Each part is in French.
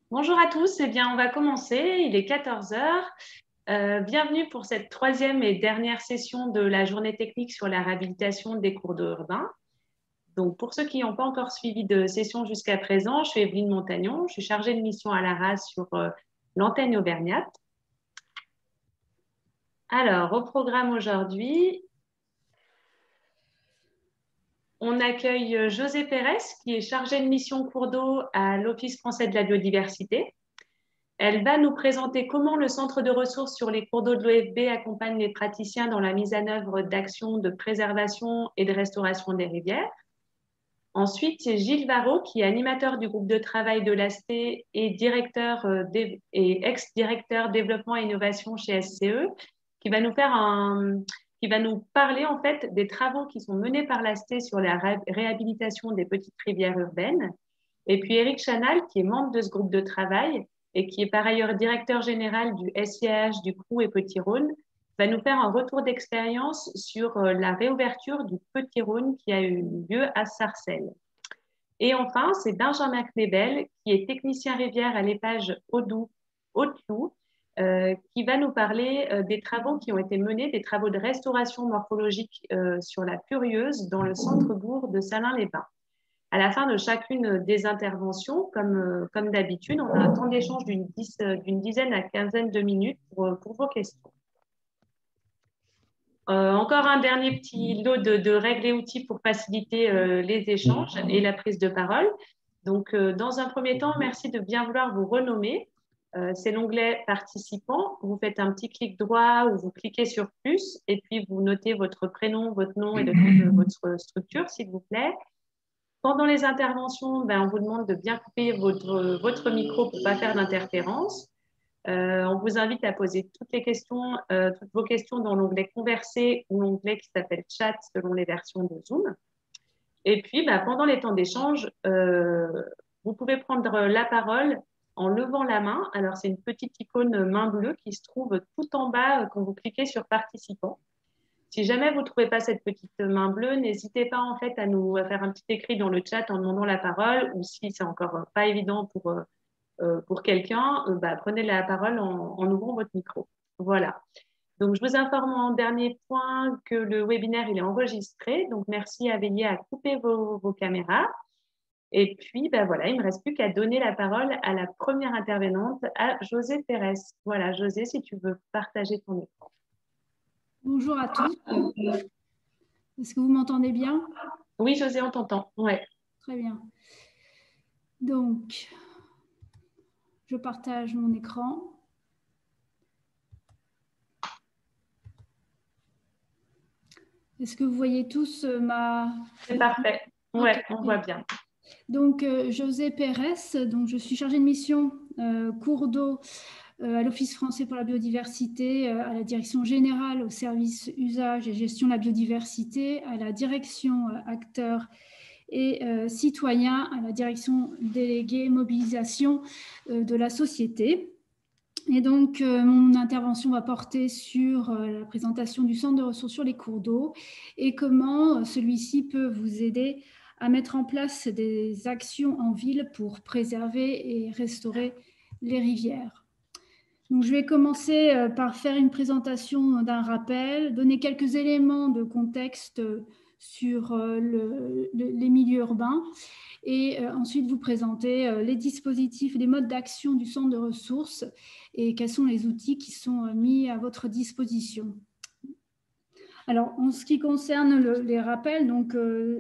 Bonjour à tous, eh bien, on va commencer, il est 14 heures. Bienvenue pour cette troisième et dernière session de la journée technique sur la réhabilitation des cours d'eau urbains. Donc, pour ceux qui n'ont pas encore suivi de session jusqu'à présent, je suis Evelyne Montagnon, je suis chargée de mission à l'ARAS sur l'antenne auvergnate. Alors, au programme aujourd'hui, on accueille José Pérez, qui est chargée de mission cours d'eau à l'Office français de la biodiversité. Elle va nous présenter comment le centre de ressources sur les cours d'eau de l'OFB accompagne les praticiens dans la mise en œuvre d'actions de préservation et de restauration des rivières. Ensuite, c'est Gilles Varro, qui est animateur du groupe de travail de l'AST et directeur et ex-directeur développement et innovation chez SCE, qui va nous qui va nous parler en fait des travaux qui sont menés par l'AST sur la réhabilitation des petites rivières urbaines. Et puis Eric Chanal, qui est membre de ce groupe de travail et qui est par ailleurs directeur général du SIAH du Crous et Petit-Rhône, va nous faire un retour d'expérience sur la réouverture du Petit-Rhône qui a eu lieu à Sarcelles. Et enfin, c'est Benjamin Knebel, qui est technicien rivière à l'épage Haute-Loup, qui va nous parler des travaux qui ont été menés, des travaux de restauration morphologique sur la Furieuse dans le centre-bourg de Salins-les-Bains. À la fin de chacune des interventions, comme d'habitude, on a un temps d'échange d'une dizaine à quinzaine de minutes pour vos questions. Encore un dernier petit lot de règles et outils pour faciliter les échanges et la prise de parole. Donc, dans un premier temps, merci de bien vouloir vous renommer. C'est l'onglet participant. Vous faites un petit clic droit ou vous cliquez sur plus et puis vous notez votre prénom, votre nom et le nom de votre structure, s'il vous plaît. Pendant les interventions, on vous demande de bien couper votre micro pour ne pas faire d'interférence. On vous invite à poser toutes vos questions dans l'onglet Converser ou l'onglet qui s'appelle Chat selon les versions de Zoom. Et puis, pendant les temps d'échange, vous pouvez prendre la parole en levant la main. Alors, c'est une petite icône main bleue qui se trouve tout en bas quand vous cliquez sur Participants. Si jamais vous ne trouvez pas cette petite main bleue, n'hésitez pas en fait à faire un petit écrit dans le chat en demandant la parole ou si c'est encore pas évident pour quelqu'un, prenez la parole en ouvrant votre micro. Voilà. Donc, je vous informe en dernier point que le webinaire il est enregistré. Donc, merci à veiller à couper vos caméras. Et puis, voilà, il ne me reste plus qu'à donner la parole à la première intervenante, à José Pérez. Voilà, José, si tu veux partager ton écran. Bonjour à tous. Est-ce que vous m'entendez bien? Oui, José, on t'entend. Ouais. Très bien. Donc, je partage mon écran. Est-ce que vous voyez tous ma... C'est parfait. Ouais, on voit bien. Donc, José Pérez, donc je suis chargée de mission cours d'eau à l'Office français pour la biodiversité, à la direction générale au service usage et gestion de la biodiversité, à la direction acteurs et citoyens, à la direction déléguée mobilisation de la société. Et donc, mon intervention va porter sur la présentation du centre de ressources sur les cours d'eau et comment celui-ci peut vous aider à mettre en place des actions en ville pour préserver et restaurer les rivières. Donc, je vais commencer par faire une présentation d'un rappel, donner quelques éléments de contexte sur les milieux urbains et ensuite vous présenter les dispositifs et les modes d'action du centre de ressources et quels sont les outils qui sont mis à votre disposition. Alors, en ce qui concerne les rappels, donc,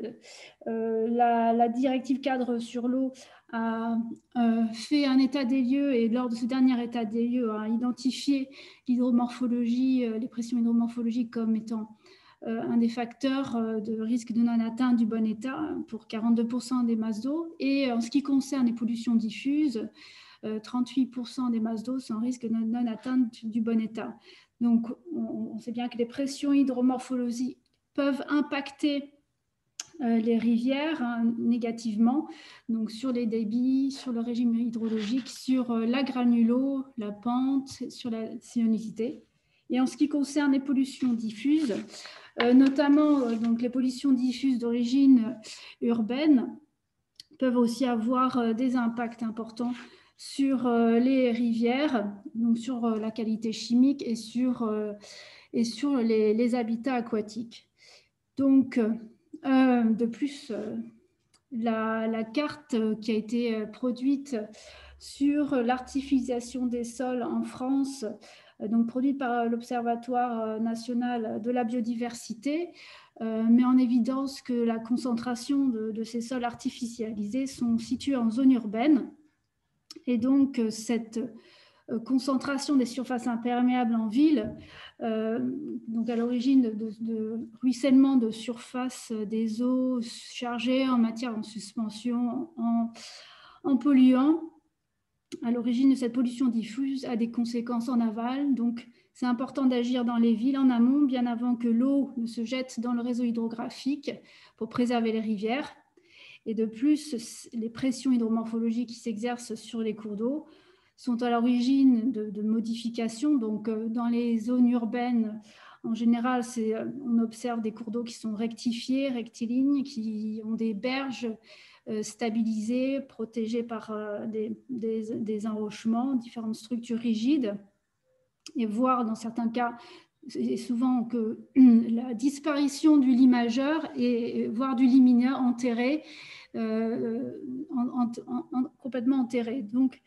la directive cadre sur l'eau a fait un état des lieux et lors de ce dernier état des lieux a identifié l'hydromorphologie, les pressions hydromorphologiques comme étant un des facteurs de risque de non-atteinte du bon état pour 42% des masses d'eau. Et en ce qui concerne les pollutions diffuses, 38% des masses d'eau sont en risque de non-atteinte du bon état. Donc, on sait bien que les pressions hydromorphologiques peuvent impacter les rivières négativement, donc sur les débits, sur le régime hydrologique, sur la granulo, la pente, sur la sismicité. Et en ce qui concerne les pollutions diffuses, notamment donc les pollutions diffuses d'origine urbaine, peuvent aussi avoir des impacts importants sur les rivières, donc sur la qualité chimique et sur les habitats aquatiques. Donc, de plus, la carte qui a été produite sur l'artificialisation des sols en France, donc produite par l'Observatoire national de la biodiversité, met en évidence que la concentration de ces sols artificialisés sont situés en zone urbaine. Et donc, cette concentration des surfaces imperméables en ville, donc à l'origine de ruissellement de surface des eaux chargées en matière en suspension, en polluants. À l'origine de cette pollution diffuse a des conséquences en aval. Donc, c'est important d'agir dans les villes en amont, bien avant que l'eau ne se jette dans le réseau hydrographique pour préserver les rivières. Et de plus, les pressions hydromorphologiques qui s'exercent sur les cours d'eau sont à l'origine de modifications. Donc, dans les zones urbaines, en général, on observe des cours d'eau qui sont rectifiés, rectilignes, qui ont des berges stabilisées, protégées par des enrochements, différentes structures rigides, et voire dans certains cas, et souvent que la disparition du lit majeur et voire du lit mineur enterré, complètement enterré. Donc,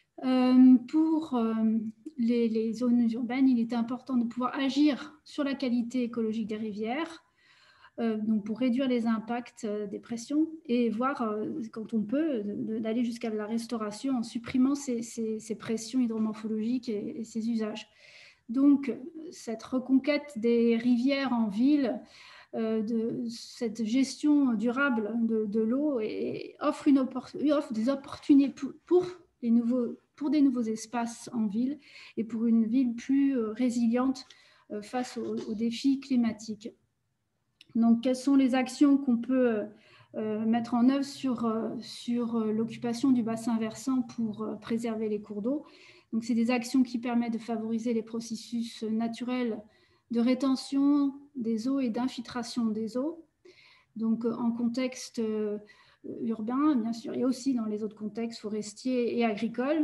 pour les zones urbaines, il est important de pouvoir agir sur la qualité écologique des rivières, donc pour réduire les impacts des pressions et voir, quand on peut, d'aller jusqu'à la restauration en supprimant ces pressions hydromorphologiques et ces usages. Donc, cette reconquête des rivières en ville, de cette gestion durable de l'eau offre des opportunités pour des nouveaux espaces en ville et pour une ville plus résiliente face aux défis climatiques. Donc, quelles sont les actions qu'on peut mettre en œuvre sur l'occupation du bassin versant pour préserver les cours d'eau? Donc, c'est des actions qui permettent de favoriser les processus naturels de rétention des eaux et d'infiltration des eaux. Donc, en contexte urbain, bien sûr, et aussi dans les autres contextes forestiers et agricoles.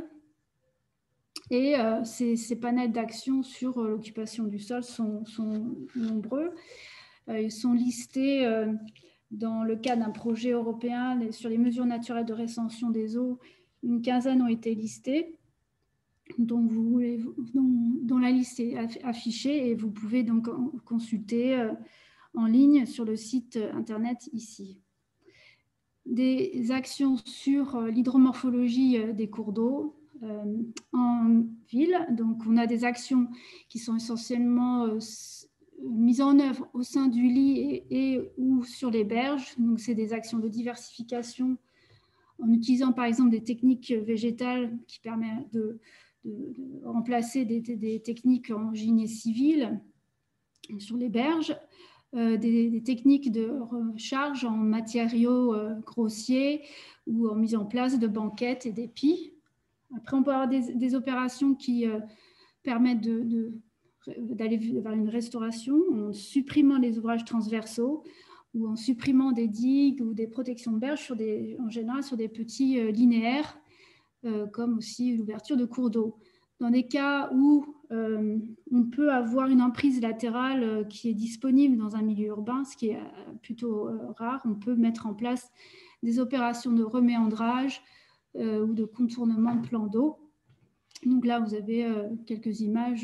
Et ces panels d'action sur l'occupation du sol sont nombreux. Ils sont listés dans le cadre d'un projet européen sur les mesures naturelles de rétention des eaux. Une quinzaine ont été listées, dont la liste est affichée et vous pouvez donc consulter en ligne sur le site internet ici. Des actions sur l'hydromorphologie des cours d'eau en ville. Donc, on a des actions qui sont essentiellement mises en œuvre au sein du lit et ou sur les berges. Donc, c'est des actions de diversification en utilisant par exemple des techniques végétales qui permettent de remplacer des techniques en génie civil sur les berges, des techniques de recharge en matériaux grossiers ou en mise en place de banquettes et d'épis. Après, on peut avoir des opérations qui permettent d'aller vers une restauration en supprimant les ouvrages transversaux ou en supprimant des digues ou des protections de berges en général sur des petits linéaires, comme aussi l'ouverture de cours d'eau. Dans des cas où on peut avoir une emprise latérale qui est disponible dans un milieu urbain, ce qui est plutôt rare, on peut mettre en place des opérations de reméandrage ou de contournement de plans d'eau. Donc là, vous avez quelques images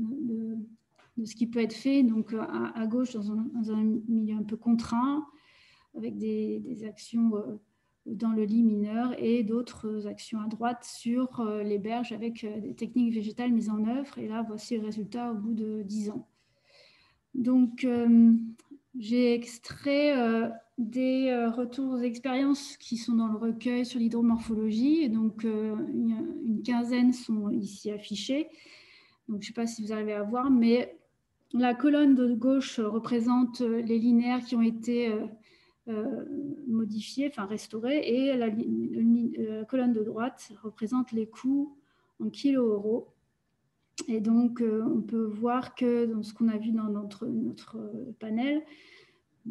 de ce qui peut être fait. Donc à gauche, dans un milieu un peu contraint, avec des actions dans le lit mineur et d'autres actions à droite sur les berges avec des techniques végétales mises en œuvre. Et là, voici le résultat au bout de 10 ans. Donc, j'ai extrait des retours d'expérience qui sont dans le recueil sur l'hydromorphologie. Et donc, une quinzaine sont ici affichés. Donc, je ne sais pas si vous arrivez à voir, mais la colonne de gauche représente les linéaires qui ont été modifiés, enfin restaurés, et la colonne de droite représente les coûts en kilo-euros. Et donc, on peut voir que dans ce qu'on a vu dans notre panel,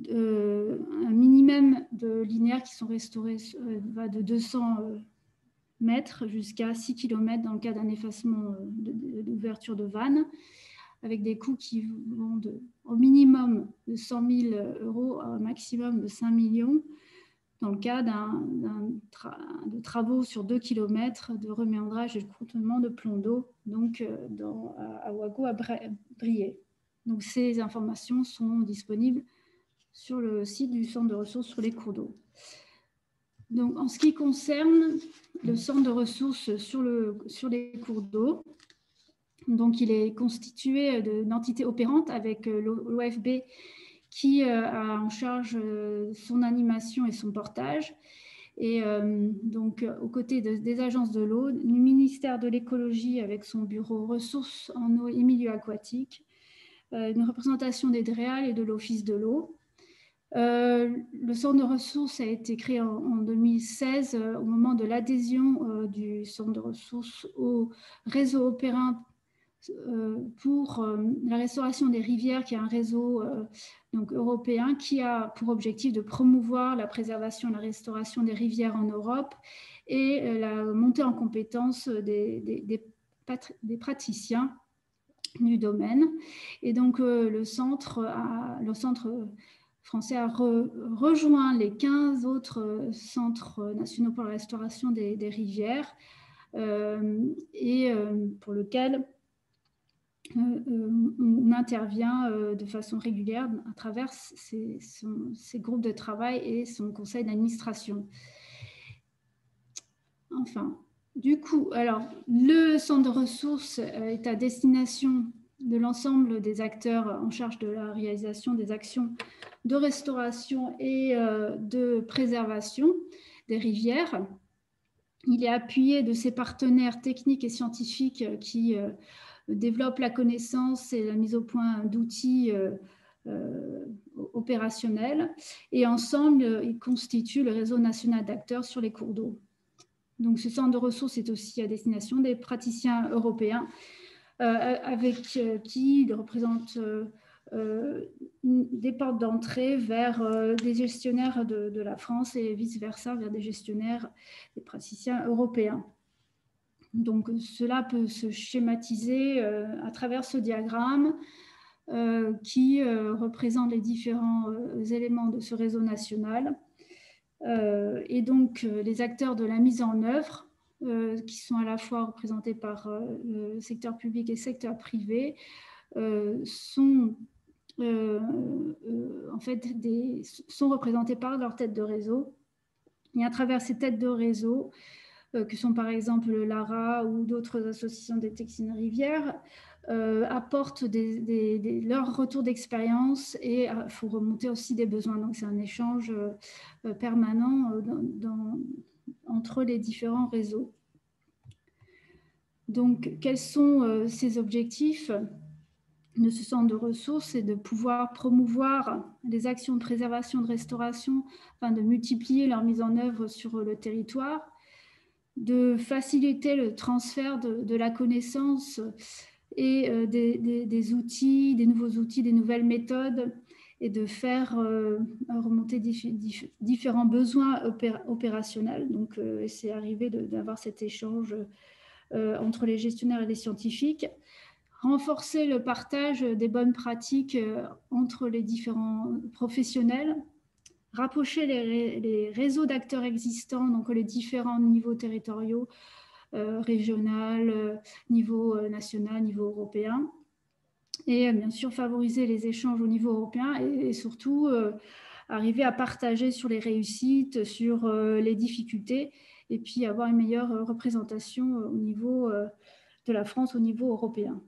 un minimum de linéaires qui sont restaurés va de 200 mètres jusqu'à 6 km dans le cas d'un effacement d'ouverture de vannes, avec des coûts qui vont au minimum de 100 000 € à un maximum de 5 millions dans le cas de travaux sur 2 km de reméandrage et de contournement de plans d'eau, donc à Ouago, à Briey. Donc ces informations sont disponibles sur le site du centre de ressources sur les cours d'eau. Donc, en ce qui concerne le centre de ressources sur les cours d'eau, donc il est constitué d'une entité opérante avec l'OFB qui a en charge son animation et son portage. Et donc, aux côtés des agences de l'eau, du ministère de l'écologie avec son bureau ressources en eau et milieux aquatiques, une représentation des DREAL et de l'Office de l'eau. Le centre de ressources a été créé en 2016 au moment de l'adhésion du centre de ressources au réseau opérant pour la restauration des rivières, qui est un réseau donc européen qui a pour objectif de promouvoir la préservation et la restauration des rivières en Europe et la montée en compétence des praticiens du domaine. Et donc le centre français a rejoint les 15 autres centres nationaux pour la restauration des rivières et pour lequel on intervient de façon régulière à travers ces groupes de travail et son conseil d'administration. Enfin, du coup, alors, le centre de ressources est à destination de l'ensemble des acteurs en charge de la réalisation des actions de restauration et de préservation des rivières. Il est appuyé de ses partenaires techniques et scientifiques qui développent la connaissance et la mise au point d'outils opérationnels. Et ensemble, ils constituent le réseau national d'acteurs sur les cours d'eau. Donc, ce centre de ressources est aussi à destination des praticiens européens avec qui il représente des portes d'entrée vers des gestionnaires de la France et vice-versa vers des gestionnaires, des praticiens européens. Donc, cela peut se schématiser à travers ce diagramme qui représente les différents éléments de ce réseau national. Et donc, les acteurs de la mise en œuvre, qui sont à la fois représentés par le secteur public et le secteur privé, sont en fait sont représentés par leur tête de réseau. Et à travers ces têtes de réseau, que sont par exemple l'ARA ou d'autres associations des Texines Rivières, apportent leurs retours d'expérience et il faut remonter aussi des besoins. Donc, c'est un échange permanent entre les différents réseaux. Donc, quels sont ces objectifs de ce centre de ressources? C'est de pouvoir promouvoir les actions de préservation, de restauration, afin de multiplier leur mise en œuvre sur le territoire, de faciliter le transfert de la connaissance et des outils, des nouveaux outils, des nouvelles méthodes, et de faire remonter différents besoins opérationnels. Donc, c'est arrivé d'avoir cet échange entre les gestionnaires et les scientifiques, renforcer le partage des bonnes pratiques entre les différents professionnels, rapprocher les réseaux d'acteurs existants, donc les différents niveaux territoriaux, régional, niveau national, niveau européen, et bien sûr favoriser les échanges au niveau européen et surtout arriver à partager sur les réussites, sur les difficultés, et puis avoir une meilleure représentation au niveau de la France, au niveau européen.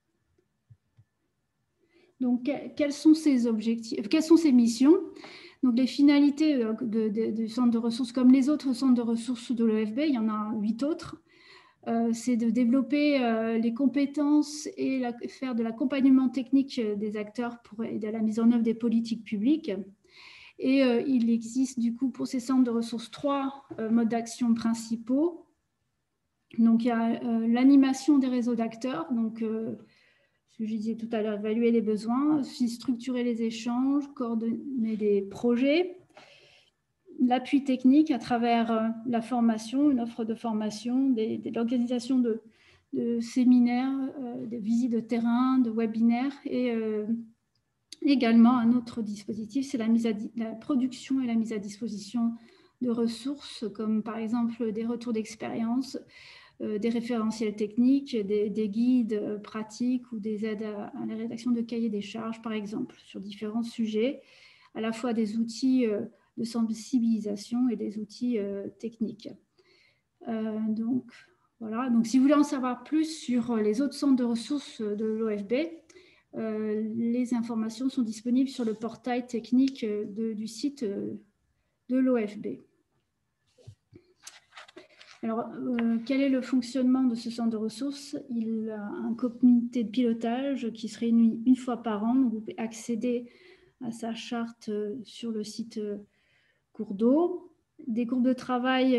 Donc, quels sont ces objectifs, quelles sont ces missions? Donc, les finalités du centre de ressources, comme les autres centres de ressources de l'OFB, il y en a 8 autres, c'est de développer les compétences et faire de l'accompagnement technique des acteurs pour aider à la mise en œuvre des politiques publiques. Et il existe du coup pour ces centres de ressources 3 modes d'action principaux. Donc, il y a l'animation des réseaux d'acteurs, donc ce que je disais tout à l'heure, évaluer les besoins, structurer les échanges, coordonner des projets. l'appui technique à travers la formation, une offre de formation, l'organisation de séminaires, de visites de terrain, de webinaires et également un autre dispositif, c'est la production et la mise à disposition de ressources comme par exemple des retours d'expérience, des référentiels techniques, des guides pratiques ou des aides à la rédaction de cahiers des charges par exemple sur différents sujets, à la fois des outils de sensibilisation et des outils techniques. Donc, voilà. Donc, si vous voulez en savoir plus sur les autres centres de ressources de l'OFB, les informations sont disponibles sur le portail technique du site de l'OFB. Alors, quel est le fonctionnement de ce centre de ressources? Il a un comité de pilotage qui se réunit une fois par an. Donc vous pouvez accéder à sa charte sur le site Cours d'eau. Des groupes de travail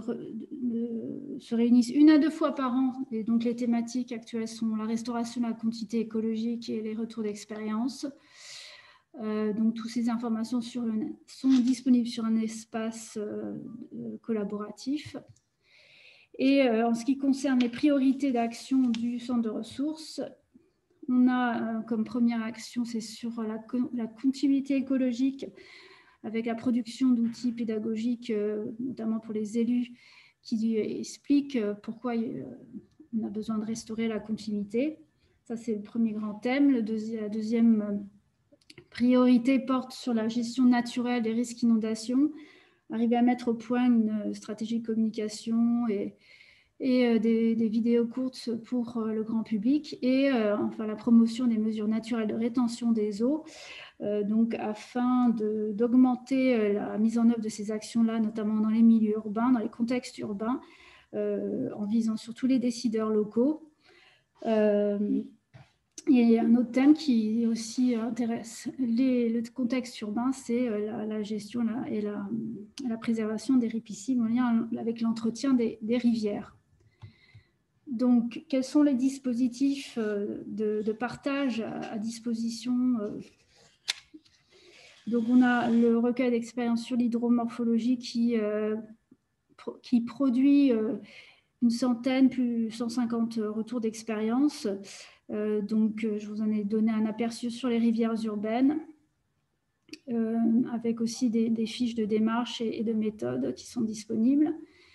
se réunissent 1 à 2 fois par an. Et donc, les thématiques actuelles sont la restauration de la continuité écologique et les retours d'expérience. Donc, toutes ces informations sont disponibles sur un espace collaboratif. Et en ce qui concerne les priorités d'action du centre de ressources, on a comme première action, c'est sur la continuité écologique avec la production d'outils pédagogiques, notamment pour les élus, qui expliquent pourquoi on a besoin de restaurer la continuité. Ça, c'est le premier grand thème. La deuxième priorité porte sur la gestion naturelle des risques d'inondation, arriver à mettre au point une stratégie de communication et des vidéos courtes pour le grand public et enfin la promotion des mesures naturelles de rétention des eaux, donc afin d'augmenter la mise en œuvre de ces actions-là, notamment dans les milieux urbains, dans les contextes urbains, en visant surtout les décideurs locaux. Et un autre thème qui aussi intéresse le contexte urbain, c'est la gestion et la préservation des ripiscibles en lien avec l'entretien des rivières. Donc, quels sont les dispositifs de partage à disposition? Donc, on a le recueil d'expérience sur l'hydromorphologie qui produit une centaine, plus 150 retours d'expérience. Donc, je vous en ai donné un aperçu sur les rivières urbaines, avec aussi des fiches de démarche et de méthode qui sont disponibles.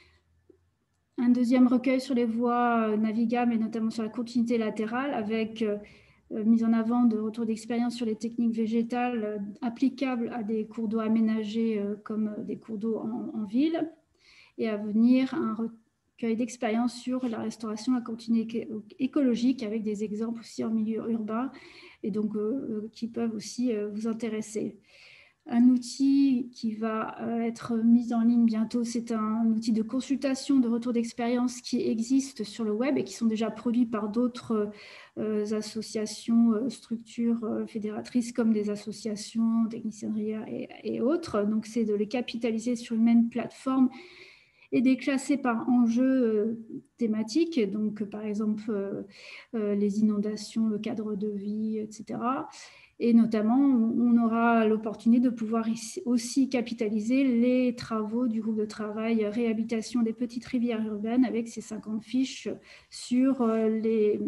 Un deuxième recueil sur les voies navigables et notamment sur la continuité latérale avec mise en avant de retours d'expérience sur les techniques végétales applicables à des cours d'eau aménagés comme des cours d'eau en ville. Et à venir, un recueil d'expérience sur la restauration de la continuité écologique avec des exemples aussi en milieu urbain et donc qui peuvent aussi vous intéresser. Un outil qui va être mis en ligne bientôt, c'est un outil de consultation, de retour d'expérience qui existe sur le web et qui sont déjà produits par d'autres associations, structures fédératrices comme des associations, techniciens de RIA et autres. Donc, c'est de les capitaliser sur une même plateforme et de les classer par enjeux thématiques, donc par exemple les inondations, le cadre de vie, etc. Et notamment, on aura l'opportunité de pouvoir aussi capitaliser les travaux du groupe de travail réhabilitation des petites rivières urbaines avec ces 50 fiches sur les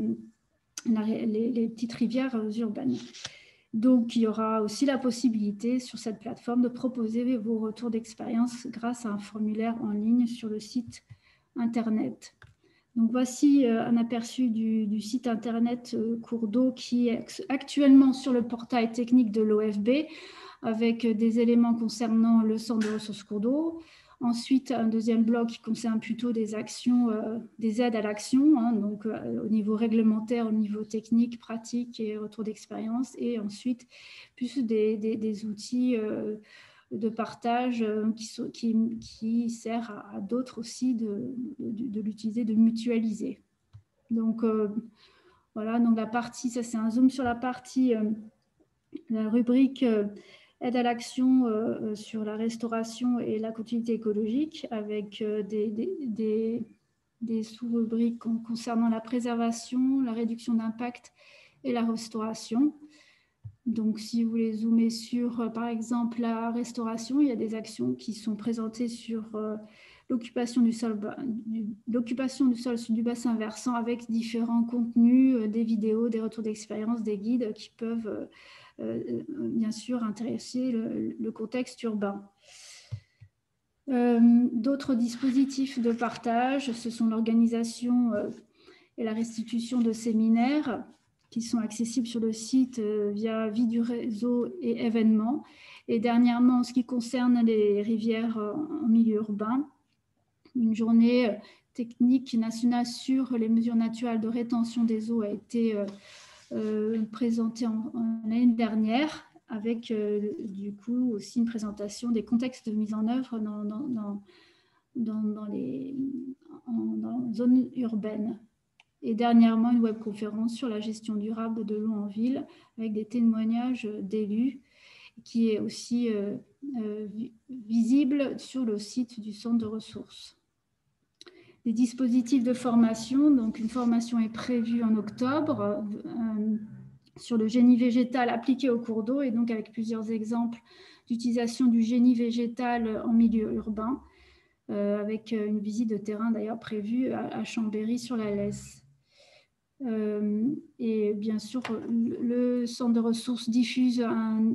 petites rivières urbaines. Donc, il y aura aussi la possibilité sur cette plateforme de proposer vos retours d'expérience grâce à un formulaire en ligne sur le site Internet. Donc, voici un aperçu du site Internet Cours d'eau qui est actuellement sur le portail technique de l'OFB avec des éléments concernant le centre de ressources cours d'eau. Ensuite, un deuxième bloc qui concerne plutôt des actions, des aides à l'action, hein, donc au niveau réglementaire, au niveau technique, pratique et retour d'expérience. Et ensuite, plus des outils de partage qui sert à d'autres aussi de l'utiliser, de mutualiser. Donc, voilà, donc la partie, ça c'est un zoom sur la partie, la rubrique aide à l'action sur la restauration et la continuité écologique avec des sous-rubriques concernant la préservation, la réduction d'impact et la restauration. Donc, si vous voulez zoomer sur, par exemple, la restauration, il y a des actions qui sont présentées sur l'occupation du sol, du bassin versant avec différents contenus, des vidéos, des retours d'expérience, des guides qui peuvent bien sûr intéresser le contexte urbain. D'autres dispositifs de partage, ce sont l'organisation et la restitution de séminaires qui sont accessibles sur le site via vie du réseau et événements. Et dernièrement, en ce qui concerne les rivières en milieu urbain, une journée technique nationale sur les mesures naturelles de rétention des eaux a été présentée l'année dernière, avec du coup aussi une présentation des contextes de mise en œuvre dans les zones urbaines. Et dernièrement, une webconférence sur la gestion durable de l'eau en ville avec des témoignages d'élus qui est aussi visible sur le site du centre de ressources. Des dispositifs de formation, donc une formation est prévue en octobre sur le génie végétal appliqué au cours d'eau et donc avec plusieurs exemples d'utilisation du génie végétal en milieu urbain, avec une visite de terrain d'ailleurs prévue à Chambéry sur la Lesse. Et bien sûr, le centre de ressources diffuse un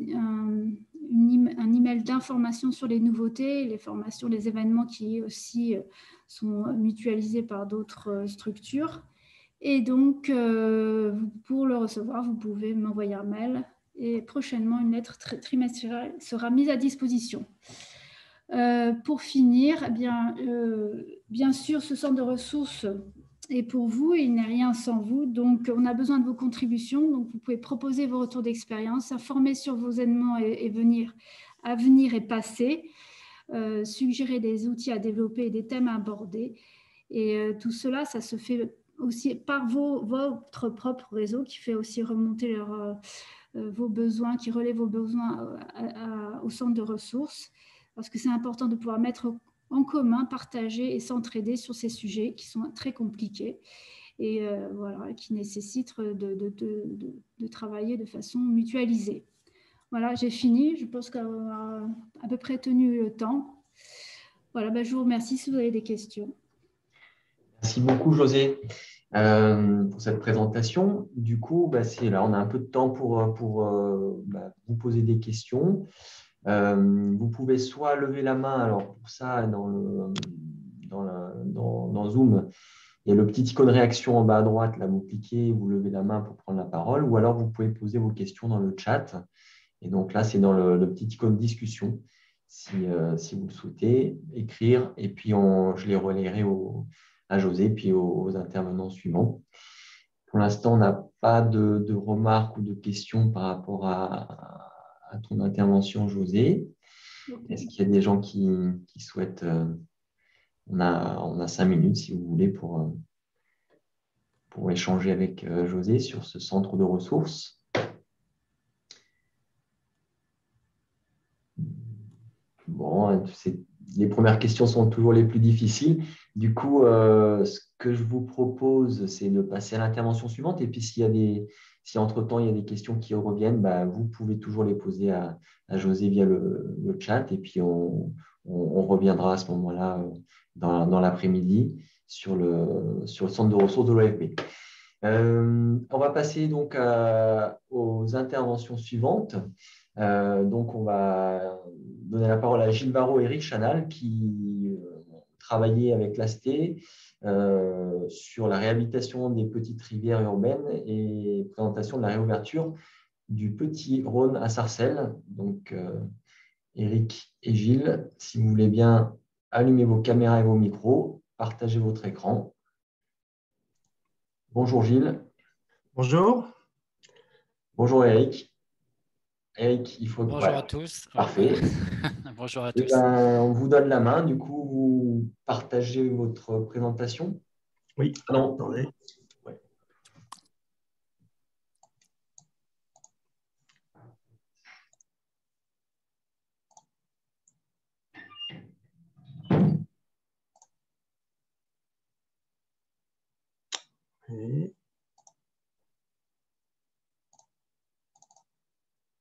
email d'information sur les nouveautés, les formations, les événements qui aussi sont mutualisés par d'autres structures. Et donc, pour le recevoir, vous pouvez m'envoyer un mail et prochainement, une lettre trimestrielle sera mise à disposition. Pour finir, bien sûr, ce centre de ressources est pour vous et il n'est rien sans vous. Donc, on a besoin de vos contributions. Donc, vous pouvez proposer vos retours d'expérience, informer sur vos événements à venir et passés, suggérer des outils à développer et des thèmes à aborder. Et tout cela, ça se fait aussi par votre propre réseau qui fait aussi remonter vos besoins, qui relaie vos besoins au centre de ressources, parce que c'est important de pouvoir mettre en commun, partager et s'entraider sur ces sujets qui sont très compliqués et voilà, qui nécessitent de travailler de façon mutualisée. Voilà, j'ai fini. Je pense qu'on a à peu près tenu le temps. Voilà, je vous remercie si vous avez des questions. Merci beaucoup, José, pour cette présentation. Du coup, là, on a un peu de temps pour vous poser des questions. Vous pouvez soit lever la main, alors pour ça, dans Zoom, il y a le petit icône réaction en bas à droite, là, vous cliquez, vous levez la main pour prendre la parole, ou alors vous pouvez poser vos questions dans le chat. Et donc là, c'est dans le petit icône discussion, si vous le souhaitez, écrire, et puis je les relayerai à José, puis aux intervenants suivants. Pour l'instant, on n'a pas de remarques ou de questions par rapport à ton intervention, José. Est-ce qu'il y a des gens qui souhaitent on a 5 minutes, si vous voulez, pour échanger avec José sur ce centre de ressources. Bon, les premières questions sont toujours les plus difficiles. Du coup, ce que je vous propose, c'est de passer à l'intervention suivante. Et puis, si entre-temps, il y a des questions qui reviennent, vous pouvez toujours les poser à José via le chat. Et puis, on reviendra à ce moment-là dans l'après-midi sur le centre de ressources de l'OFB. On va passer donc aux interventions suivantes. Donc, on va donner la parole à Gilles Barraud et Eric Chanal qui travaillaient avec l'AST sur la réhabilitation des petites rivières urbaines et présentation de la réouverture du Petit Rhône à Sarcelles. Donc, Eric et Gilles, si vous voulez bien allumer vos caméras et vos micros, partagez votre écran. Bonjour Gilles. Bonjour. Bonjour Eric. Eric, il faut... Bonjour à tous. Parfait. Bonjour à tous. On vous donne la main. Du coup, vous partagez votre présentation. Oui. Non. Attendez. Ouais. Oui.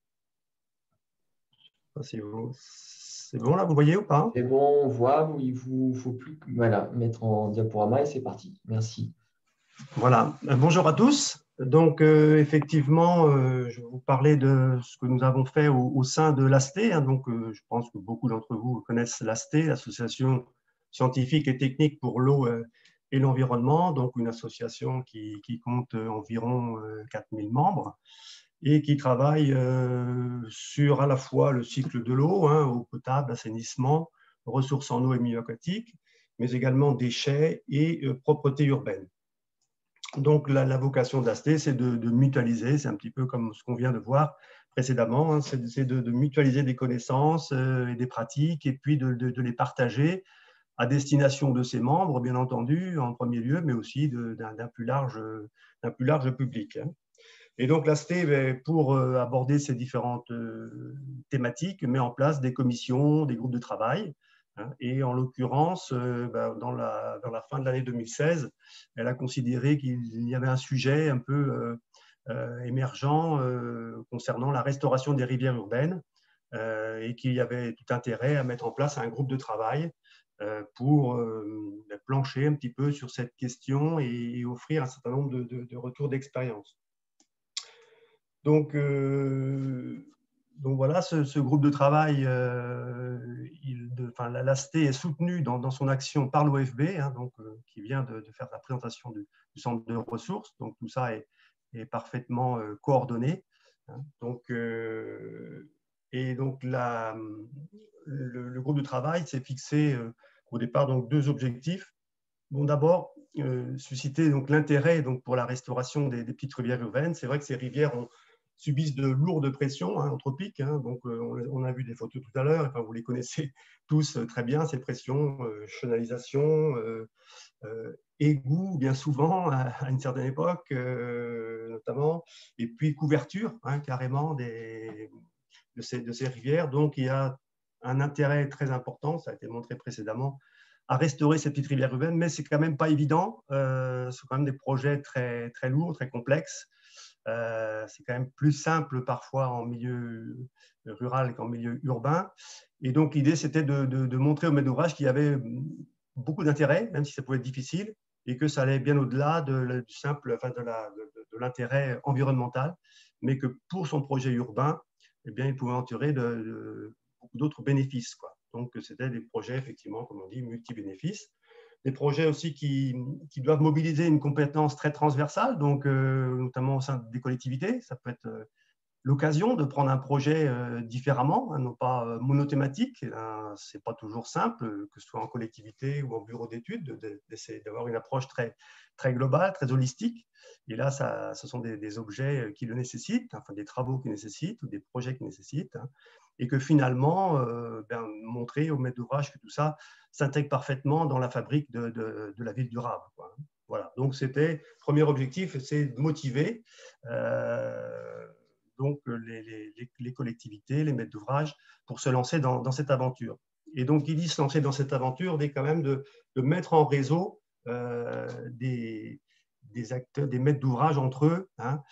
C'est bon là, vous voyez ou pas? C'est bon, on voit, il vous faut plus que, voilà, mettre en diaporama et c'est parti. Merci. Voilà. Bonjour à tous. Donc, effectivement, je vais vous parler de ce que nous avons fait au sein de l'ASTE. Donc, je pense que beaucoup d'entre vous connaissent l'ASTE, l'Association scientifique et technique pour l'eau et l'environnement. Donc, une association qui compte environ 4000 membres et qui travaille sur à la fois le cycle de l'eau, eau potable, assainissement, ressources en eau et milieux aquatiques, mais également déchets et propreté urbaine. Donc, la vocation d'ASTE, c'est de mutualiser, c'est un petit peu comme ce qu'on vient de voir précédemment, c'est de mutualiser des connaissances et des pratiques et puis de les partager à destination de ses membres, bien entendu, en premier lieu, mais aussi d'un plus large public. Et donc, l'ASTE, pour aborder ces différentes thématiques, met en place des commissions, des groupes de travail. Et en l'occurrence, vers la fin de l'année 2016, elle a considéré qu'il y avait un sujet un peu émergent concernant la restauration des rivières urbaines et qu'il y avait tout intérêt à mettre en place un groupe de travail pour plancher un petit peu sur cette question et offrir un certain nombre de retours d'expérience. Donc voilà, ce groupe de travail, l'ASTE est soutenu dans son action par l'OFB, qui vient de faire la présentation du centre de ressources. Donc tout ça est parfaitement coordonné. Le groupe de travail s'est fixé au départ donc, 2 objectifs. Bon, d'abord, susciter l'intérêt pour la restauration des petites rivières urbaines. C'est vrai que ces rivières subissent de lourdes pressions anthropiques. On a vu des photos tout à l'heure, enfin, vous les connaissez tous très bien, ces pressions, chenalisation, égouts, bien souvent, à une certaine époque, notamment, et puis couverture, carrément, de ces rivières. Donc, il y a un intérêt très important, ça a été montré précédemment, à restaurer ces petites rivières urbaines, mais c'est quand même pas évident. C'est quand même des projets très, très lourds, très complexes. C'est quand même plus simple parfois en milieu rural qu'en milieu urbain. Et donc, l'idée, c'était de montrer au maître d'ouvrage qu'il y avait beaucoup d'intérêt, même si ça pouvait être difficile, et que ça allait bien au-delà de l'intérêt environnemental, mais que pour son projet urbain, eh bien, il pouvait en tirer beaucoup d'autres bénéfices, quoi. Donc, c'était des projets, effectivement, comme on dit, multi-bénéfices. Des projets aussi qui doivent mobiliser une compétence très transversale, donc notamment au sein des collectivités. Ça peut être l'occasion de prendre un projet différemment, non pas monothématique. Ce n'est pas toujours simple, que ce soit en collectivité ou en bureau d'études, d'essayer d'avoir une approche très, très globale, très holistique. Et là, ce sont des objets qui le nécessitent, enfin des travaux qui nécessitent ou des projets qui nécessitent. Et que finalement, montrer au maître d'ouvrage que tout ça s'intègre parfaitement dans la fabrique de la ville durable, quoi. Voilà, donc c'était le premier objectif, c'est de motiver donc les collectivités, les maîtres d'ouvrage, pour se lancer dans cette aventure. Et donc, il dit se lancer dans cette aventure, dès quand même de mettre en réseau des acteurs, des maîtres d'ouvrage entre eux,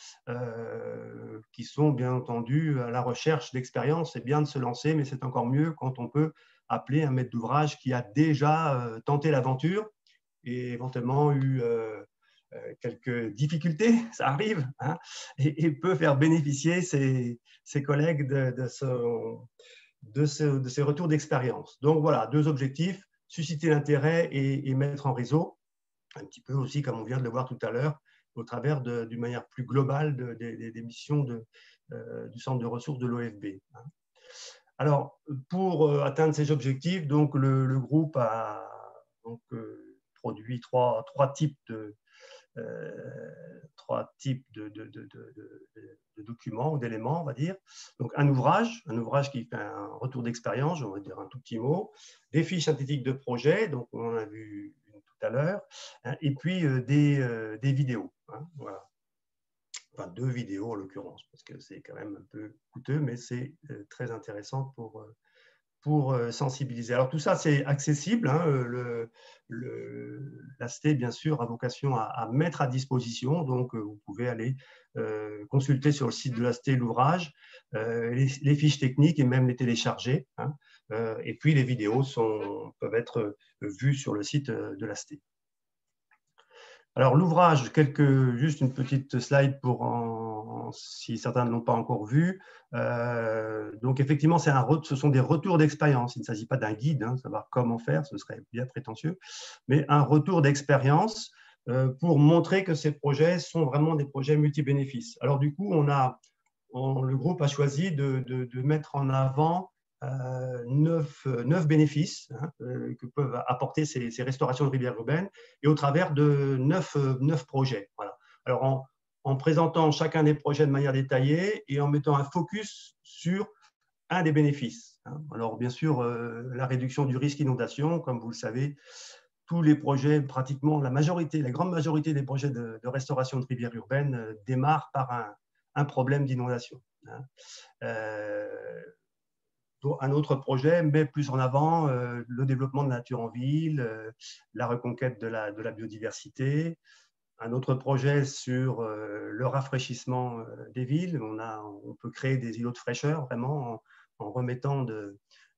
qui sont bien entendu à la recherche d'expérience. C'est bien de se lancer, mais c'est encore mieux quand on peut appeler un maître d'ouvrage qui a déjà tenté l'aventure et éventuellement eu quelques difficultés, ça arrive, et peut faire bénéficier ses collègues de ces retours d'expérience. Donc voilà, 2 objectifs, susciter l'intérêt et mettre en réseau, un petit peu aussi comme on vient de le voir tout à l'heure, au travers d'une manière plus globale des missions du centre de ressources de l'OFB. Alors, pour atteindre ces objectifs, donc le groupe a produit trois types de documents ou d'éléments, on va dire. Donc, un ouvrage qui fait un retour d'expérience, on va dire un tout petit mot, des fiches synthétiques de projet, donc on en a vu une tout à l'heure, et puis des vidéos. Voilà. Enfin, 2 vidéos en l'occurrence, parce que c'est quand même un peu coûteux, mais c'est très intéressant pour sensibiliser. Alors tout ça, c'est accessible. Hein, l'AST, bien sûr, a vocation à mettre à disposition. Donc, vous pouvez aller consulter sur le site de l'AST l'ouvrage, les fiches techniques et même les télécharger. Hein, et puis, les vidéos peuvent être vues sur le site de l'AST. Alors, l'ouvrage, juste une petite slide si certains ne l'ont pas encore vu. Donc, effectivement, ce sont des retours d'expérience. Il ne s'agit pas d'un guide, hein, savoir comment faire, ce serait bien prétentieux, mais un retour d'expérience pour montrer que ces projets sont vraiment des projets multibénéfices. Alors, du coup, le groupe a choisi de mettre en avant 9 bénéfices hein, que peuvent apporter ces restaurations de rivières urbaines et au travers de 9 projets. Voilà. Alors, en présentant chacun des projets de manière détaillée et en mettant un focus sur un des bénéfices. Hein. Alors, bien sûr, la réduction du risque inondation, comme vous le savez, tous les projets, pratiquement la grande majorité des projets de restauration de rivières urbaines démarrent par un problème d'inondation. Hein. Un autre projet met plus en avant le développement de la nature en ville, la reconquête de la biodiversité. Un autre projet sur le rafraîchissement des villes. On peut créer des îlots de fraîcheur vraiment en remettant de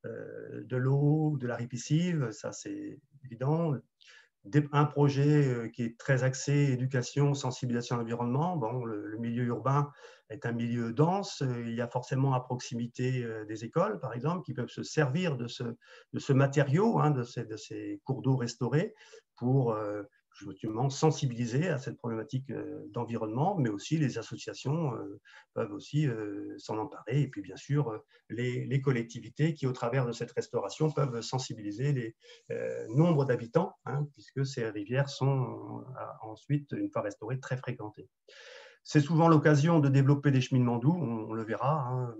l'eau, de la ripisylve, ça c'est évident. Un projet qui est très axé éducation, sensibilisation à l'environnement. Bon, le milieu urbain est un milieu dense. Il y a forcément à proximité des écoles, par exemple, qui peuvent se servir de ce matériau, hein, de ces cours d'eau restaurés pour justement sensibiliser à cette problématique d'environnement, mais aussi les associations peuvent aussi s'en emparer. Et puis, bien sûr, les collectivités qui, au travers de cette restauration, peuvent sensibiliser les nombre d'habitants, hein, puisque ces rivières sont ensuite, une fois restaurées, très fréquentées. C'est souvent l'occasion de développer des cheminements doux, on le verra, hein,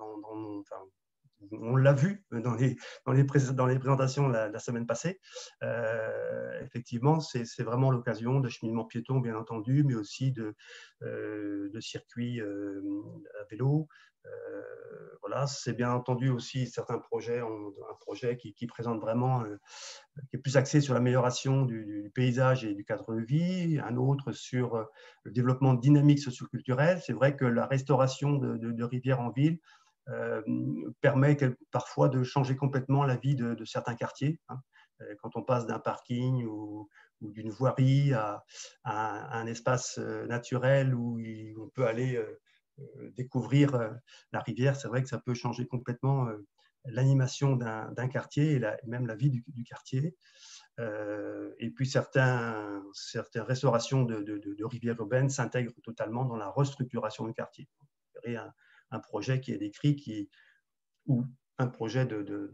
on l'a vu dans les présentations la semaine passée. Effectivement, c'est vraiment l'occasion de cheminements piétons, bien entendu, mais aussi de circuits à vélo. Voilà, c'est bien entendu aussi certains projets, un projet qui présente vraiment, qui est plus axé sur l'amélioration du paysage et du cadre de vie, un autre sur le développement de dynamiques socioculturelles. C'est vrai que la restauration de rivières en ville permet parfois de changer complètement la vie de certains quartiers. Hein. Quand on passe d'un parking ou d'une voirie à un espace naturel où on peut aller découvrir la rivière, c'est vrai que ça peut changer complètement l'animation d'un quartier et même la vie du quartier. Et puis certaines restaurations de rivières urbaines s'intègrent totalement dans la restructuration du quartier. Vous verrez un projet qui est décrit où un projet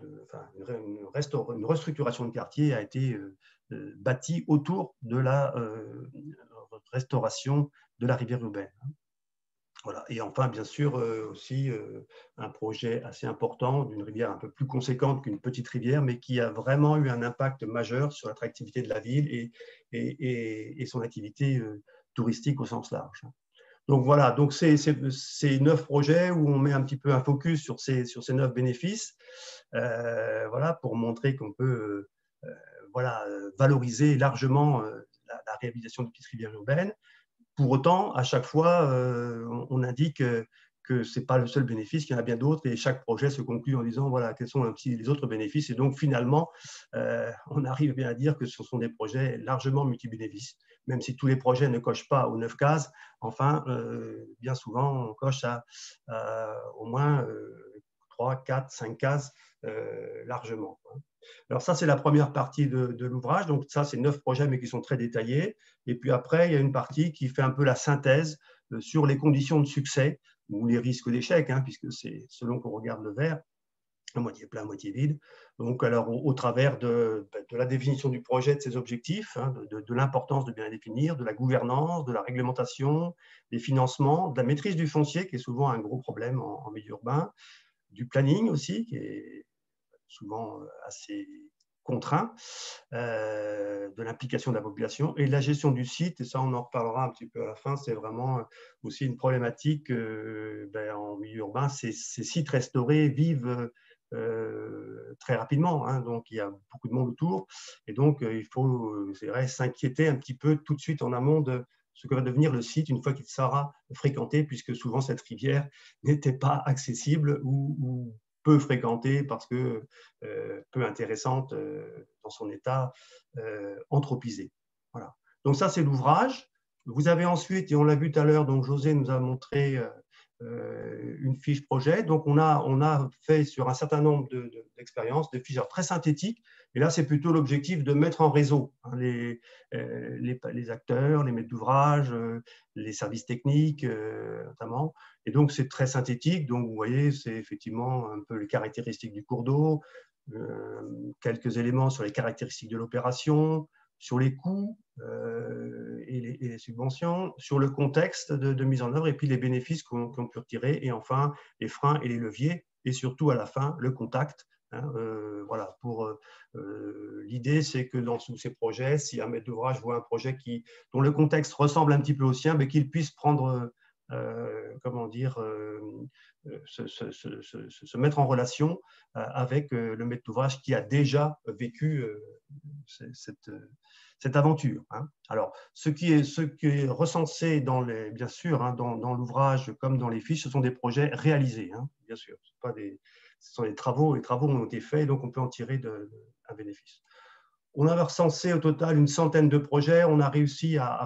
une restructuration de quartier a été bâti autour de la restauration de la rivière urbaine. Voilà. Et enfin, bien sûr, aussi un projet assez important d'une rivière un peu plus conséquente qu'une petite rivière, mais qui a vraiment eu un impact majeur sur l'attractivité de la ville et son activité touristique au sens large. Donc voilà, donc c'est 9 projets où on met un petit peu un focus sur ces 9 bénéfices, voilà, pour montrer qu'on peut valoriser largement la réhabilitation des petites rivières urbaines. Pour autant, à chaque fois, on indique que ce n'est pas le seul bénéfice, qu'il y en a bien d'autres, et chaque projet se conclut en disant voilà, quels sont les autres bénéfices. Et donc, finalement, on arrive bien à dire que ce sont des projets largement multibénéfices, même si tous les projets ne cochent pas aux 9 cases. Enfin, bien souvent, on coche au moins 3, 4, 5 cases largement. Alors ça, c'est la première partie de l'ouvrage. Donc ça, c'est 9 projets, mais qui sont très détaillés. Et puis après, il y a une partie qui fait un peu la synthèse sur les conditions de succès ou les risques d'échec, hein, puisque c'est selon qu'on regarde le verre, à moitié plein, à moitié vide. Donc, alors, au travers de la définition du projet, de ses objectifs, hein, de l'importance de bien les définir, de la gouvernance, de la réglementation, des financements, de la maîtrise du foncier, qui est souvent un gros problème en milieu urbain, du planning aussi, qui est souvent assez contraint, de l'implication de la population et de la gestion du site. Et ça, on en reparlera un petit peu à la fin. C'est vraiment aussi une problématique en milieu urbain. Ces sites restaurés vivent très rapidement, hein, donc il y a beaucoup de monde autour, et donc il faut s'inquiéter un petit peu tout de suite en amont de ce que va devenir le site une fois qu'il sera fréquenté, puisque souvent cette rivière n'était pas accessible ou peu fréquentée parce que peu intéressante dans son état anthropisé. Voilà. Donc ça, c'est l'ouvrage. Vous avez ensuite, et on l'a vu tout à l'heure, donc José nous a montré une fiche projet. Donc on a fait sur un certain nombre d'expériences des fiches très synthétiques. Et là, c'est plutôt l'objectif de mettre en réseau hein, les acteurs, les maîtres d'ouvrage, les services techniques notamment. Et donc, c'est très synthétique. Donc, vous voyez, c'est effectivement un peu les caractéristiques du cours d'eau, quelques éléments sur les caractéristiques de l'opération, sur les coûts et les subventions, sur le contexte de mise en œuvre et puis les bénéfices qu'on peut retirer, et enfin les freins et les leviers, et surtout à la fin le contact. Hein, voilà, l'idée, c'est que dans tous ces projets, si un maître d'ouvrage voit un projet dont le contexte ressemble un petit peu au sien, mais qu'il puisse prendre, comment dire, se mettre en relation avec le maître d'ouvrage qui a déjà vécu cette aventure. Hein. Alors, ce qui est recensé bien sûr, hein, dans l'ouvrage comme dans les fiches, ce sont des projets réalisés, hein, bien sûr. Ce sont des travaux, les travaux ont été faits, donc on peut en tirer un bénéfice. On a recensé au total une centaine de projets, on a réussi à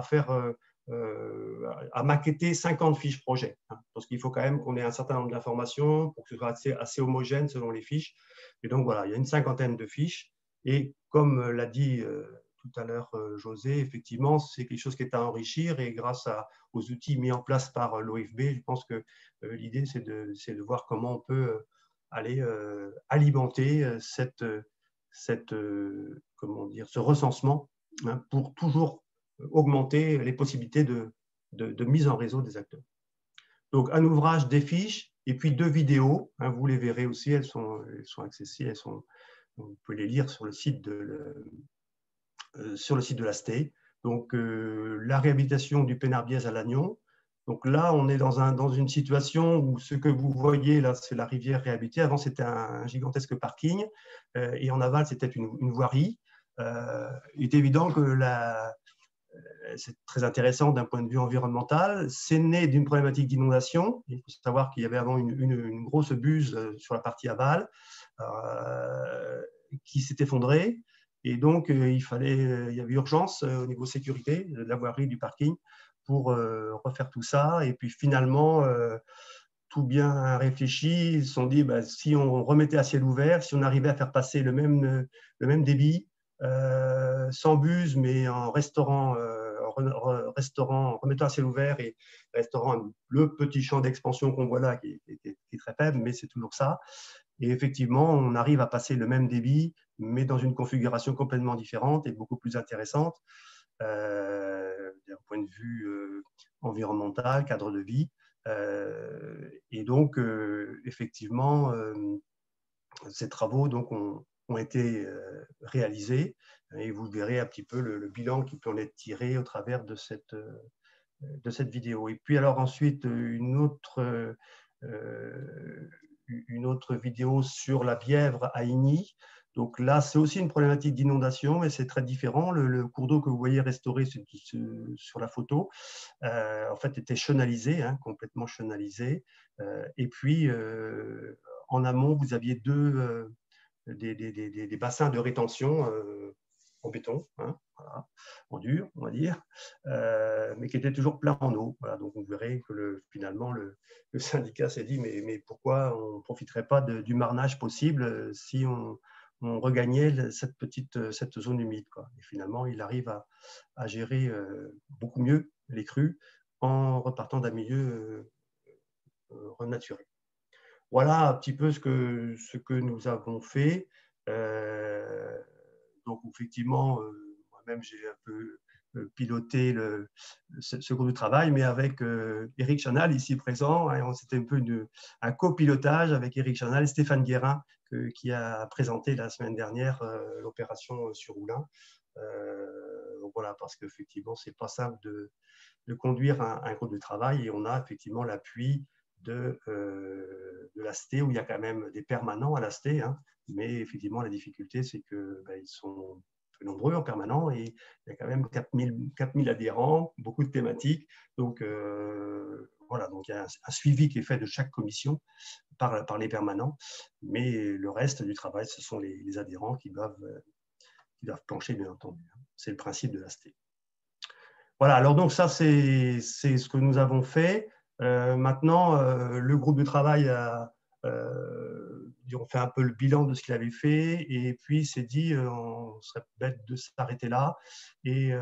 maqueter 50 fiches projets, hein, parce qu'il faut quand même qu'on ait un certain nombre d'informations pour que ce soit assez homogène selon les fiches. Et donc voilà, il y a une cinquantaine de fiches, et comme l'a dit tout à l'heure José, effectivement, c'est quelque chose qui est à enrichir, et grâce aux outils mis en place par l'OFB, je pense que l'idée, c'est de voir comment on peut aller alimenter comment dire, ce recensement, hein, pour toujours augmenter les possibilités de mise en réseau des acteurs. Donc, un ouvrage, des fiches, et puis 2 vidéos. Hein, vous les verrez aussi, elles sont accessibles, vous pouvez les lire sur le site de l'AST. Donc, la réhabilitation du Pénarbiez à Lannion. Donc là, on est dans une situation où ce que vous voyez là, c'est la rivière réhabilitée. Avant, c'était un gigantesque parking, et en aval, c'était une voirie. Il est évident que c'est très intéressant d'un point de vue environnemental. C'est né d'une problématique d'inondation. Il faut savoir qu'il y avait avant une grosse buse sur la partie aval qui s'est effondrée. Et donc, il y avait urgence au niveau sécurité de la voirie du parking pour refaire tout ça. Et puis finalement, tout bien réfléchi, ils se sont dit, si on remettait à ciel ouvert, si on arrivait à faire passer le même débit, sans buse, mais en remettant à ciel ouvert et restaurant le petit champ d'expansion qu'on voit là, qui est très faible, mais c'est toujours ça. Et effectivement, on arrive à passer le même débit, mais dans une configuration complètement différente et beaucoup plus intéressante d'un point de vue environnemental, cadre de vie. Et donc, effectivement, ces travaux donc, ont été réalisés, et vous verrez un petit peu le bilan qui peut en être tiré au travers de cette vidéo. Et puis alors ensuite, une autre vidéo sur la Bièvre à Igny. Donc là, c'est aussi une problématique d'inondation, mais c'est très différent. Le cours d'eau que vous voyez restauré sur la photo, en fait, était chenalisé, hein, complètement chenalisé. Et puis, en amont, vous aviez des bassins de rétention en béton, hein, voilà, en dur, on va dire, mais qui étaient toujours pleins en eau. Voilà, donc vous verrez que finalement, le syndicat s'est dit, mais pourquoi on ne profiterait pas du marnage possible si on regagnait cette zone humide, quoi. Et finalement, il arrive à gérer beaucoup mieux les crues en repartant d'un milieu renaturé. Voilà un petit peu ce que nous avons fait. Donc, effectivement, moi-même, j'ai un peu piloté ce groupe de travail, mais avec Éric Chanal, ici présent. Hein, c'était un peu un copilotage avec Éric Chanal et Stéphane Guérin, qui a présenté la semaine dernière l'opération sur Oulin. Voilà, parce qu'effectivement, ce n'est pas simple de conduire un groupe de travail, et on a effectivement l'appui de l'AST, où il y a quand même des permanents à l'AST, hein, mais effectivement, la difficulté, c'est qu'ils sont peu nombreux en permanent et il y a quand même 4000 adhérents, beaucoup de thématiques. Donc, voilà, donc il y a un suivi qui est fait de chaque commission par les permanents, mais le reste du travail, ce sont les adhérents qui doivent plancher, bien entendu. C'est le principe de l'AST. Voilà, alors donc ça, c'est ce que nous avons fait. Maintenant, le groupe de travail on fait un peu le bilan de ce qu'il avait fait et puis s'est dit on serait bête de s'arrêter là et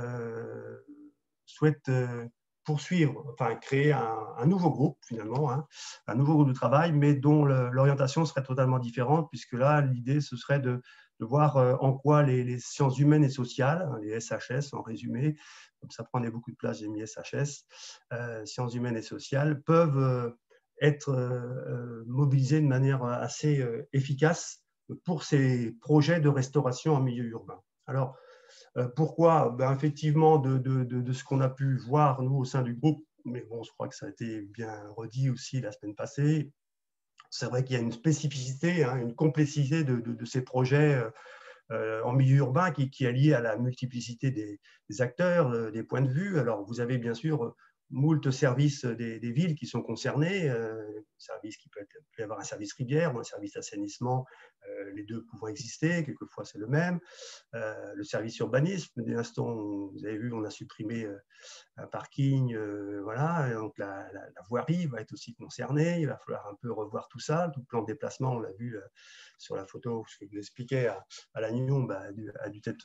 souhaite poursuivre, enfin créer un nouveau groupe finalement, hein, un nouveau groupe de travail, mais dont l'orientation serait totalement différente, puisque là, l'idée, ce serait de voir en quoi les sciences humaines et sociales, les SHS en résumé, comme ça prenait beaucoup de place, j'ai mis SHS, sciences humaines et sociales, peuvent être mobilisées de manière assez efficace pour ces projets de restauration en milieu urbain. Alors, pourquoi? Effectivement, de ce qu'on a pu voir, nous, au sein du groupe, mais bon, je crois que ça a été bien redit aussi la semaine passée, c'est vrai qu'il y a une spécificité, hein, une complexité de ces projets en milieu urbain qui est liée à la multiplicité des acteurs, des points de vue. Alors, vous avez bien sûr moult services des villes qui sont concernés, service qui peut y avoir un service rivière ou un service assainissement, les deux pouvant exister, quelquefois c'est le même. Le service urbanisme, dès l'instant, vous avez vu, on a supprimé un parking, voilà, donc la voirie va être aussi concernée, il va falloir un peu revoir tout ça, tout le plan de déplacement, on l'a vu sur la photo, ce que je vous expliquais à Lannion, a dû être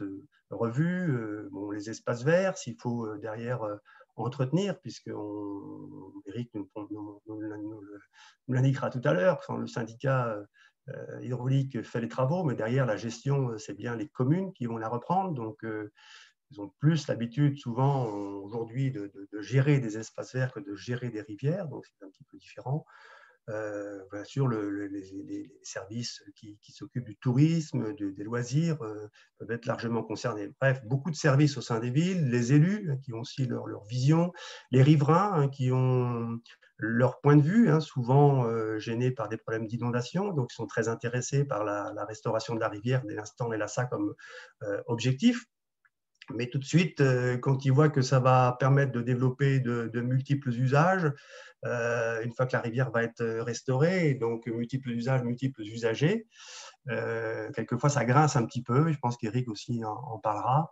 revu. Bon, les espaces verts, s'il faut derrière entretenir, puisque Eric nous l'indiquera tout à l'heure, quand le syndicat hydraulique fait les travaux, mais derrière la gestion, c'est bien les communes qui vont la reprendre, donc ils ont plus l'habitude souvent aujourd'hui de gérer des espaces verts que de gérer des rivières, donc c'est un petit peu différent. Bien sûr, les services qui s'occupent du tourisme, des loisirs peuvent être largement concernés. Bref, beaucoup de services au sein des villes, les élus qui ont aussi leur vision, les riverains qui ont leur point de vue, souvent gênés par des problèmes d'inondation, donc ils sont très intéressés par la restauration de la rivière dès l'instant elle a ça comme objectif. Mais tout de suite, quand ils voient que ça va permettre de développer de multiples usages, une fois que la rivière va être restaurée, donc multiples usages, multiples usagers, quelquefois ça grince un petit peu, je pense qu'Éric aussi en parlera,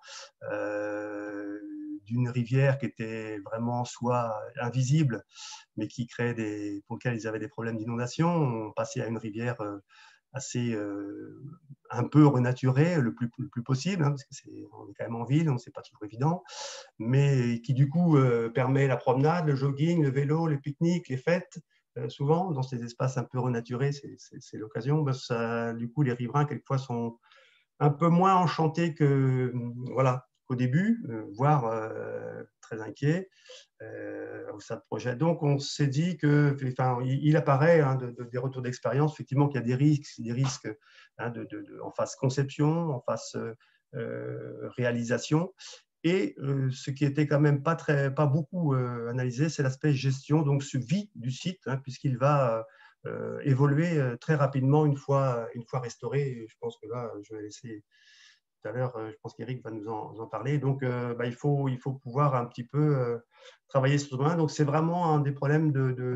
d'une rivière qui était vraiment soit invisible, mais qui créait pour lequel ils avaient des problèmes d'inondation, on passait à une rivière assez un peu renaturé le plus possible, parce qu'on est quand même en ville, donc c'est pas toujours évident, mais qui du coup permet la promenade, le jogging, le vélo, les pique-niques, les fêtes, souvent dans ces espaces un peu renaturés, c'est l'occasion. Du coup, les riverains quelquefois sont un peu moins enchantés voilà, qu'au début, voire très inquiets au sein de projet. Donc, on s'est dit que, il apparaît des retours d'expérience, effectivement, qu'il y a des risques en phase conception, en phase réalisation. Et ce qui était quand même pas beaucoup analysé, c'est l'aspect gestion, donc vie du site, puisqu'il va évoluer très rapidement une fois restauré. Et je pense que là, je vais laisser tout à l'heure, je pense qu'Éric va nous en parler. Donc, il faut pouvoir un petit peu travailler sur ce domaine. Donc, c'est vraiment un des problèmes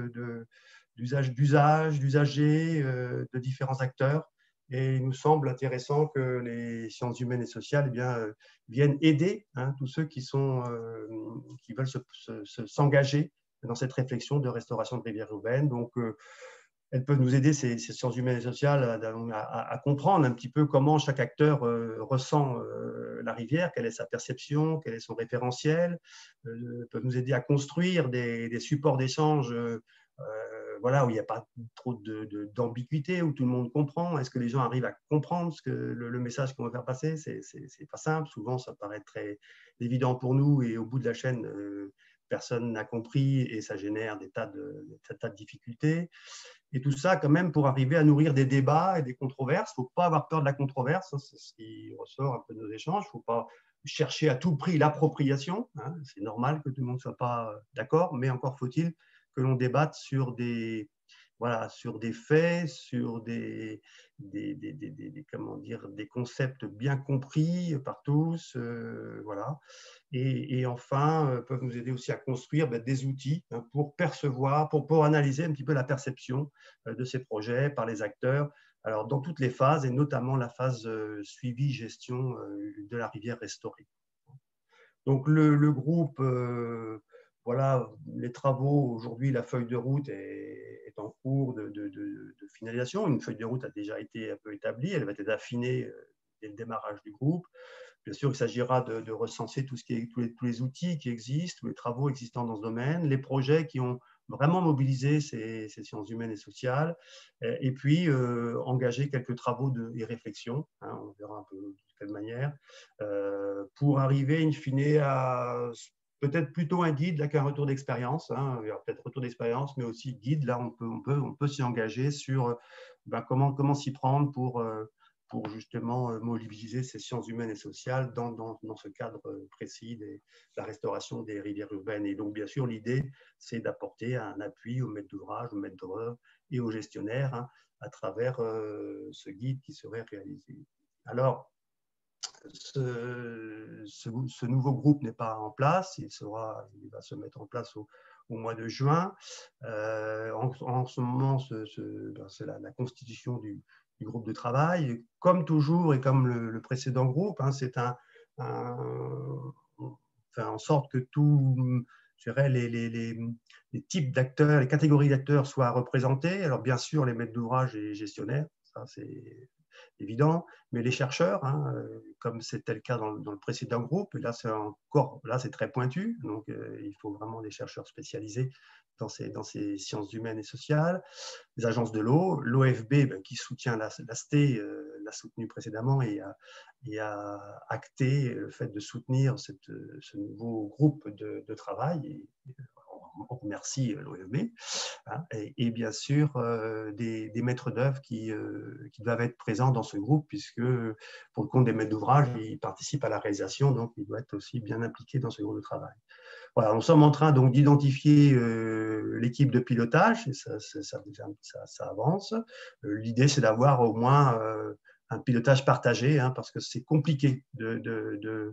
d'usager, de différents acteurs. Et il nous semble intéressant que les sciences humaines et sociales viennent aider tous ceux qui veulent s'engager dans cette réflexion de restauration de rivières urbaines. Donc, elles peuvent nous aider, ces sciences humaines et sociales, à comprendre un petit peu comment chaque acteur ressent la rivière, quelle est sa perception, quel est son référentiel, peuvent nous aider à construire des supports d'échange voilà, où il n'y a pas trop d'ambiguïté, où tout le monde comprend. Est-ce que les gens arrivent à comprendre le message qu'on veut faire passer? C'est pas simple. Souvent, ça paraît très évident pour nous et au bout de la chaîne, personne n'a compris et ça génère des tas de difficultés. Et tout ça, quand même, pour arriver à nourrir des débats et des controverses. Il ne faut pas avoir peur de la controverse, c'est ce qui ressort un peu de nos échanges. Il ne faut pas chercher à tout prix l'appropriation. C'est normal que tout le monde ne soit pas d'accord, mais encore faut-il que l'on débatte sur des voilà, sur des faits, sur comment dire, des concepts bien compris par tous, voilà. Et enfin, peuvent nous aider aussi à construire des outils pour percevoir, pour analyser un petit peu la perception de ces projets par les acteurs, alors dans toutes les phases, et notamment la phase suivi, gestion de la rivière restaurée. Donc le groupe, voilà, les travaux, aujourd'hui, la feuille de route est en cours de finalisation. Une feuille de route a déjà été un peu établie, elle va être affinée dès le démarrage du groupe. Bien sûr, il s'agira de recenser tous les outils qui existent, tous les travaux existants dans ce domaine, les projets qui ont vraiment mobilisé ces sciences humaines et sociales, et puis engager quelques travaux et réflexions, on verra un peu de quelle manière, pour arriver in fine à peut-être plutôt un guide là qu'un retour d'expérience. Il y aura peut-être retour d'expérience, mais aussi guide. Là, on peut s'y engager sur comment s'y prendre pour justement mobiliser ces sciences humaines et sociales dans ce cadre précis de la restauration des rivières urbaines. Et donc, bien sûr, l'idée, c'est d'apporter un appui aux maîtres d'ouvrage, aux maîtres d'œuvre et aux gestionnaires à travers ce guide qui serait réalisé. Alors, ce nouveau groupe n'est pas en place, il va se mettre en place au mois de juin. En ce moment, c'est la constitution du groupe de travail. Comme toujours et comme le précédent groupe, c'est faire en sorte que je dirais, les types d'acteurs, les catégories d'acteurs soient représentés. Alors bien sûr, les maîtres d'ouvrage et les gestionnaires, ça c'est évident, mais les chercheurs, comme c'était le cas dans le précédent groupe, là c'est très pointu, donc il faut vraiment des chercheurs spécialisés dans ces sciences humaines et sociales, les agences de l'eau, l'OFB qui soutient l'AST, l'a soutenu précédemment et a acté le fait de soutenir ce nouveau groupe de travail. Et on remercie l'OFB. Et bien sûr des maîtres d'œuvre qui doivent être présents dans ce groupe, puisque pour le compte des maîtres d'ouvrage, ils participent à la réalisation, donc ils doivent être aussi bien impliqués dans ce groupe de travail. Voilà, nous sommes en train donc d'identifier l'équipe de pilotage, et ça avance. L'idée, c'est d'avoir au moins un pilotage partagé, parce que c'est compliqué de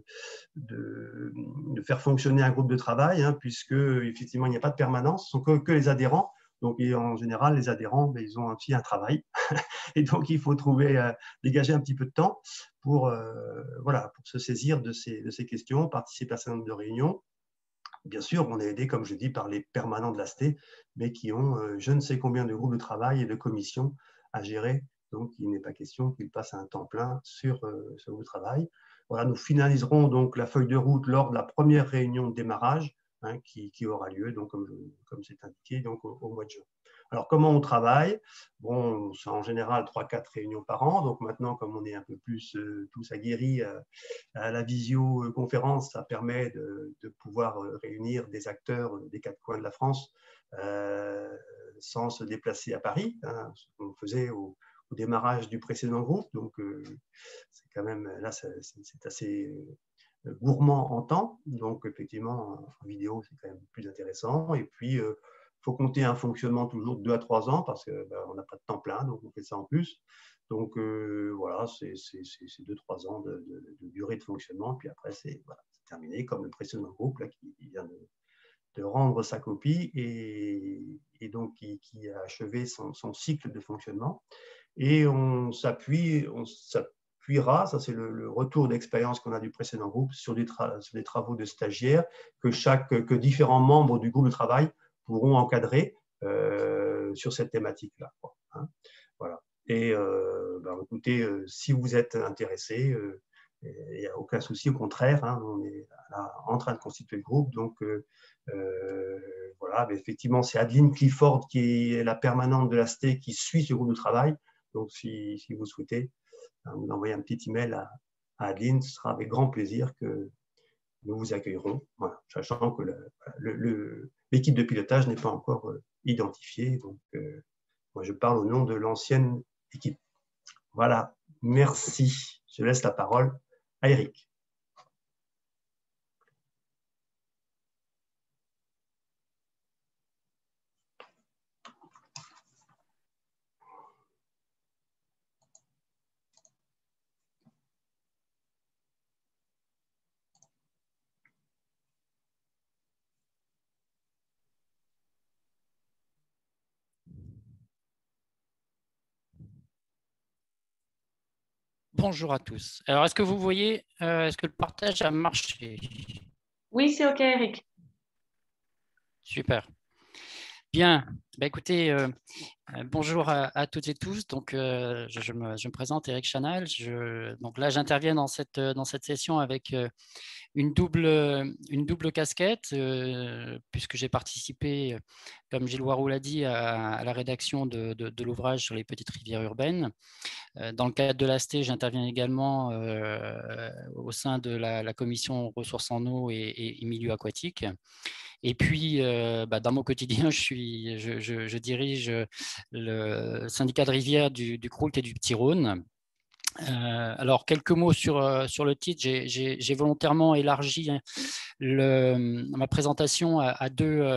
faire fonctionner un groupe de travail, puisque effectivement il n'y a pas de permanence, ce ne sont que les adhérents. Donc, en général, les adhérents, ils ont aussi un travail. Et donc, il faut dégager un petit peu de temps pour se saisir de ces questions, participer à un certain nombre de réunions. Bien sûr, on est aidé, comme je dis, par les permanents de l'AST, mais qui ont je ne sais combien de groupes de travail et de commissions à gérer. Donc, il n'est pas question qu'ils passent un temps plein sur ce groupe de travail. Voilà, nous finaliserons donc la feuille de route lors de la première réunion de démarrage qui aura lieu, donc, comme c'est indiqué, donc, au mois de juin. Alors, comment on travaille? Bon, c'est en général 3-4 réunions par an. Donc, maintenant, comme on est un peu plus tous aguerris à la visioconférence, ça permet de pouvoir réunir des acteurs des 4 coins de la France sans se déplacer à Paris, ce qu'on faisait au démarrage du précédent groupe. Donc, c'est quand même, là, c'est assez gourmand en temps. Donc, effectivement, en vidéo, c'est quand même plus intéressant. Et puis, il faut compter un fonctionnement toujours de 2 à 3 ans parce qu'on n'a pas de temps plein, donc on fait ça en plus. Donc, voilà, c'est 2-3 ans de durée de fonctionnement. Puis après, c'est terminé, comme le précédent groupe là, qui vient de rendre sa copie et donc qui a achevé son cycle de fonctionnement. Et on s'appuiera, ça c'est le retour d'expérience qu'on a du précédent groupe, sur des travaux de stagiaires que différents membres du groupe de travail pourront encadrer sur cette thématique-là. Voilà. Et écoutez, si vous êtes intéressé, il n'y a aucun souci, au contraire, on est là, en train de constituer le groupe. Donc, voilà, mais effectivement, c'est Adeline Clifford qui est la permanente de l'AST qui suit ce groupe de travail. Donc, si vous souhaitez, vous envoyez un petit email à Adeline, ce sera avec grand plaisir que nous vous accueillerons, voilà, sachant que l'équipe de pilotage n'est pas encore identifiée. Donc, moi, je parle au nom de l'ancienne équipe. Voilà, merci. Je laisse la parole à Eric. Rebonjour à tous. Alors, est-ce que vous voyez, est-ce que le partage a marché? Oui, c'est OK, Eric. Super. Bien. Bah, écoutez, bonjour à toutes et tous. Donc, je me présente, Eric Chanal. Donc là, j'interviens dans cette session avec une double casquette, puisque j'ai participé, comme Gilles Warou l'a dit, à la rédaction de l'ouvrage sur les petites rivières urbaines. Dans le cadre de l'AST, j'interviens également au sein de la commission ressources en eau et milieux aquatiques. Et puis, dans mon quotidien, je dirige le syndicat de rivière du Croult et du Petit Rhône. Alors, quelques mots sur le titre. J'ai volontairement élargi ma présentation à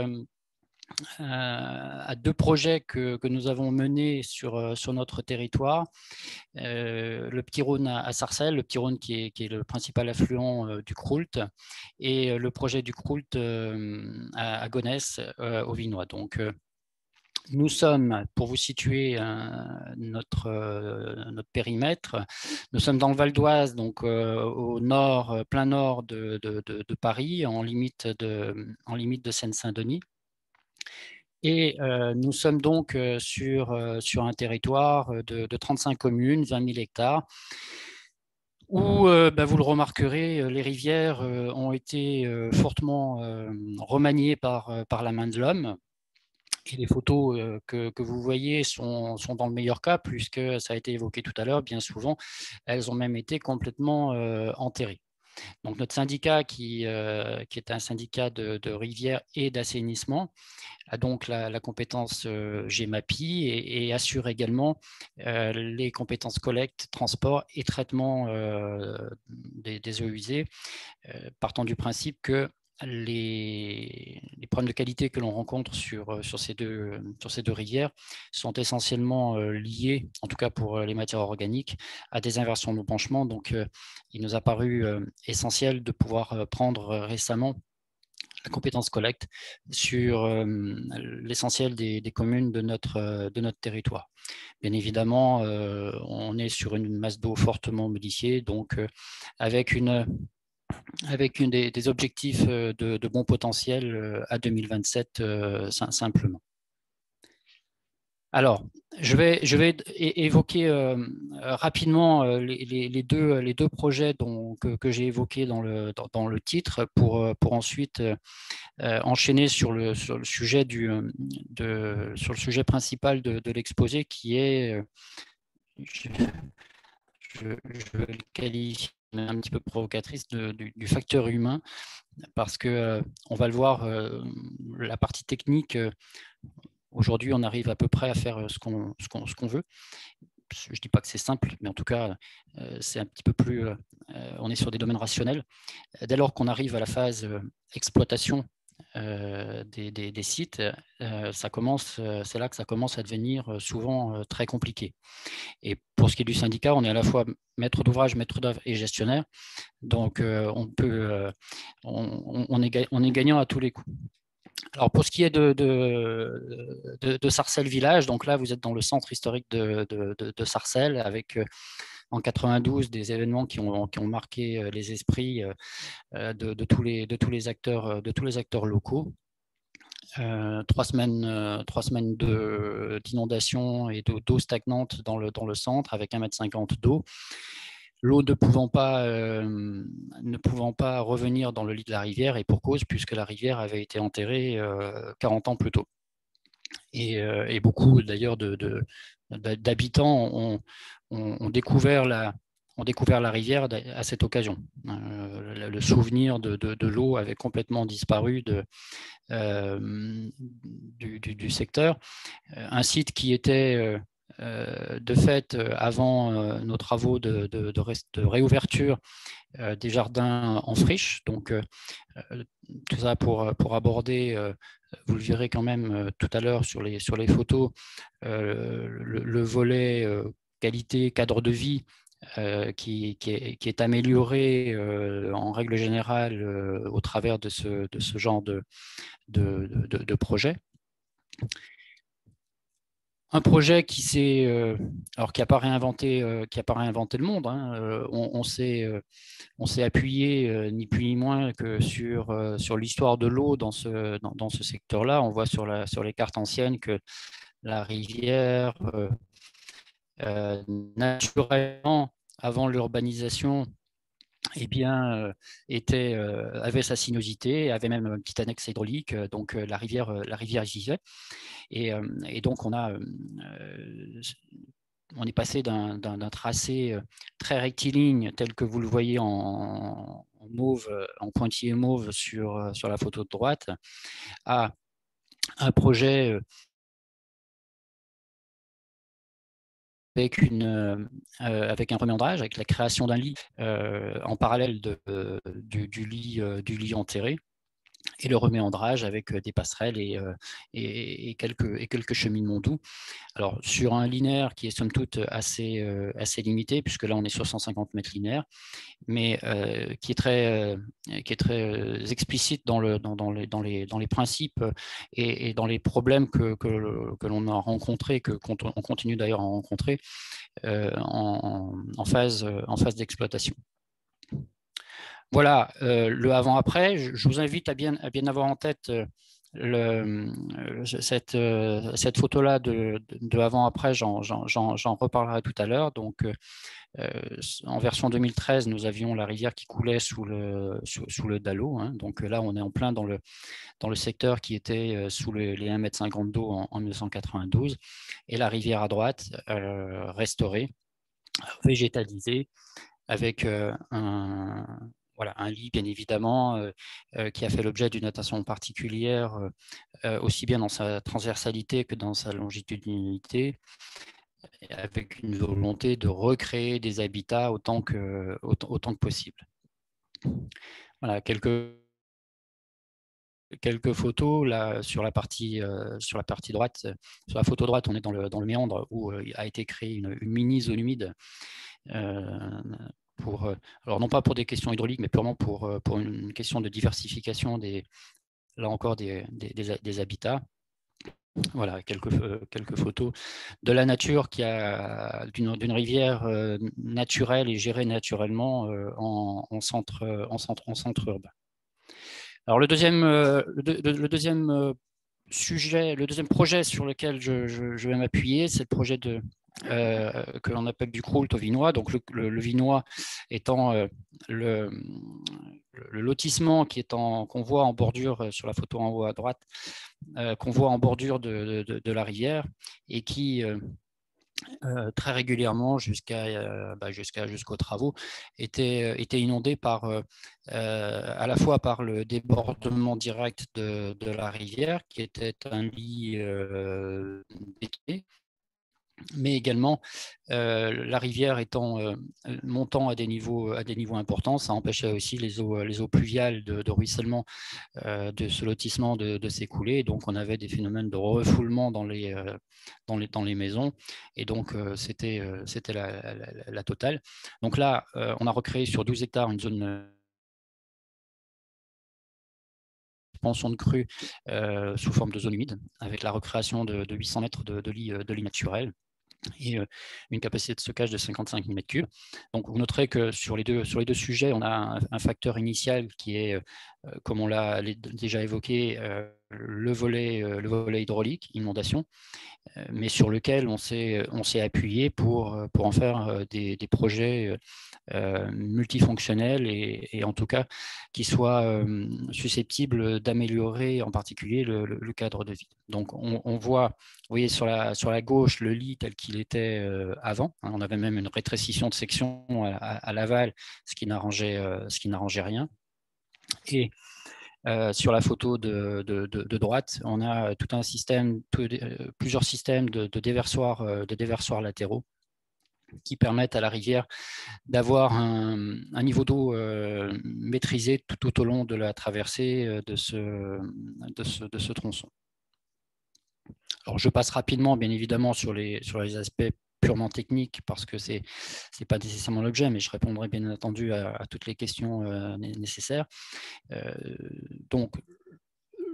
deux projets que nous avons menés sur notre territoire. Le Petit Rhône à Sarcelles, le Petit Rhône qui est le principal affluent du Croult, et le projet du Croult à Gonesse, au Vinois. Donc, nous sommes, pour vous situer notre périmètre, nous sommes dans le Val d'Oise, donc au nord, plein nord de Paris, en limite de Seine-Saint-Denis. Et nous sommes donc sur un territoire de 35 communes, 20 000 hectares, où, vous le remarquerez, les rivières ont été fortement remaniées par la main de l'homme. Et les photos que vous voyez sont dans le meilleur cas, puisque ça a été évoqué tout à l'heure, bien souvent, elles ont même été complètement enterrées. Donc notre syndicat, qui est un syndicat de rivières et d'assainissement, a donc la compétence GEMAPI et assure également les compétences collecte, transport et traitement des eaux usées, partant du principe que les problèmes de qualité que l'on rencontre sur ces deux rivières sont essentiellement liés, en tout cas pour les matières organiques, à des inversions de branchement. Donc, il nous a paru essentiel de pouvoir prendre récemment la compétence collecte sur l'essentiel des communes de notre territoire. Bien évidemment, on est sur une masse d'eau fortement modifiée, donc avec des objectifs de bon potentiel à 2027 simplement. Alors, je vais évoquer rapidement les deux projets que j'ai évoqués dans le titre pour ensuite enchaîner sur le sujet sur le sujet principal de l'exposé, qui est, je vais le qualifier un petit peu provocatrice, du facteur humain, parce que on va le voir, la partie technique. Aujourd'hui, on arrive à peu près à faire ce qu'on veut. Je ne dis pas que c'est simple, mais en tout cas, c'est un petit peu plus. On est sur des domaines rationnels. Dès lors qu'on arrive à la phase exploitation des sites, c'est là que ça commence à devenir souvent très compliqué. Et pour ce qui est du syndicat, on est à la fois maître d'ouvrage, maître d'œuvre et gestionnaire. Donc, on est gagnant à tous les coups. Alors, pour ce qui est de Sarcelles Village, donc là, vous êtes dans le centre historique de Sarcelles, avec en 92 des événements qui ont marqué les esprits de tous les acteurs locaux. 3 semaines d'inondation et d'eau stagnante dans le centre, avec 1,50 m d'eau. L'eau ne pouvant pas revenir dans le lit de la rivière, et pour cause, puisque la rivière avait été enterrée 40 ans plus tôt. Et beaucoup d'ailleurs d'habitants ont découvert la rivière à cette occasion. Le souvenir de l'eau avait complètement disparu du secteur. Un site qui était de fait, avant nos travaux de réouverture des jardins en friche. Donc, tout ça pour aborder, vous le verrez quand même tout à l'heure sur les photos, le volet qualité, cadre de vie, qui est amélioré en règle générale au travers de ce genre de projet. Un projet qui n'a pas réinventé le monde, hein. On s'est appuyé ni plus ni moins que sur l'histoire de l'eau dans ce secteur-là. On voit sur les cartes anciennes que la rivière, naturellement, avant l'urbanisation, eh bien, avait sa sinuosité, avait même une petite annexe hydraulique, donc la rivière vivait. Et donc, on est passé d'un tracé très rectiligne, tel que vous le voyez en mauve, en pointillé mauve sur la photo de droite, à un projet avec un reméandrage, avec la création d'un lit en parallèle du lit enterré, et le reméandrage avec des passerelles et quelques cheminements doux. Alors, sur un linéaire qui est somme toute assez limité, puisque là on est sur 150 mètres linéaires, mais qui est très explicite dans les principes et dans les problèmes que l'on a rencontrés, qu'on continue d'ailleurs à rencontrer en phase d'exploitation. Voilà le avant-après. Je vous invite à bien avoir en tête cette photo-là de avant-après. J'en reparlerai tout à l'heure. Donc, en version 2013, nous avions la rivière qui coulait sous le Dallot, hein. Donc là, on est en plein dans le secteur qui était sous les 1,50 m d'eau en 1992. Et la rivière à droite, restaurée, végétalisée, avec un lit, bien évidemment, qui a fait l'objet d'une attention particulière, aussi bien dans sa transversalité que dans sa longitudinalité, avec une volonté de recréer des habitats autant que possible. Voilà, quelques photos là sur la partie droite. Sur la photo droite, on est dans le méandre où a été créée une mini zone humide. Alors non pas pour des questions hydrauliques, mais purement pour une question de diversification là encore des habitats. Voilà, quelques photos de la nature d'une rivière naturelle et gérée naturellement en centre urbain. Alors le deuxième sujet, le deuxième projet sur lequel je vais m'appuyer, c'est le projet que l'on appelle du Croult au Vinois. Donc le Vinois étant le lotissement qu'on voit en bordure sur la photo en haut à droite, qu'on voit en bordure de la rivière et qui très régulièrement jusqu'aux travaux était inondé à la fois par le débordement direct de la rivière, qui était un lit bétonné, mais également la rivière montant à des niveaux importants, ça empêchait aussi les eaux pluviales de ruissellement de ce lotissement de s'écouler. Donc on avait des phénomènes de refoulement dans les maisons, et donc c'était la totale. Donc là, on a recréé sur 12 hectares une zone expansion de crue sous forme de zone humide, avec la recréation de 800 mètres de lits naturels et une capacité de stockage de 55 000 m3. Donc vous noterez que sur les deux sujets, on a un facteur initial qui est, comme on l'a déjà évoqué, le volet hydraulique, inondation, mais sur lequel on s'est appuyé pour en faire des projets multifonctionnels et en tout cas qui soient susceptibles d'améliorer en particulier le cadre de vie. Donc on voit, vous voyez sur la gauche le lit tel qu'il était avant, hein. On avait même une rétrécition de section à l'aval, ce qui n'arrangeait rien. Et sur la photo de droite, on a tout un système, plusieurs systèmes de déversoirs latéraux qui permettent à la rivière d'avoir un niveau d'eau maîtrisé tout au long de la traversée de ce tronçon. Alors, je passe rapidement, bien évidemment, sur les aspects purement techniques, parce que ce n'est pas nécessairement l'objet, mais je répondrai bien entendu à toutes les questions nécessaires. Donc,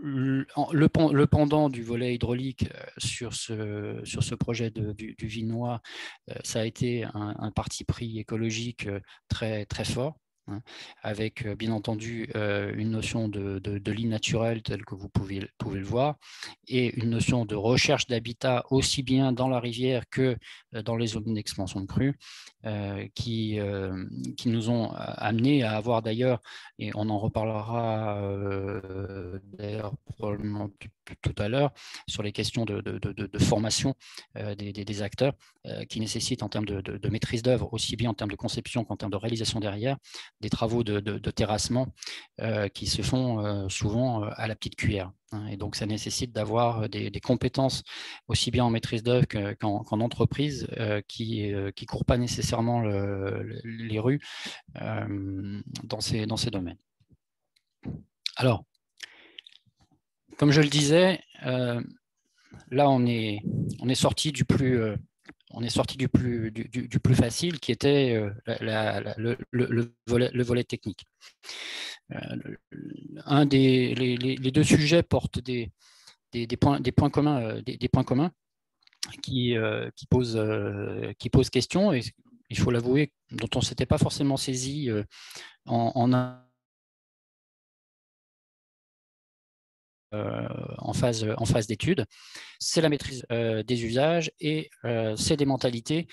le pendant du volet hydraulique sur ce projet du Vinois, ça a été un parti pris écologique très, très fort, hein, avec bien entendu une notion de ligne naturelle telle que vous pouvez le voir, et une notion de recherche d'habitat aussi bien dans la rivière que dans les zones d'expansion de crue, qui nous ont amenés à avoir d'ailleurs, et on en reparlera d'ailleurs probablement tout à l'heure, sur les questions de formation des acteurs, qui nécessitent en termes de maîtrise d'œuvre, aussi bien en termes de conception qu'en termes de réalisation derrière, des travaux de terrassement qui se font souvent à la petite cuillère. Et donc, ça nécessite d'avoir des compétences aussi bien en maîtrise d'œuvre qu'en entreprise qui ne courent pas nécessairement les rues dans ces domaines. Alors, comme je le disais, là, on est sorti du plus facile, qui était le volet technique. Les deux sujets portent des points communs qui posent question, et il faut l'avouer, dont on ne s'était pas forcément saisi en phase d'étude. C'est la maîtrise des usages et c'est des mentalités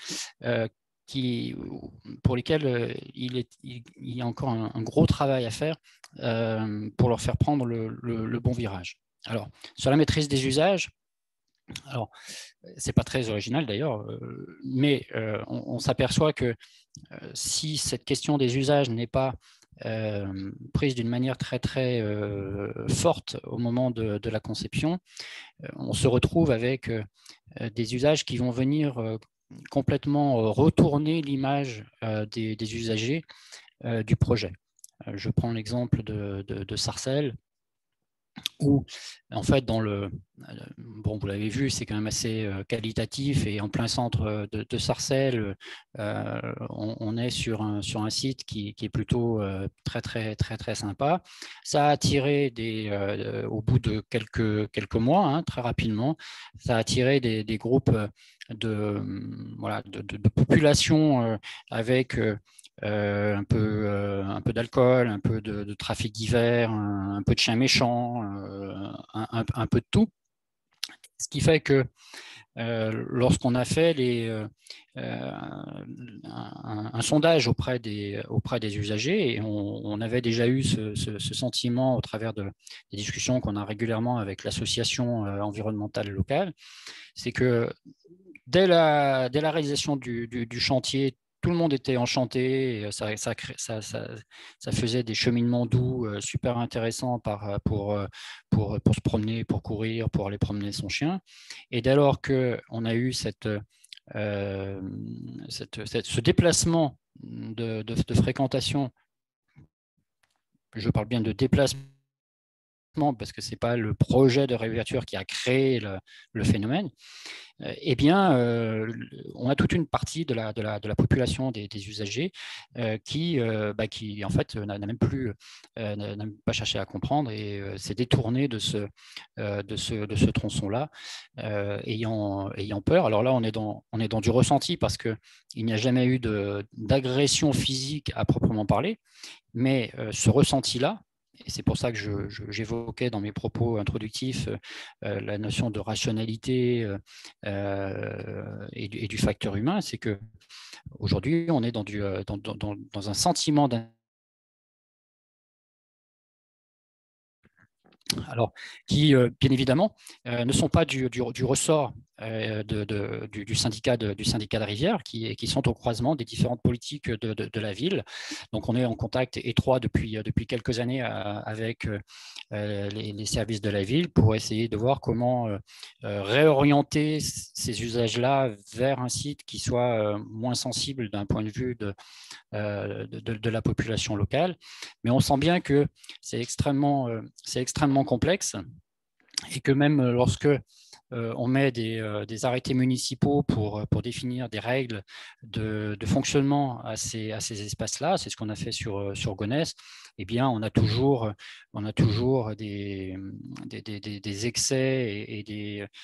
pour lesquelles il y a encore un gros travail à faire pour leur faire prendre le bon virage. Alors, sur la maîtrise des usages, alors, c'est pas très original d'ailleurs, mais on s'aperçoit que si cette question des usages n'est pas prise d'une manière très très forte au moment de la conception, on se retrouve avec des usages qui vont venir complètement retourner l'image des usagers du projet. Je prends l'exemple de Sarcelles, où en fait bon, vous l'avez vu, c'est quand même assez qualitatif, et en plein centre de Sarcelles, on est sur un site qui est plutôt très très très très sympa. Ça a attiré au bout de quelques mois, hein, très rapidement, ça a attiré des groupes de population avec un peu d'alcool, un peu de trafic divers, un peu de chiens méchants, un peu de tout. Ce qui fait que lorsqu'on a fait un sondage auprès des usagers, et on avait déjà eu ce sentiment au travers des discussions qu'on a régulièrement avec l'association environnementale locale, c'est que dès la réalisation du chantier, tout le monde était enchanté, ça faisait des cheminements doux super intéressants pour se promener, pour courir, pour aller promener son chien. Et dès lors qu'on a eu ce déplacement de fréquentation, je parle bien de déplacement parce que ce n'est pas le projet de réouverture qui a créé le phénomène, eh bien, on a toute une partie de la population des usagers qui en fait, n'a même pas cherché à comprendre et s'est détourné de ce tronçon-là, ayant peur. Alors là, on est dans du ressenti parce qu'il n'y a jamais eu d'agression physique à proprement parler, mais ce ressenti-là, et c'est pour ça que j'évoquais dans mes propos introductifs la notion de rationalité et du facteur humain, c'est qu'aujourd'hui, on est dans un sentiment alors, qui, bien évidemment, ne sont pas du ressort du syndicat de rivière, qui sont au croisement des différentes politiques de la ville. Donc, on est en contact étroit depuis quelques années avec les services de la ville pour essayer de voir comment réorienter ces usages-là vers un site qui soit moins sensible d'un point de vue de la population locale. Mais on sent bien que c'est extrêmement complexe, et que même lorsque on met des arrêtés municipaux pour définir des règles de fonctionnement à ces espaces-là. C'est ce qu'on a fait sur Gonesse. Eh bien, on a toujours des excès et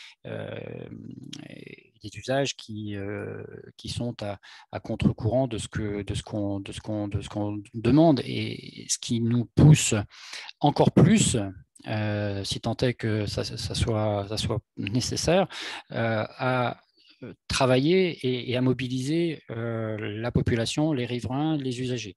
des usages qui sont à contre-courant de ce qu'on demande, et ce qui nous pousse encore plus, si tant est que ça soit nécessaire, à travailler et à mobiliser la population, les riverains, les usagers.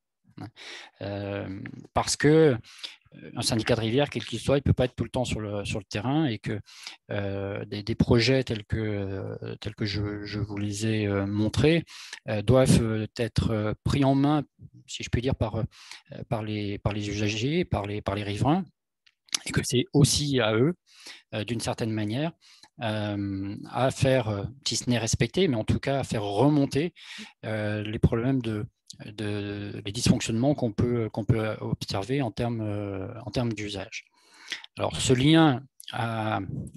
Parce que un syndicat de rivière, quel qu'il soit, il ne peut pas être tout le temps sur le terrain, et que des projets tels que je vous les ai montrés doivent être pris en main, si je puis dire, par les usagers, par les riverains, et que c'est aussi à eux, d'une certaine manière, à faire, si ce n'est respecter, mais en tout cas à faire remonter les problèmes les dysfonctionnements qu'on peut observer en termes d'usage. Alors ce lien à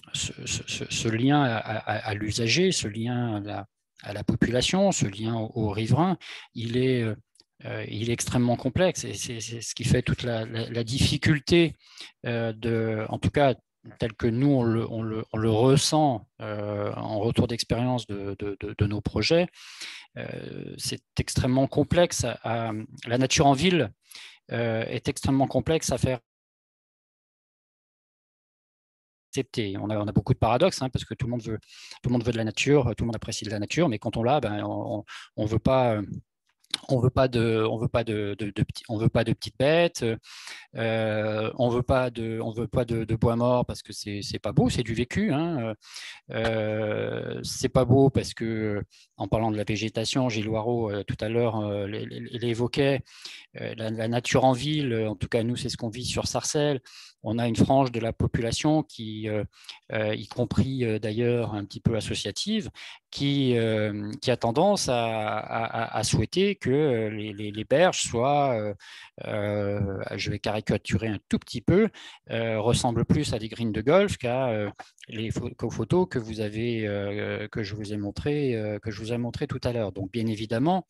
l'usager, ce lien à la population, ce lien aux riverains, il est extrêmement complexe, et c'est ce qui fait toute la difficulté en tout cas tel que nous on le ressent en retour d'expérience de nos projets. C'est extrêmement complexe. La nature en ville est extrêmement complexe à faire accepter. On a beaucoup de paradoxes, parce que tout le monde veut de la nature, tout le monde apprécie de la nature, mais quand on l'a, on veut pas. On veut pas de petites bêtes, on veut pas de bois mort parce que c'est pas beau, c'est du vécu. C'est pas beau parce que, en parlant de la végétation, Gilles Loireau tout à l'heure l'évoquait, la nature en ville, en tout cas nous c'est ce qu'on vit sur Sarcelles. On a une frange de la population qui, y compris d'ailleurs un petit peu associative, qui a tendance à souhaiter que les berges soient, je vais caricaturer un tout petit peu, ressemblent plus à des greens de golf qu'aux photos que je vous ai montrées tout à l'heure. Donc bien évidemment,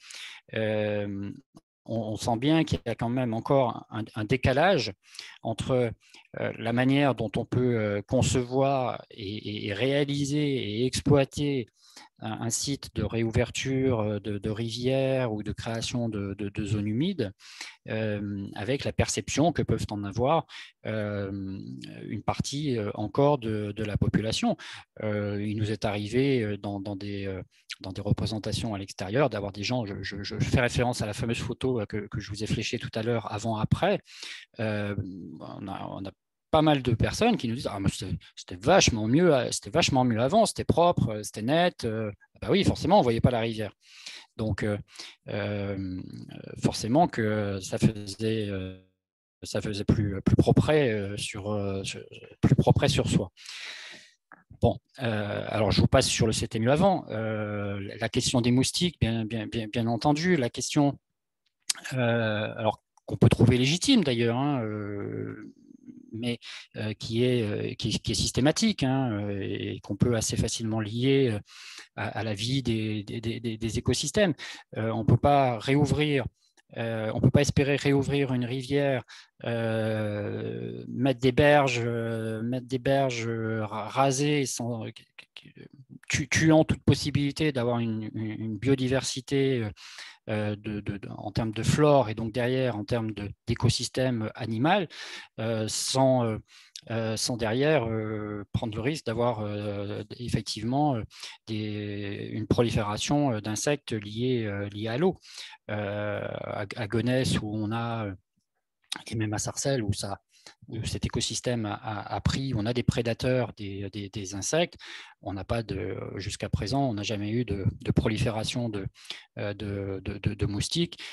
on sent bien qu'il y a quand même encore un décalage entre la manière dont on peut concevoir et réaliser et exploiter un site de réouverture de rivières ou de création de zones humides, avec la perception que peuvent en avoir une partie encore de la population. Il nous est arrivé dans des représentations à l'extérieur d'avoir des gens, je fais référence à la fameuse photo que je vous ai fléchée tout à l'heure, avant-après. On a pas mal de personnes qui nous disent c'était vachement mieux avant, c'était propre, c'était net. Bah oui, forcément, on ne voyait pas la rivière. Donc, forcément que ça faisait plus propre sur soi. Bon, alors je vous passe sur le c'était mieux avant. La question des moustiques, bien entendu, la question, alors qu'on peut trouver légitime d'ailleurs, mais qui est systématique, et qu'on peut assez facilement lier à la vie des écosystèmes. On ne peut pas espérer réouvrir une rivière, mettre des berges rasées, tuant toute possibilité d'avoir une biodiversité en termes de flore, et donc derrière en termes d'écosystème animal, sans derrière prendre le risque d'avoir effectivement une prolifération d'insectes liés à l'eau. À Gonesse, où on a, et même à Sarcelles, où cet écosystème a pris, on a des prédateurs des insectes. On n'a pas jusqu'à présent, on n'a jamais eu de prolifération de moustiques.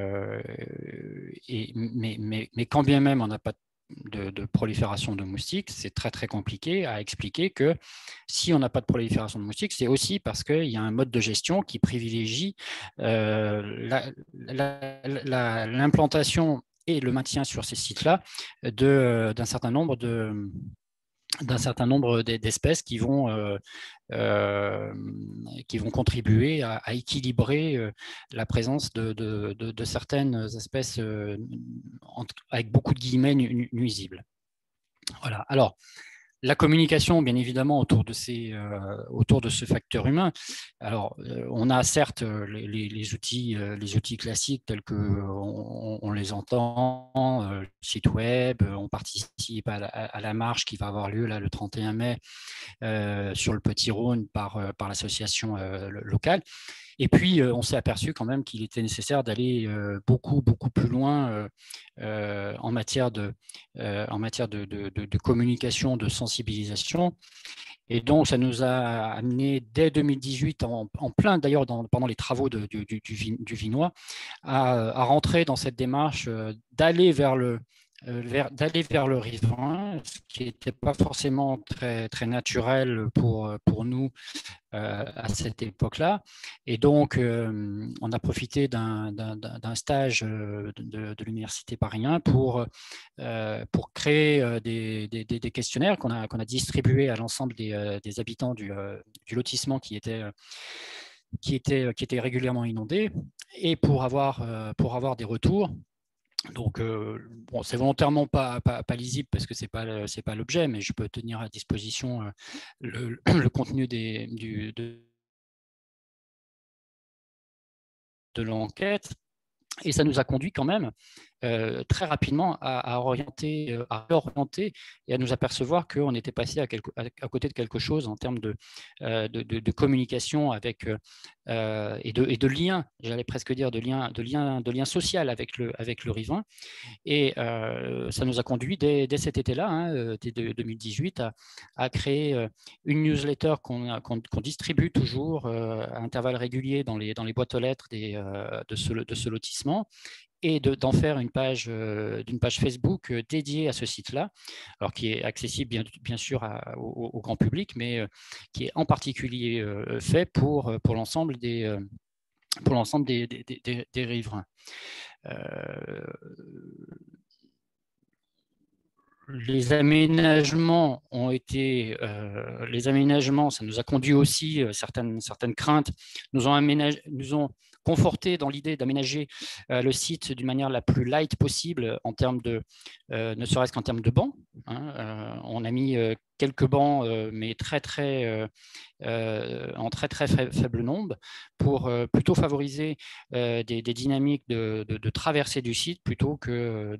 Mais quand bien même on n'a pas de prolifération de moustiques, c'est très très compliqué à expliquer que si on n'a pas de prolifération de moustiques, c'est aussi parce qu'il y a un mode de gestion qui privilégie l'implantation et le maintien sur ces sites-là d'un certain nombre d'un certain nombre d'espèces qui vont contribuer à équilibrer la présence de certaines espèces avec beaucoup de guillemets nuisibles. Voilà. Alors, la communication, bien évidemment, autour de ce facteur humain. Alors, on a certes les outils classiques tels qu'on les entend, site web, on participe à la marche qui va avoir lieu là, le 31 mai sur le Petit-Rhône par l'association locale. Et puis, on s'est aperçu quand même qu'il était nécessaire d'aller beaucoup plus loin en matière de communication, de sensibilisation. Et donc, ça nous a amené dès 2018, en plein d'ailleurs pendant les travaux du Vinois, à rentrer dans cette démarche d'aller vers le riverain, ce qui n'était pas forcément très naturel pour nous à cette époque-là. Et donc, on a profité d'un stage de l'Université Paris 1 pour créer des questionnaires qu'on a distribués à l'ensemble des habitants du lotissement qui était régulièrement inondé, et pour avoir des retours. Donc, bon, c'est volontairement pas lisible parce que c'est pas l'objet, mais je peux tenir à disposition le contenu de l'enquête. Et ça nous a conduit quand même très rapidement à réorienter et à nous apercevoir qu'on était passé à côté de quelque chose en termes de communication avec, et de lien, j'allais presque dire de lien social avec le riverain. Et ça nous a conduit dès cet été-là, dès 2018, à créer une newsletter qu'on distribue toujours à intervalles réguliers dans les boîtes aux lettres de ce lotissement, et d'en faire une page Facebook dédiée à ce site-là, alors qui est accessible bien sûr au grand public, mais qui est en particulier fait pour l'ensemble des riverains. Les aménagements, ça nous a conduit aussi, certaines craintes nous ont conforté dans l'idée d'aménager le site d'une manière la plus light possible en termes ne serait-ce qu'en termes de bancs. On a mis quelques bancs, mais en très faible nombre, pour plutôt favoriser des dynamiques de traversée du site plutôt que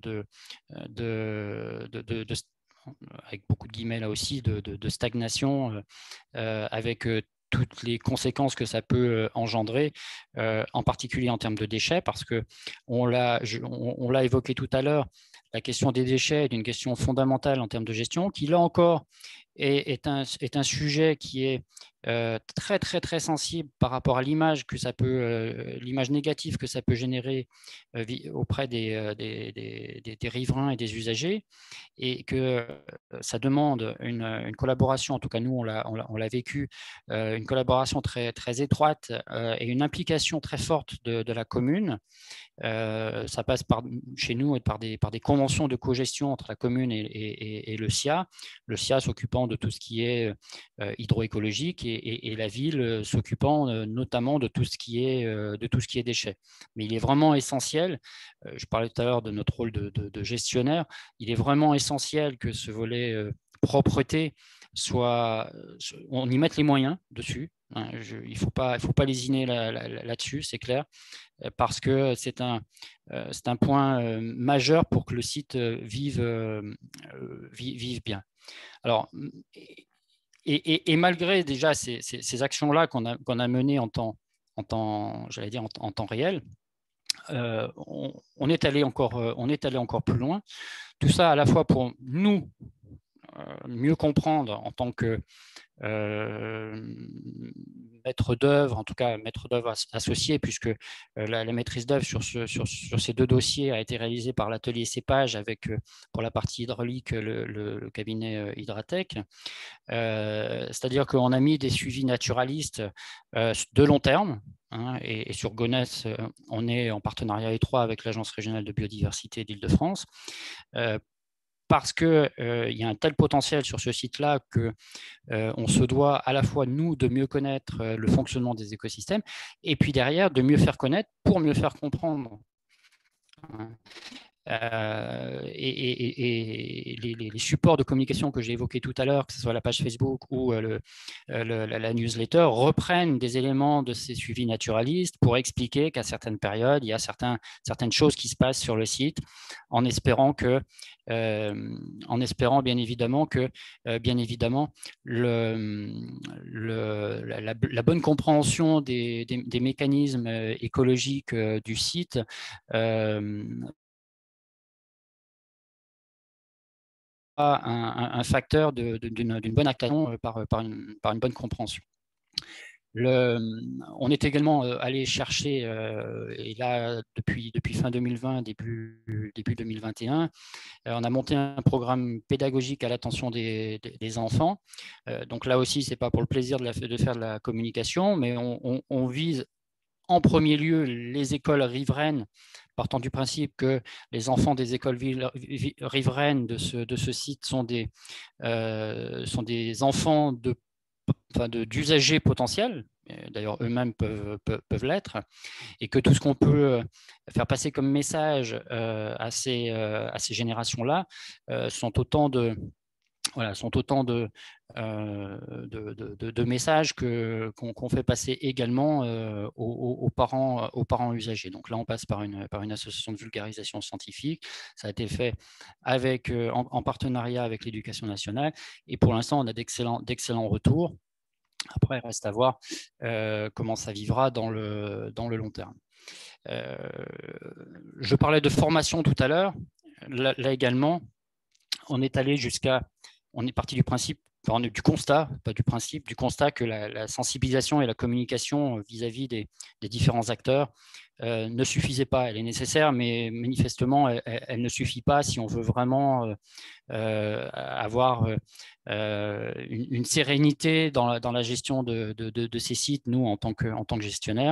avec beaucoup de guillemets là aussi, de stagnation, avec toutes les conséquences que ça peut engendrer, en particulier en termes de déchets, parce qu'on l'a évoqué tout à l'heure, la question des déchets est une question fondamentale en termes de gestion, qui là encore est un sujet qui est très sensible par rapport à l'image l'image négative que ça peut générer auprès des riverains et des usagers, et que ça demande une collaboration. En tout cas, nous on l'a vécu, une collaboration très étroite et une implication très forte de la commune. Ça passe chez nous par des conventions de cogestion entre la commune et le SIA. Le SIA s'occupant de tout ce qui est hydroécologique, et la ville s'occupant notamment de tout ce qui est déchets. Mais il est vraiment essentiel, je parlais tout à l'heure de notre rôle de gestionnaire, il est vraiment essentiel que ce volet propreté on y mette les moyens dessus. Il ne faut pas lésiner là-dessus, c'est clair, parce que c'est un point majeur pour que le site vive bien. Alors, et malgré déjà ces actions-là qu'on a menées en temps réel, on est allé encore plus loin. Tout ça à la fois pour nous mieux comprendre en tant que maître d'œuvre, en tout cas maître d'œuvre associé, puisque la maîtrise d'œuvre sur ces deux dossiers a été réalisée par l'atelier Cépage, avec pour la partie hydraulique le cabinet Hydratec. C'est-à-dire qu'on a mis des suivis naturalistes de long terme, et sur Gonesse, on est en partenariat étroit avec l'Agence régionale de biodiversité d'Île-de-France, parce qu'il y a un tel potentiel sur ce site-là qu'on se doit à la fois, nous, de mieux connaître le fonctionnement des écosystèmes et puis derrière, de mieux faire connaître pour mieux faire comprendre. Et les supports de communication que j'ai évoqués tout à l'heure, que ce soit la page Facebook ou la newsletter, reprennent des éléments de ces suivis naturalistes pour expliquer qu'à certaines périodes, il y a certaines choses qui se passent sur le site, en espérant bien évidemment que la bonne compréhension des mécanismes écologiques du site un facteur d'une bonne actation par une bonne compréhension. On est également allé chercher, et là depuis fin 2020, début 2021, on a monté un programme pédagogique à l'attention des enfants. Donc là aussi, ce n'est pas pour le plaisir de faire de la communication, mais on vise en premier lieu les écoles riveraines, partant du principe que les enfants des écoles riveraines de ce site sont des enfants d'usagers potentiels, d'ailleurs eux-mêmes peuvent l'être, et que tout ce qu'on peut faire passer comme message à ces générations-là sont autant de messages qu'on fait passer également aux parents usagers. Donc là, on passe par une association de vulgarisation scientifique. Ça a été fait en partenariat avec l'Éducation nationale. Et pour l'instant, on a d'excellents retours. Après, il reste à voir comment ça vivra dans le long terme. Je parlais de formation tout à l'heure. Là également, on est parti du principe, du constat, pas du principe, du constat que la sensibilisation et la communication vis-à-vis des différents acteurs ne suffisait pas. Elle est nécessaire, mais manifestement, elle ne suffit pas si on veut vraiment avoir une sérénité dans la gestion de ces sites, nous, en tant que gestionnaire.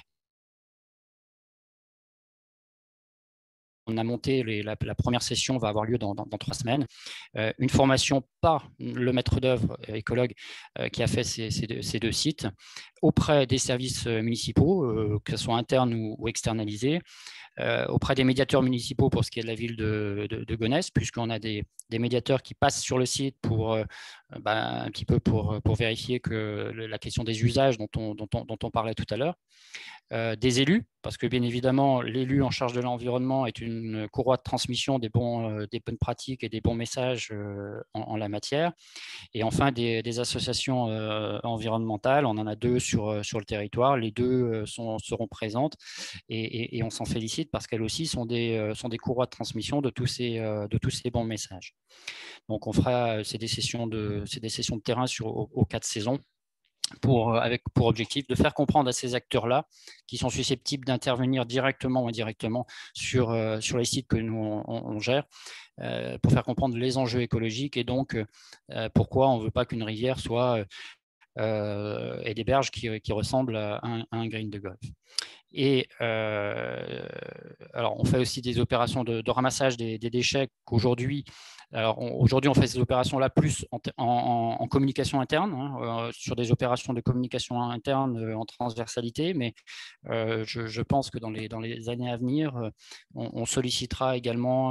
On a monté, la première session va avoir lieu dans 3 semaines. Une formation par le maître d'œuvre écologue qui a fait ces 2 sites auprès des services municipaux, que ce soit internes ou externalisés, auprès des médiateurs municipaux pour ce qui est de la ville de Gonesse, puisqu'on a des médiateurs qui passent sur le site pour un petit peu pour vérifier que la question des usages dont on parlait tout à l'heure. Des élus, parce que bien évidemment, l'élu en charge de l'environnement est une courroie de transmission des bonnes pratiques et des bons messages en la matière. Et enfin, des associations environnementales, on en a 2 sur le territoire, les 2 seront présentes et on s'en félicite parce qu'elles aussi sont des courroies de transmission de tous ces bons messages. Donc on fera des sessions de terrain aux 4 saisons. Avec pour objectif de faire comprendre à ces acteurs-là qui sont susceptibles d'intervenir directement ou indirectement sur les sites que nous on gère, pour faire comprendre les enjeux écologiques et donc pourquoi on ne veut pas qu'une rivière soit et des berges qui ressemblent à un green de golf. Et alors on fait aussi des opérations de ramassage des déchets qu'aujourd'hui. Alors aujourd'hui, on fait ces opérations-là plus en communication interne, sur des opérations de communication interne en transversalité, mais je pense que dans les années à venir, on sollicitera également,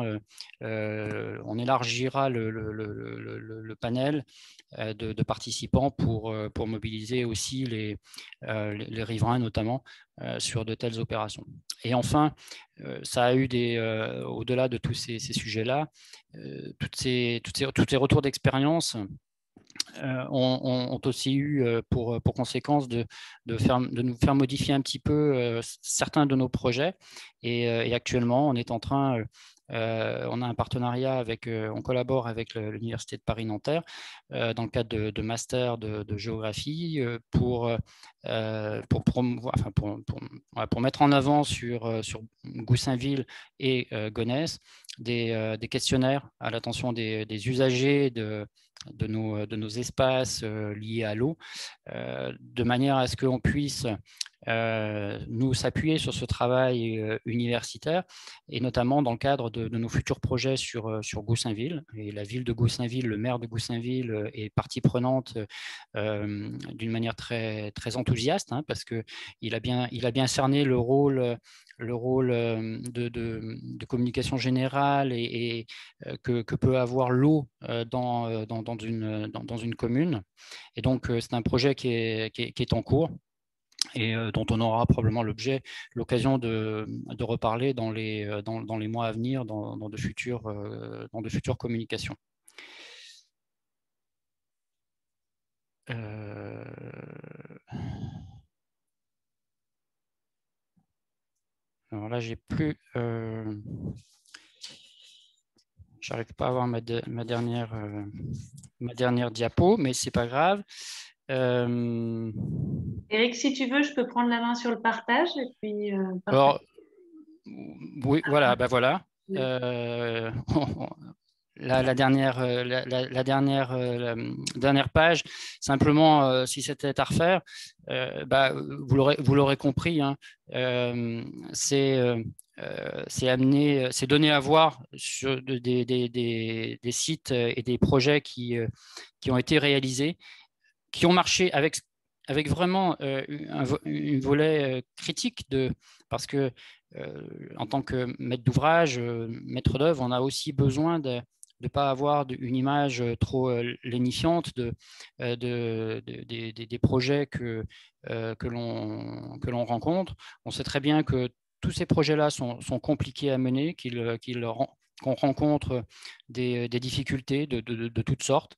on élargira le panel de participants pour mobiliser aussi les riverains notamment sur de telles opérations. Et enfin, ça a eu au-delà de tous ces sujets-là, tous ces retours d'expérience ont aussi eu pour conséquence de nous faire modifier un petit peu certains de nos projets. Et actuellement, on est en train... on a un partenariat on collabore avec l'Université de Paris-Nanterre dans le cadre de master de géographie pour mettre en avant sur Goussainville et Gonesse des questionnaires à l'attention des usagers de nos espaces liés à l'eau, de manière à ce qu'on puisse nous s'appuyer sur ce travail universitaire, et notamment dans le cadre de nos futurs projets sur Goussainville. Et la ville de Goussainville, le maire de Goussainville est partie prenante d'une manière très, très enthousiaste, hein, parce qu'il a bien cerné le rôle de communication générale que peut avoir l'eau dans une commune. Et donc, c'est un projet qui est en cours et dont on aura probablement l'occasion de reparler dans les mois à venir, dans de futures communications. Alors là, j'ai plus. J'arrive pas à avoir ma dernière diapo, mais c'est pas grave. Eric, si tu veux, je peux prendre la main sur le partage et puis. Alors, oui, voilà, ben voilà. La dernière page, simplement, si c'était à refaire, vous l'aurez compris, hein, c'est donné à voir sur des sites et des projets qui ont été réalisés, qui ont marché avec vraiment une volet critique, parce que en tant que maître d'ouvrage, maître d'œuvre, on a aussi besoin de ne pas avoir une image trop lénifiante des projets que l'on rencontre. On sait très bien que tous ces projets-là sont compliqués à mener, qu'on rencontre des difficultés de toutes sortes.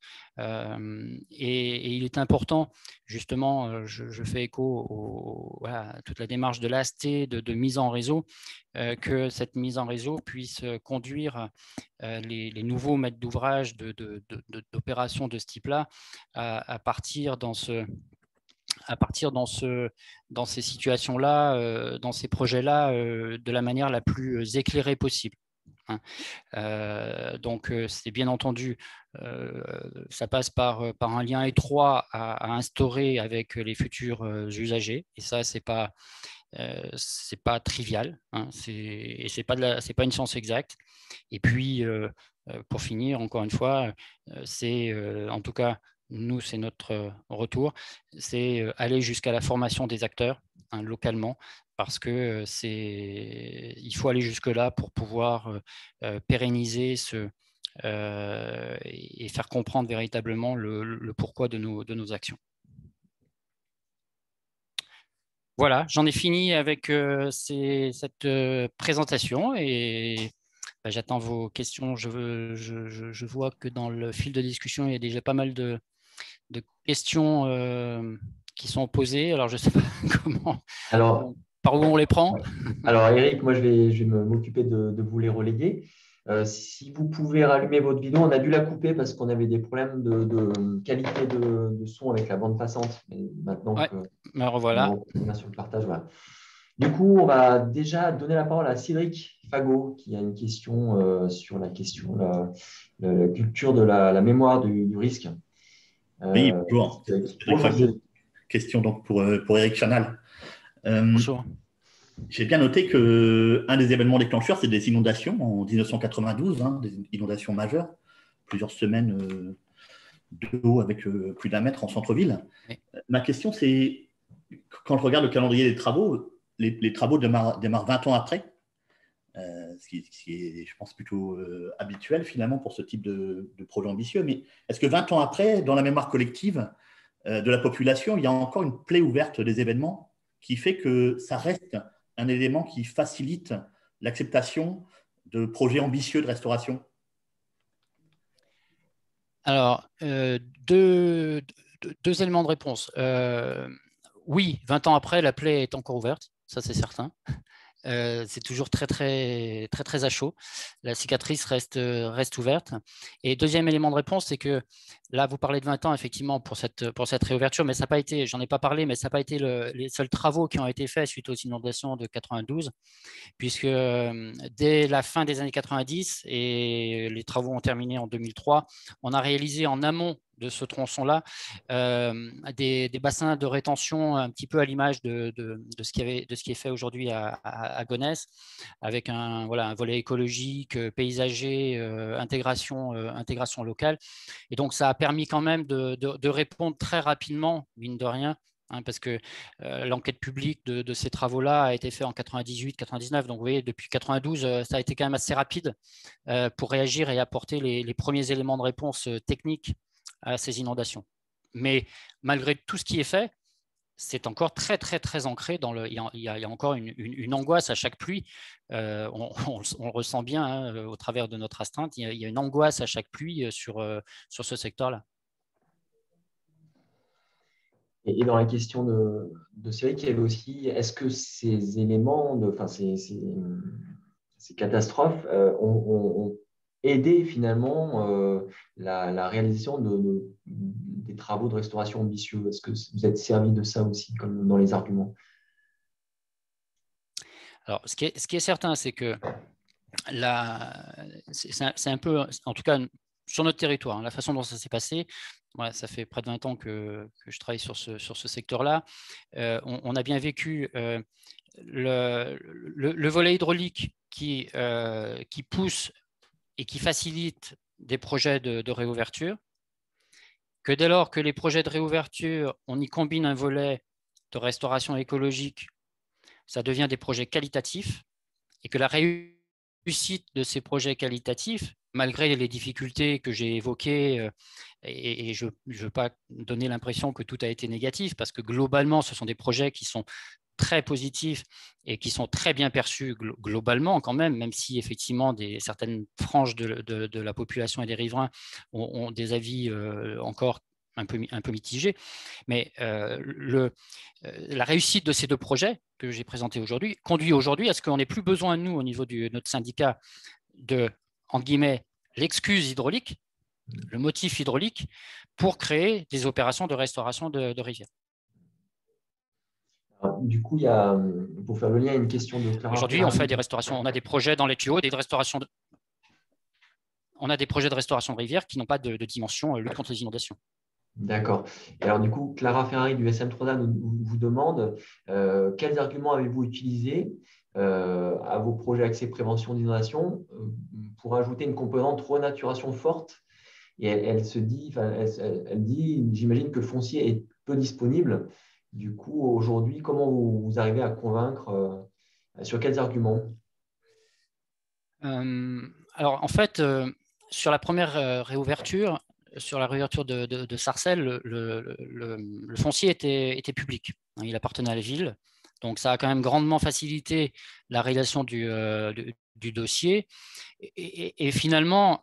Et il est important, justement, je fais écho à toute la démarche de l'AST, de mise en réseau, que cette mise en réseau puisse conduire les nouveaux maîtres d'ouvrage d'opérations de ce type-là à partir dans ces situations-là, dans ces projets-là, de la manière la plus éclairée possible. Donc, c'est bien entendu, ça passe par un lien étroit à instaurer avec les futurs usagers, et ça, c'est pas trivial, hein, et c'est pas une science exacte. Et puis, pour finir, encore une fois, c'est en tout cas, nous, c'est notre retour, c'est aller jusqu'à la formation des acteurs, hein, localement, parce que il faut aller jusque-là pour pouvoir pérenniser et faire comprendre véritablement le pourquoi de nos actions. Voilà, j'en ai fini avec cette présentation, et j'attends vos questions. Je vois que dans le fil de discussion, il y a déjà pas mal de questions qui sont posées. Alors, je ne sais pas par où on les prend. Alors, Eric, moi, je vais m'occuper de vous les reléguer. Si vous pouvez rallumer votre vidéo, on a dû la couper parce qu'on avait des problèmes de qualité de son avec la bande passante. Mais maintenant me revoilà. On sur le partage, voilà. Du coup, on va déjà donner la parole à Cédric Fagot, qui a une question sur la culture de la mémoire du risque. Oui, bonjour. Question donc pour Eric Chanal. Bonjour. J'ai bien noté qu'un des événements déclencheurs, c'est des inondations en 1992, hein, des inondations majeures, plusieurs semaines d'eau avec plus d'1 mètre en centre-ville. Oui. Ma question, c'est, quand je regarde le calendrier des travaux, les travaux démarrent 20 ans après, ce qui est, je pense, plutôt habituel finalement pour ce type de projet ambitieux. Mais est-ce que 20 ans après, dans la mémoire collective de la population, il y a encore une plaie ouverte des événements qui fait que ça reste un élément qui facilite l'acceptation de projets ambitieux de restauration? Alors, deux éléments de réponse. Oui, 20 ans après, la plaie est encore ouverte, ça c'est certain. C'est toujours très, très, très, très à chaud. La cicatrice reste ouverte. Et deuxième élément de réponse, c'est que là, vous parlez de 20 ans, effectivement, pour cette réouverture, mais ça n'a pas été, j'en ai pas parlé, mais ça n'a pas été les seuls travaux qui ont été faits suite aux inondations de 92, puisque dès la fin des années 90, et les travaux ont terminé en 2003, on a réalisé en amont ce tronçon-là des bassins de rétention un petit peu à l'image de ce qui est fait aujourd'hui à Gonesse, avec un volet écologique, paysager, intégration locale. Et donc, ça a permis quand même de répondre très rapidement, mine de rien, parce que l'enquête publique de ces travaux-là a été faite en 98-99. Donc, vous voyez, depuis 92, ça a été quand même assez rapide pour réagir et apporter les premiers éléments de réponse techniques à ces inondations. Mais malgré tout ce qui est fait, c'est encore très, très, très ancré dans il y a encore une angoisse à chaque pluie. On le ressent bien au travers de notre astreinte. Il y a une angoisse à chaque pluie sur ce secteur-là. Et dans la question de Cédric, il y avait aussi, est-ce que ces éléments, ces catastrophes ont aidé finalement la réalisation des travaux de restauration ambitieux? Est-ce que vous êtes servi de ça aussi, comme dans les arguments? Alors, ce qui est certain, c'est que c'est un peu, en tout cas sur notre territoire, la façon dont ça s'est passé, ça fait près de 20 ans que je travaille sur ce secteur-là. On a bien vécu le volet hydraulique qui pousse et qui facilite des projets de réouverture, que dès lors que les projets de réouverture, on y combine un volet de restauration écologique, ça devient des projets qualitatifs, et que la réussite de ces projets qualitatifs, malgré les difficultés que j'ai évoquées, et je ne veux pas donner l'impression que tout a été négatif, parce que globalement, ce sont des projets qui sont très positifs et qui sont très bien perçus globalement quand même si effectivement certaines franges de la population et des riverains ont des avis encore un peu mitigés. Mais la réussite de ces deux projets que j'ai présentés aujourd'hui conduit aujourd'hui à ce qu'on n'ait plus besoin, nous, au niveau de notre syndicat, de, entre guillemets, l'excuse hydraulique, le motif hydraulique, pour créer des opérations de restauration de rivières. Alors, du coup, il y a, pour faire le lien, une question de Clara. Aujourd'hui, on fait des restaurations, on a des projets dans les tuyaux, on a des projets de restauration de rivières qui n'ont pas de dimension lutte contre les inondations. D'accord. Alors, du coup, Clara Ferrari du SM3A vous demande quels arguments avez-vous utilisés à vos projets accès prévention d'inondation pour ajouter une composante renaturation forte? Et elle se dit, elle dit, j'imagine que le foncier est peu disponible. Du coup, aujourd'hui, comment vous arrivez à convaincre? Sur quels arguments? Alors, en fait, sur la première réouverture, sur la réouverture de Sarcelles, le foncier était public. Il appartenait à la ville. Donc, ça a quand même grandement facilité la réalisation du dossier. Et finalement,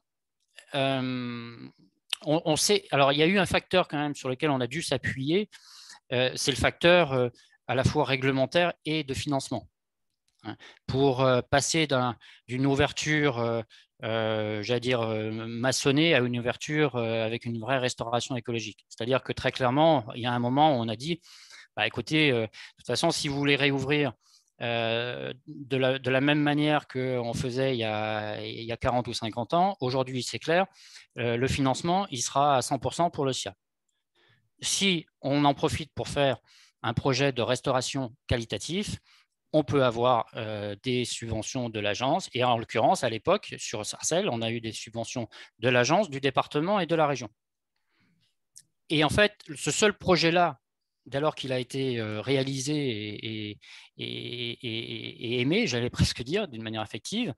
on sait… Alors, il y a eu un facteur quand même sur lequel on a dû s'appuyer. C'est le facteur à la fois réglementaire et de financement. Pour passer d'une ouverture j'allais dire maçonnée à une ouverture avec une vraie restauration écologique. C'est-à-dire que très clairement, il y a un moment où on a dit, écoutez, de toute façon, si vous voulez réouvrir de la même manière qu'on faisait il y a 40 ou 50 ans, aujourd'hui, c'est clair, le financement, il sera à 100% pour le SIA. Si on en profite pour faire un projet de restauration qualitatif, on peut avoir des subventions de l'agence. Et en l'occurrence, à l'époque, sur Sarcelles, on a eu des subventions de l'agence, du département et de la région. Et en fait, ce seul projet-là, dès lors qu'il a été réalisé et aimé, j'allais presque dire, d'une manière affective,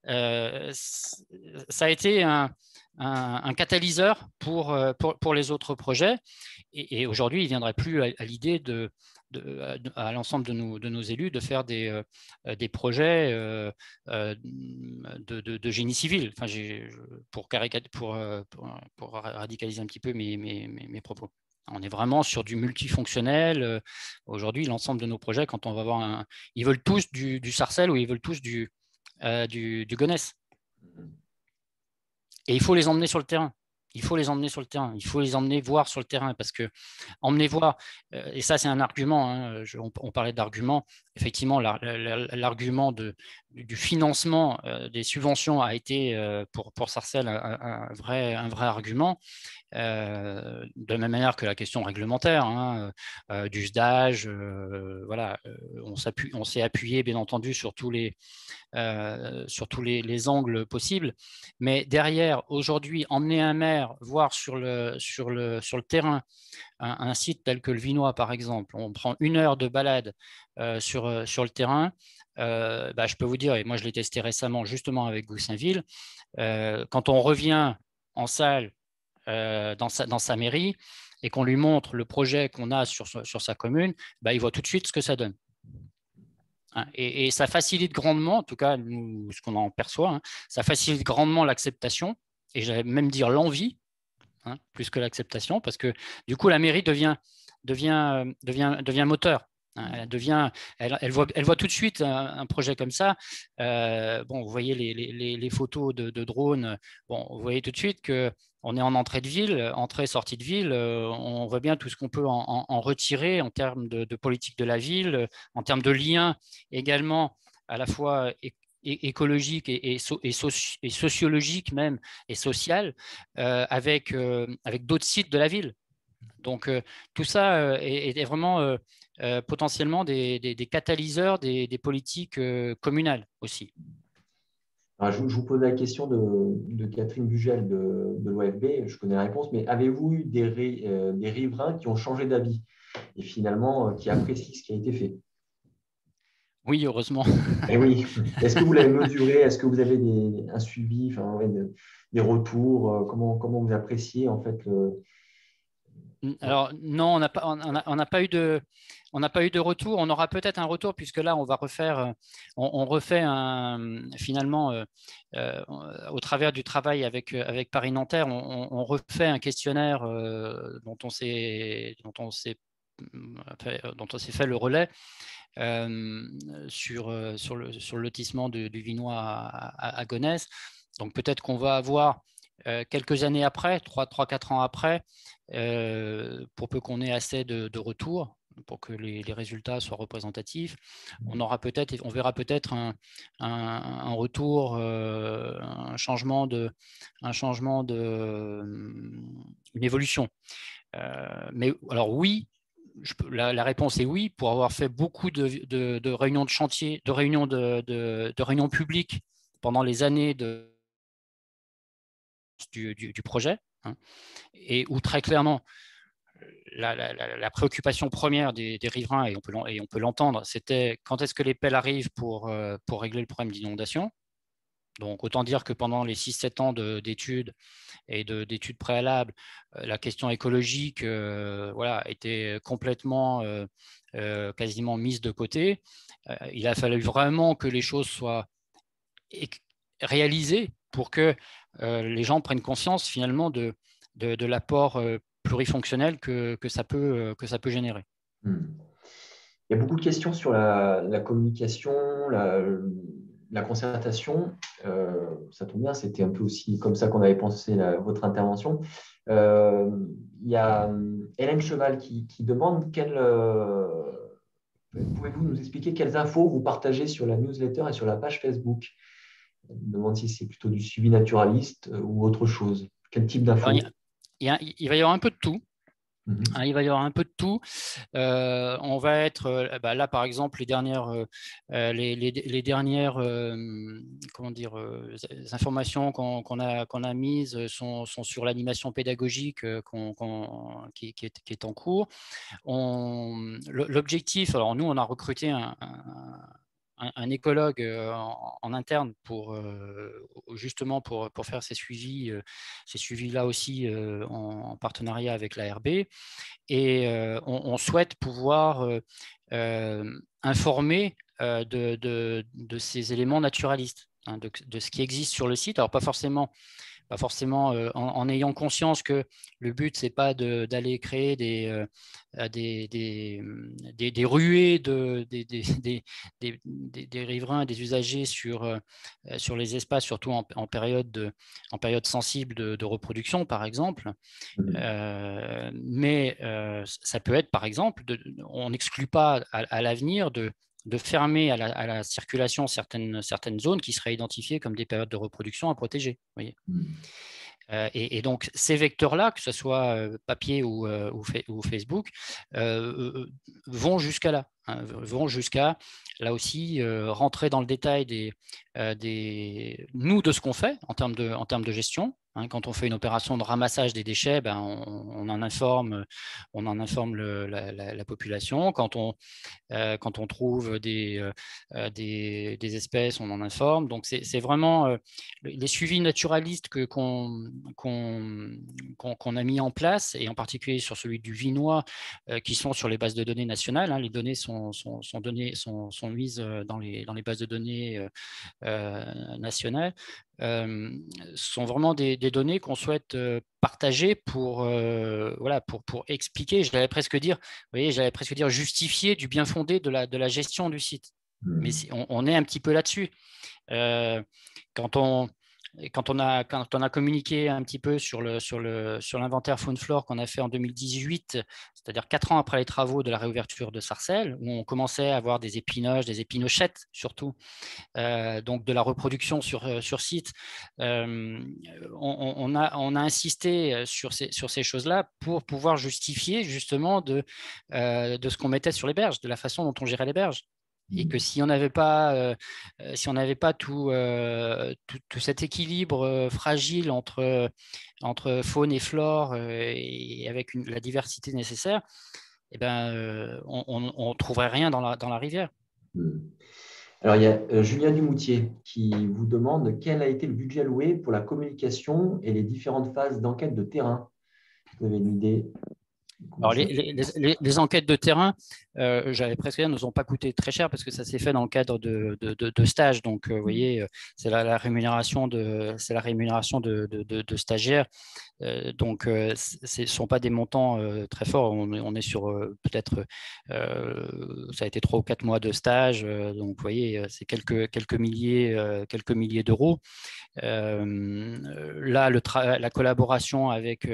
ça a été un catalyseur pour les autres projets. Et aujourd'hui, il ne viendrait plus à l'idée à l'ensemble de nos élus de faire des projets de génie civil, enfin, pour radicaliser un petit peu mes propos. On est vraiment sur du multifonctionnel. Aujourd'hui, l'ensemble de nos projets, quand on va voir ils veulent tous du Sarcelles ou ils veulent tous du Gonesse. Et il faut les emmener sur le terrain. Il faut les emmener sur le terrain. Il faut les emmener voir sur le terrain parce que emmener voir, et ça c'est un argument, on parlait d'argument, effectivement l'argument du financement des subventions a été pour Sarcelles un vrai argument. de la même manière que la question réglementaire, hein, d'usage. Voilà, on s'est appuyé, bien entendu, sur tous les angles possibles. Mais derrière, aujourd'hui, emmener un maire voir sur le terrain un site tel que le Vinois, par exemple, on prend 1 heure de balade sur le terrain. Je peux vous dire, et moi je l'ai testé récemment justement avec Goussainville, quand on revient en salle dans sa mairie et qu'on lui montre le projet qu'on a sur sa commune, il voit tout de suite ce que ça donne. Et ça facilite grandement, en tout cas nous, ce qu'on en perçoit, hein, ça facilite grandement l'acceptation, et j'allais même dire l'envie, hein, plus que l'acceptation, parce que du coup la mairie devient moteur. Elle voit tout de suite un projet comme ça. Vous voyez les photos de drones. Vous voyez tout de suite qu'on est en entrée de ville, entrée-sortie de ville. On voit bien tout ce qu'on peut en retirer en termes de politique de la ville, en termes de liens également à la fois écologique et sociologique même, et social, avec d'autres sites de la ville. Donc, tout ça est vraiment potentiellement des catalyseurs des politiques communales aussi. Alors, je vous pose la question de Catherine Bugel de l'OFB, je connais la réponse, mais avez-vous eu des riverains qui ont changé d'avis et finalement qui apprécient ce qui a été fait? Oui, heureusement. Et oui. Est-ce que vous l'avez mesuré? Est-ce que vous avez un suivi, des retours? Comment vous appréciez en fait Alors non, on n'a pas eu de retour. On aura peut-être un retour puisque là on va refaire, on refait finalement au travers du travail avec Paris Nanterre, on refait un questionnaire dont on s'est fait le relais sur le lotissement du Vinois à Gonesse. Donc peut-être qu'on va avoir quelques années après, 3-4 ans après, pour peu qu'on ait assez de retours, pour que les résultats soient représentatifs, on verra peut-être un retour, une évolution. Mais alors oui, la réponse est oui, pour avoir fait beaucoup de réunions de chantier, de réunions publiques pendant les années du projet, hein, et où très clairement la préoccupation première des riverains, et on peut l'entendre, c'était quand est-ce que les pelles arrivent pour régler le problème d'inondation. Donc autant dire que pendant les 6-7 ans d'études et d'études préalables, la question écologique était complètement quasiment mise de côté. Il a fallu vraiment que les choses soient réalisées pour que les gens prennent conscience finalement de l'apport plurifonctionnel que ça peut générer. Il y a beaucoup de questions sur la communication, la concertation. Ça tombe bien, c'était un peu aussi comme ça qu'on avait pensé votre intervention. Il y a Hélène Cheval qui demande pouvez-vous nous expliquer quelles infos vous partagez sur la newsletter et sur la page Facebook? Elle demande si c'est plutôt du suivi naturaliste ou autre chose. Quel type d'infos? Il va y avoir un peu de tout. Il va y avoir un peu de tout. On va être là, par exemple, les dernières informations qu'on a mises sont sur l'animation pédagogique qui est en cours. L'objectif, alors nous, on a recruté un écologue en interne justement pour faire ces suivis-là aussi en partenariat avec l'ARB. Et on souhaite pouvoir informer de ces éléments naturalistes, hein, de ce qui existe sur le site. Alors pas forcément en ayant conscience que le but, c'est pas d'aller créer des ruées des riverains, des usagers sur les espaces, surtout en période sensible de reproduction, par exemple. Mais ça peut être, par exemple, on n'exclut pas à l'avenir de fermer à la circulation certaines zones qui seraient identifiées comme des périodes de reproduction à protéger. Voyez. Et donc, ces vecteurs-là, que ce soit papier ou Facebook, vont jusqu'à là, hein, vont jusqu'à, là aussi, rentrer dans le détail de ce qu'on fait en termes de gestion. Hein, quand on fait une opération de ramassage des déchets, ben, on en informe la population. Quand on trouve des espèces, on en informe. Donc, c'est vraiment les suivis naturalistes qu'on a mis en place, et en particulier sur celui du Vinois, qui sont sur les bases de données nationales. Hein. Les données sont mises dans les bases de données nationales. Sont vraiment des données qu'on souhaite partager pour expliquer, j'allais presque dire justifier du bien fondé de la gestion du site. Mais on est un petit peu là-dessus. Quand on a communiqué un petit peu sur l'inventaire Faune Flore qu'on a fait en 2018, c'est-à-dire 4 ans après les travaux de la réouverture de Sarcelles, où on commençait à avoir des épinoches, des épinochettes surtout, donc de la reproduction sur site, on a insisté sur ces choses-là pour pouvoir justifier justement de ce qu'on mettait sur les berges, de la façon dont on gérait les berges. Et que si on n'avait pas tout cet équilibre fragile entre faune et flore, et avec la diversité nécessaire, eh ben, on ne trouverait rien dans la rivière. Alors, il y a Julien Dumoutier qui vous demande quel a été le budget alloué pour la communication et les différentes phases d'enquête de terrain. Vous avez une idée? Alors, les enquêtes de terrain, j'allais presque dire, ne nous ont pas coûté très cher parce que ça s'est fait dans le cadre de stages. Donc, vous voyez, c'est la rémunération de stagiaires. Donc, ce ne sont pas des montants très forts. On est sur peut-être, ça a été 3 ou 4 mois de stage. Donc, vous voyez, c'est quelques milliers d'euros. Là, la collaboration avec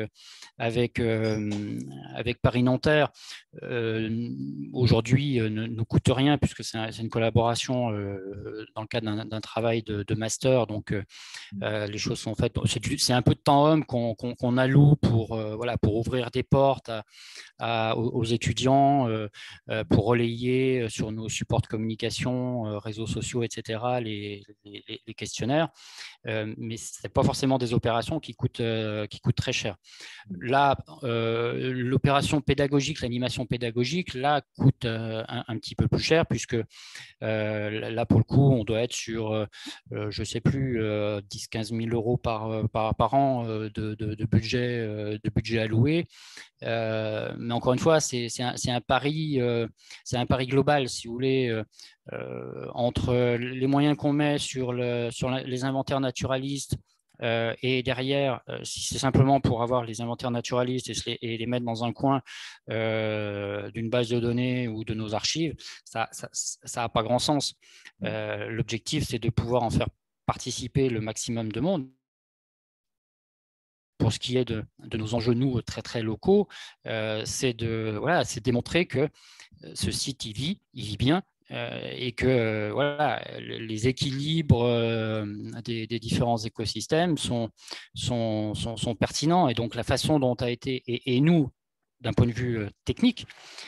Paris-Nanterre, aujourd'hui, ne nous coûte rien puisque c'est une collaboration dans le cadre d'un travail de master. Donc, les choses sont faites. C'est un peu de temps homme qu'on alloue pour ouvrir des portes aux étudiants, pour relayer sur nos supports de communication, réseaux sociaux, etc., les questionnaires. Mais ce n'est pas forcément des opérations qui coûtent très cher. Là, l'opération pédagogique, l'animation pédagogique, là, coûte un petit peu plus cher, puisque là, pour le coup, on doit être sur, je ne sais plus, 10-15 000 euros par an de budget alloué. Mais encore une fois, c'est un pari global, si vous voulez, entre les moyens qu'on met sur les inventaires naturalistes, et derrière, si c'est simplement pour avoir les inventaires naturalistes et les mettre dans un coin d'une base de données ou de nos archives, ça n'a pas grand sens. L'objectif, c'est de pouvoir en faire participer le maximum de monde. Pour ce qui est de nos enjeux, nous, très, très locaux, c'est démontrer que ce site, il vit bien, et que les équilibres des différents écosystèmes sont pertinents. Et donc, la façon dont a été, et nous, d'un point de vue technique,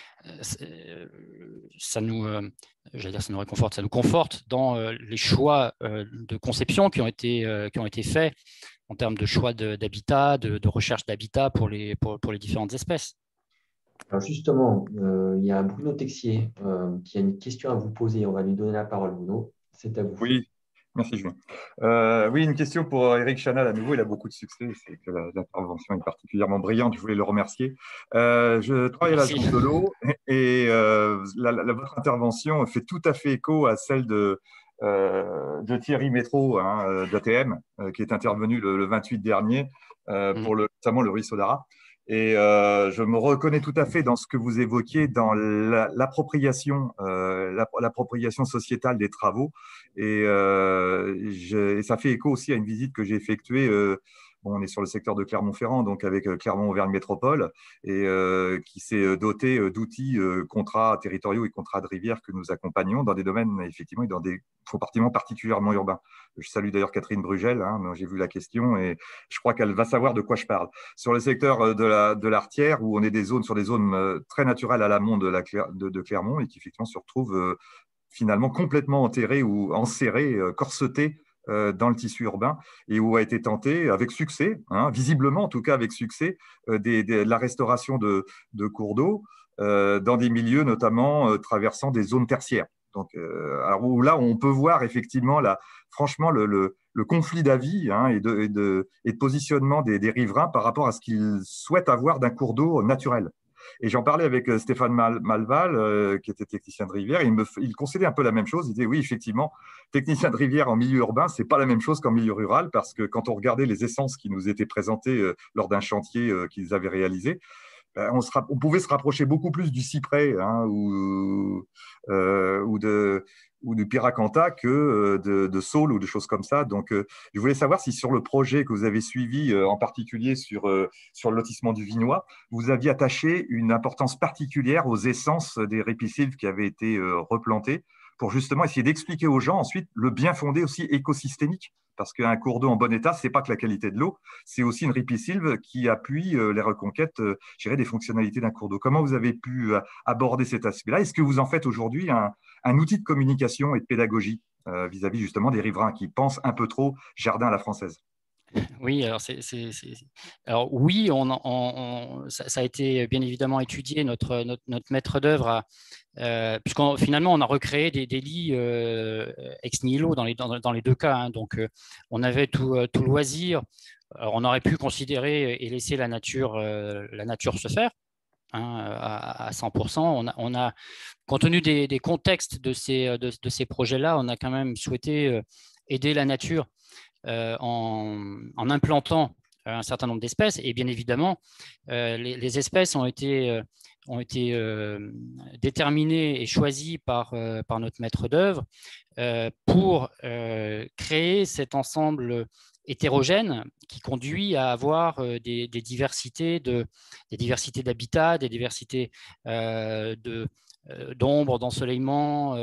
ça nous réconforte, ça nous conforte dans les choix de conception qui ont été faits en termes de choix d'habitat, de recherche d'habitat pour les différentes espèces. Alors justement, il y a Bruno Texier qui a une question à vous poser. On va lui donner la parole, Bruno. C'est à vous. Oui, merci Julien. Oui, une question pour Eric Chanal à nouveau. Il a beaucoup de succès. C'est que l'intervention est particulièrement brillante. Je voulais le remercier. Je travaille à l'Agence de l'eau et votre intervention fait tout à fait écho à celle de Thierry Métro, d'ATM, qui est intervenu le 28 dernier pour notamment le ruisseau d'Arras. Et je me reconnais tout à fait dans ce que vous évoquiez dans l'appropriation sociétale des travaux. Et ça fait écho aussi à une visite que j'ai effectuée Bon, on est sur le secteur de Clermont-Ferrand, donc avec Clermont-Auvergne Métropole, et qui s'est doté d'outils, contrats territoriaux et contrats de rivière que nous accompagnons dans des domaines, effectivement, et dans des compartiments particulièrement urbains. Je salue d'ailleurs Catherine Brugel, hein, dont j'ai vu la question, et je crois qu'elle va savoir de quoi je parle. Sur le secteur de l'Artière, où on est sur des zones très naturelles à l'amont de Clermont, et qui effectivement se retrouvent finalement complètement enterrées ou enserrées, corsetées dans le tissu urbain, et où a été tenté avec succès, hein, visiblement en tout cas avec succès, la restauration de cours d'eau dans des milieux notamment traversant des zones tertiaires. Donc, alors où là, on peut voir effectivement franchement le conflit d'avis, hein, et de positionnement des riverains par rapport à ce qu'ils souhaitent avoir d'un cours d'eau naturel. Et j'en parlais avec Stéphane Malval, qui était technicien de rivière, et il concédait un peu la même chose. Il disait oui, effectivement, technicien de rivière en milieu urbain, ce n'est pas la même chose qu'en milieu rural, parce que quand on regardait les essences qui nous étaient présentées lors d'un chantier qu'ils avaient réalisé, on pouvait se rapprocher beaucoup plus du cyprès, hein, ou du pyracantha que de saule ou de choses comme ça. Donc, je voulais savoir si sur le projet que vous avez suivi, en particulier sur le lotissement du Vinois, vous aviez attaché une importance particulière aux essences des ripisylves qui avaient été replantés, pour justement essayer d'expliquer aux gens ensuite le bien fondé aussi écosystémique. Parce qu'un cours d'eau en bon état, ce n'est pas que la qualité de l'eau, c'est aussi une ripisylve qui appuie les reconquêtes, je dirais, des fonctionnalités d'un cours d'eau. Comment vous avez pu aborder cet aspect-là? Est-ce que vous en faites aujourd'hui un outil de communication et de pédagogie vis-à-vis justement des riverains qui pensent un peu trop jardin à la française? Oui, alors oui, ça a été bien évidemment étudié. Notre maître d'œuvre, puisqu'on finalement on a recréé des lits ex nihilo dans les deux cas, hein. Donc on avait tout loisir. Alors, on aurait pu considérer et laisser la nature se faire, hein, à 100%. On a, compte tenu des contextes de ces projets-là, on a quand même souhaité aider la nature en implantant un certain nombre d'espèces. Et bien évidemment, les espèces ont été déterminées et choisies par notre maître d'œuvre pour créer cet ensemble hétérogène qui conduit à avoir des diversités d'habitats, des diversités d'ombre, d'ensoleillement,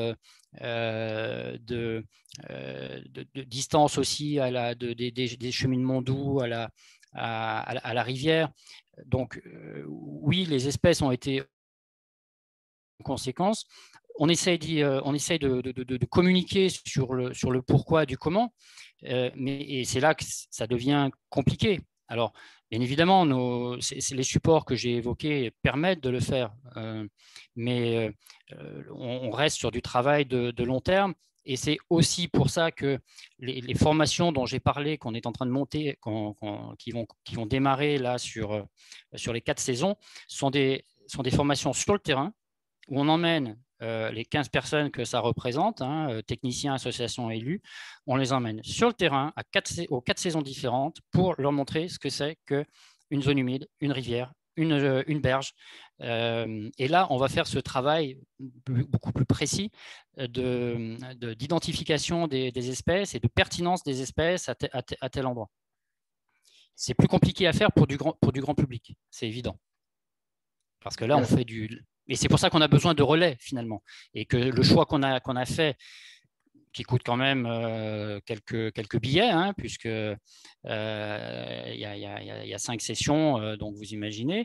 de distance aussi des cheminements d'eau à la rivière. Donc oui, les espèces ont été en conséquence. On essaye de communiquer sur le pourquoi du comment, et c'est là que ça devient compliqué. Alors, bien évidemment, les supports que j'ai évoqués permettent de le faire, mais on reste sur du travail de long terme. Et c'est aussi pour ça que les formations dont j'ai parlé, qu'on est en train de monter, qui vont démarrer là sur les 4 saisons, sont des formations sur le terrain, où on emmène les 15 personnes que ça représente, hein, techniciens, associations, élus, on les emmène sur le terrain aux 4 saisons différentes pour leur montrer ce que c'est qu'une zone humide, une rivière, une berge. Et là, on va faire ce travail beaucoup plus précis d'identification des espèces et de pertinence des espèces à tel endroit. C'est plus compliqué à faire pour du grand public, c'est évident. Parce que là, on fait Et c'est pour ça qu'on a besoin de relais, finalement. Et que le choix qu'on a fait, qui coûte quand même quelques billets, hein, puisque il y a 5 sessions, donc vous imaginez,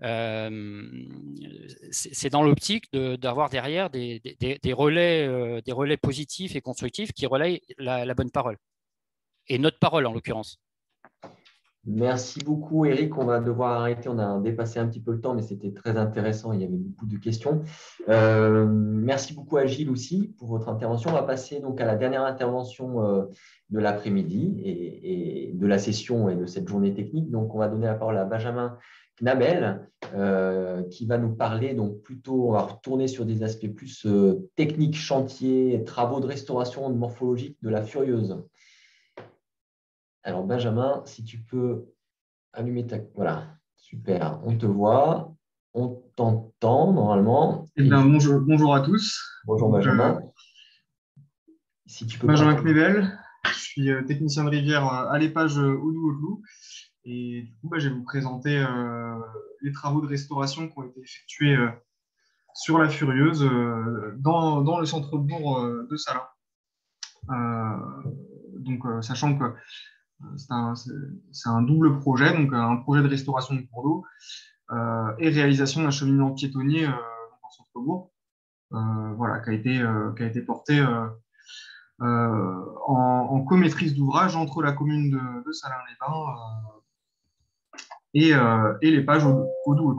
c'est dans l'optique d'avoir derrière des relais positifs et constructifs qui relayent la bonne parole. Et notre parole, en l'occurrence. Merci beaucoup, Eric. On va devoir arrêter. On a dépassé un petit peu le temps, mais c'était très intéressant. Il y avait beaucoup de questions. Merci beaucoup à Gilles aussi pour votre intervention. On va passer donc à la dernière intervention de l'après-midi et de la session et de cette journée technique. Donc, on va donner la parole à Benjamin Knabel qui va nous parler. Donc, plutôt, on va retourner sur des aspects plus techniques, chantiers, travaux de restauration morphologique de la Furieuse. Alors, Benjamin, si tu peux allumer ta… Voilà, super, on te voit, on t'entend normalement. Eh bien, bonjour à tous. Bonjour Benjamin. Si tu peux Benjamin Knebel, je suis technicien de rivière à l'épage Oudou-Oudou. Et du coup, je vais vous présenter les travaux de restauration qui ont été effectués sur la Furieuse dans le centre-bourg de Salins. Donc, sachant que c'est un double projet, donc un projet de restauration du cours d'eau et réalisation d'un cheminement piétonnier dans le centre-bourg, voilà, qui a été porté en comaîtrise d'ouvrage entre la commune de Salins-les-Bains et les pages au Doubs.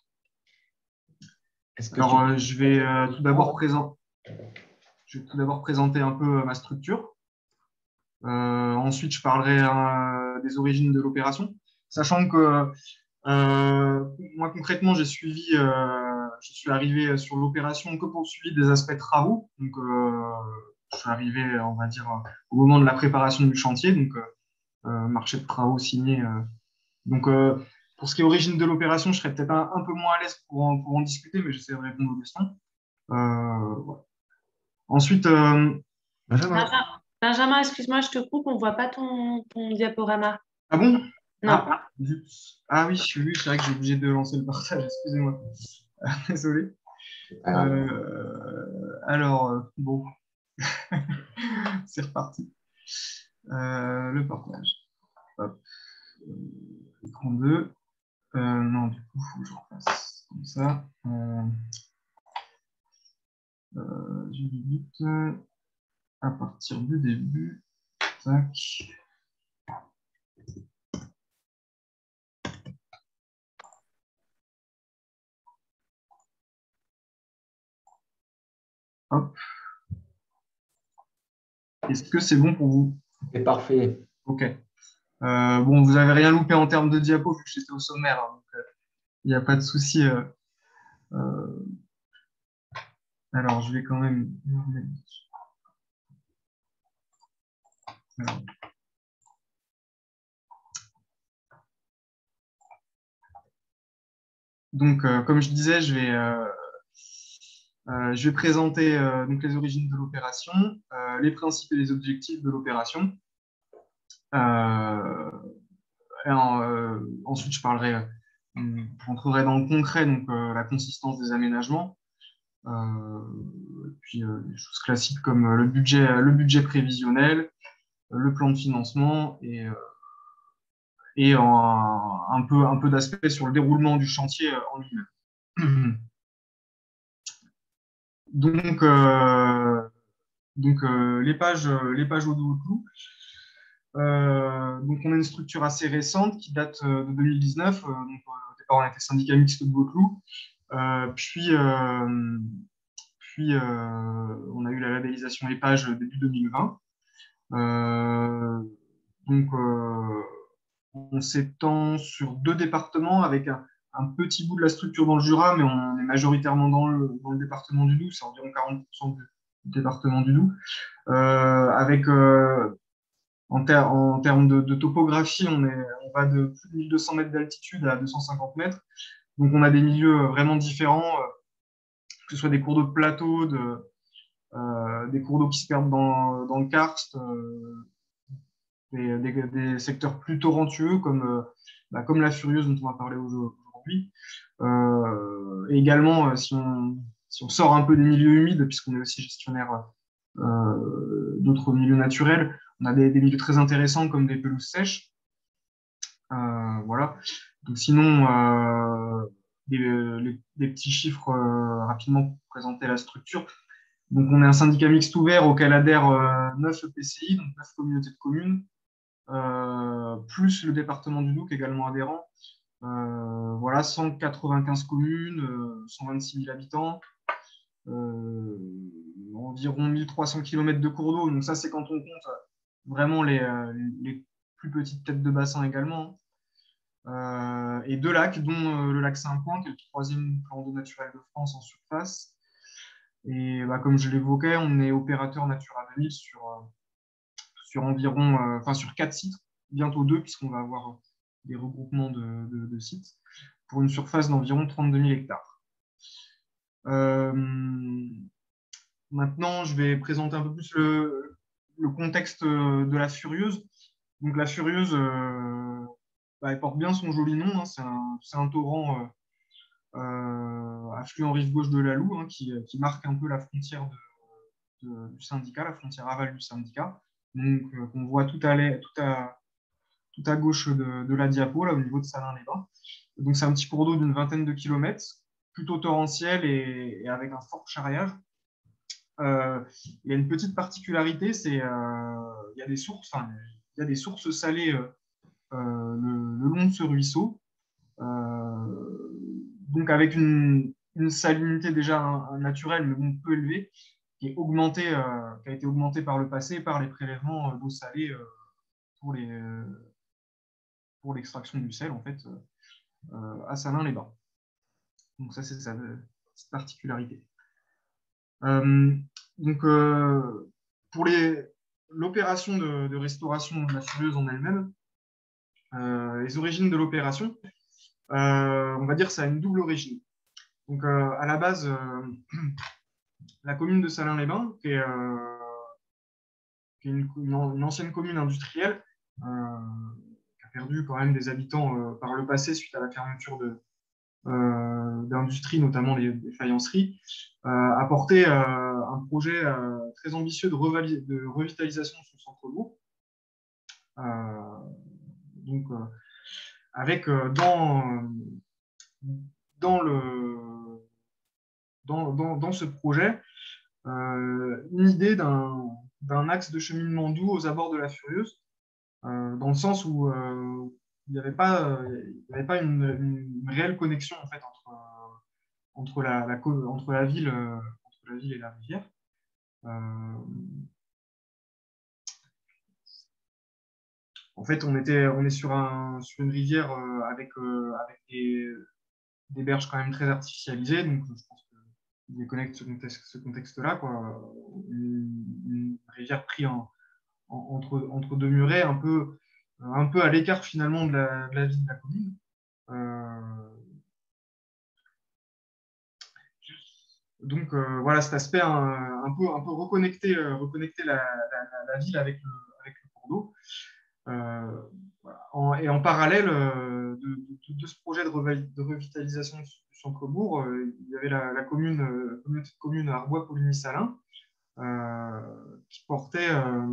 Alors, je vais tout d'abord présenter un peu ma structure. Ensuite, je parlerai des origines de l'opération, sachant que moi, concrètement, je suis arrivé sur l'opération que pour le suivi des aspects travaux. Donc, je suis arrivé, on va dire, au moment de la préparation du chantier, donc marché de travaux signé. Donc, pour ce qui est origine de l'opération, je serais peut-être un peu moins à l'aise pour en discuter, mais j'essaie de répondre aux questions. Voilà. Ensuite, Benjamin, excuse-moi, je te coupe, on ne voit pas ton diaporama. Ah bon? Non. Ah oui, c'est vrai que j'ai obligé de lancer le partage, excusez-moi. Désolé. Alors, bon, c'est reparti. Le partage. Hop. Écran 2. Non, du coup, il faut que je refasse comme ça. Je débute à partir du début. Tac. Hop. Est-ce que c'est bon pour vous? C'est parfait. Ok. Bon, vous n'avez rien loupé en termes de diapo vu que j'étais au sommaire, hein, donc il n'y a pas de souci. Alors, je vais quand même. Alors. Donc, comme je disais, je vais présenter donc les origines de l'opération, les principes et les objectifs de l'opération. Ensuite, j'entrerai dans le concret, donc la consistance des aménagements, puis des choses classiques comme le budget prévisionnel, le plan de financement et un peu d'aspect sur le déroulement du chantier en lui-même. Donc, les pages au clou. Donc, on a une structure assez récente qui date de 2019. Donc, au départ, on était syndicat mixte de Vaucluse. Puis, on a eu la labellisation EPAGE début 2020. Donc, on s'étend sur 2 départements avec un petit bout de la structure dans le Jura, mais on est majoritairement dans le département du Doubs, c'est environ 40% du département du Doubs. Avec, en termes de topographie, on va de plus de 1200 mètres d'altitude à 250 mètres. Donc, on a des milieux vraiment différents, que ce soit des cours d'eau de plateau, des cours d'eau qui se perdent dans le karst, des secteurs plus torrentueux comme la Furieuse dont on va parler aujourd'hui. Et également, si on sort un peu des milieux humides, puisqu'on est aussi gestionnaire d'autres milieux naturels, on a des milieux très intéressants comme des pelouses sèches. Voilà. Donc sinon, des petits chiffres rapidement pour présenter la structure. Donc on est un syndicat mixte ouvert auquel adhèrent 9 EPCI, donc 9 communautés de communes, plus le département du Doubs également adhérent. Voilà, 195 communes, 126 000 habitants, environ 1300 km de cours d'eau. Donc ça, c'est quand on compte vraiment les plus petites têtes de bassin également. Et 2 lacs, dont le lac Saint-Point, qui est le 3e plan d'eau naturel de France en surface. Et comme je l'évoquais, on est opérateur Natura 2000 sur environ, sur 4 sites, bientôt 2, puisqu'on va avoir des regroupements de sites, pour une surface d'environ 32 000 hectares. Maintenant, je vais présenter un peu plus le contexte de la Furieuse. Donc, la Furieuse, elle porte bien son joli nom, hein, c'est un torrent affluent rive gauche de la Loue, hein, qui marque un peu la frontière du syndicat, la frontière aval du syndicat. Donc, qu'on voit tout à gauche de la diapo, là, au niveau de Salins-les-Bains. Donc, c'est un petit cours d'eau d'une vingtaine de kilomètres, plutôt torrentiel et avec un fort charriage. Il y a une petite particularité, c'est il y a des sources, il y a des sources salées le long de ce ruisseau. Donc, avec une salinité déjà naturelle, mais bon, peu élevée, qui a été augmentée par le passé par les prélèvements d'eau salée pour l'extraction du sel, en fait, à Salins-les-Bains. Donc ça, c'est sa petite particularité. Donc, pour l'opération de restauration de la Furieuse en elle-même, les origines de l'opération, on va dire que ça a une double origine. Donc, à la base, la commune de Salins-les-Bains, qui est une ancienne commune industrielle, qui a perdu quand même des habitants par le passé suite à la fermeture d'industries, notamment les faïenceries, a porté un projet très ambitieux de revitalisation de son centre-bourg. Donc, avec dans ce projet une idée d'un axe de cheminement doux aux abords de la Furieuse, dans le sens où il n'y avait pas une réelle connexion en fait, entre la ville et la rivière. En fait, on est sur une rivière avec des berges quand même très artificialisées, donc je pense qu'il déconnecte ce contexte-là, quoi. Une rivière prise entre deux murets, un peu à l'écart finalement de la ville de la commune. Donc voilà, cet aspect un peu reconnecter la ville avec le cours d'eau. Voilà. Et en parallèle de ce projet de revitalisation du centre-bourg, il y avait la communauté de communes Arbois-Poligny-Salins qui portait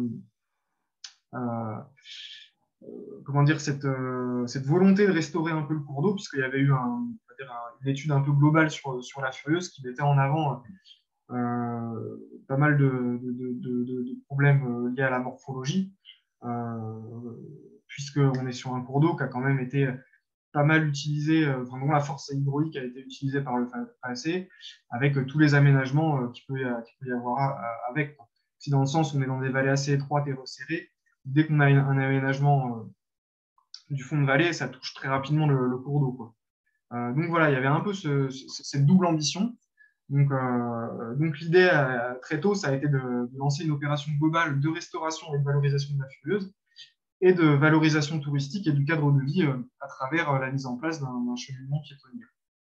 comment dire, cette volonté de restaurer un peu le cours d'eau, puisqu'il y avait eu une étude un peu globale sur la Furieuse qui mettait en avant pas mal de problèmes liés à la morphologie, puisqu'on est sur un cours d'eau qui a quand même été pas mal utilisé, dont la force hydraulique a été utilisée par le passé, avec tous les aménagements qu'il peut y avoir avec. Si dans le sens où on est dans des vallées assez étroites et resserrées, dès qu'on a un aménagement du fond de vallée, ça touche très rapidement le cours d'eau, quoi. Donc voilà, il y avait un peu cette double ambition. Donc l'idée très tôt, ça a été de lancer une opération globale de restauration et de valorisation de la Furieuse et de valorisation touristique et du cadre de vie à travers la mise en place d'un cheminement piétonnier.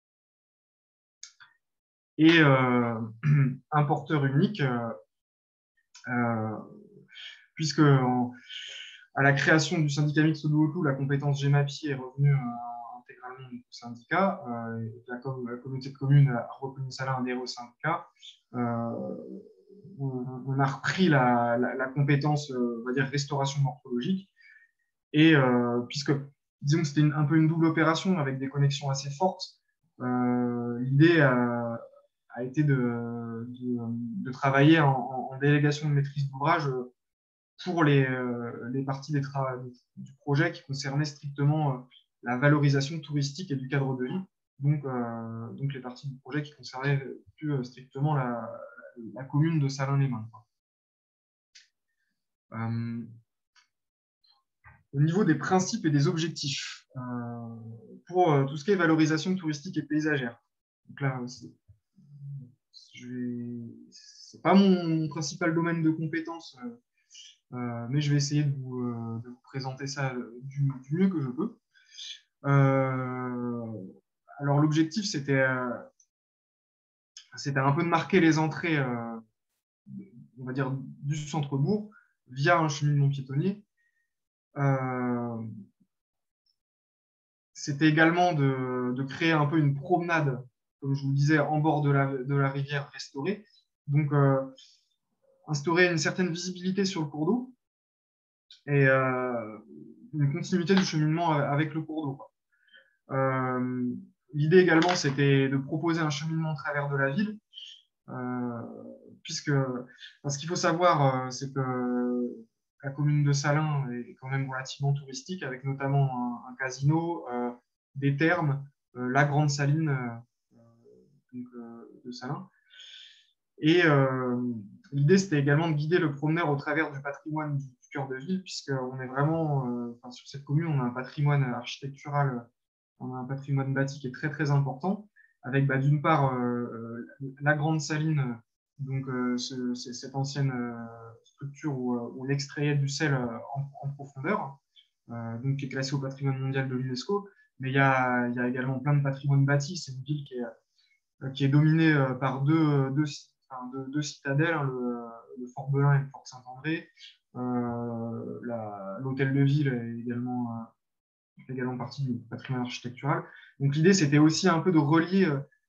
Et un porteur unique, puisque à la création du syndicat mixte de Haute-Loue, la compétence GEMAPI est revenue intégralement au syndicat. La communauté de communes Arbois-Poligny-Salins a adhéré au syndicat. On a repris la compétence, on va dire, restauration morphologique. Et puisque, disons que c'était un peu une double opération avec des connexions assez fortes, l'idée a été de travailler en délégation de maîtrise d'ouvrage pour les parties du projet qui concernaient strictement la valorisation touristique et du cadre de vie. Donc les parties du projet qui concernaient plus strictement la commune de Salins-les-Bains. Au niveau des principes et des objectifs, pour tout ce qui est valorisation touristique et paysagère. Donc là, c'est pas mon principal domaine de compétence, mais je vais essayer de vous présenter ça du mieux que je peux. Alors l'objectif, c'était un peu de marquer les entrées, on va dire, du centre-bourg via un cheminement piétonnier. c'était également de créer un peu une promenade, comme je vous le disais, en bord de la rivière restaurée. Donc, instaurer une certaine visibilité sur le cours d'eau et une continuité du cheminement avec le cours d'eau, quoi. L'idée également, c'était de proposer un cheminement au travers de la ville, puisque ce qu'il faut savoir, c'est que la commune de Salins est quand même relativement touristique, avec notamment un casino, des thermes, la Grande Saline de Salins. Et l'idée, c'était également de guider le promeneur au travers du patrimoine du cœur de ville, puisqu'on est vraiment, sur cette commune, on a un patrimoine architectural, on a un patrimoine bâti qui est très, très important, avec d'une part la Grande Saline, donc cette ancienne structure où on extrayait du sel en profondeur, donc qui est classée au patrimoine mondial de l'UNESCO. Mais il y a également plein de patrimoine bâti. C'est une ville qui est dominée par deux citadelles, hein, le Fort Belin et le Fort Saint-André. L'hôtel de ville est également partie du patrimoine architectural. Donc l'idée, c'était aussi un peu de relier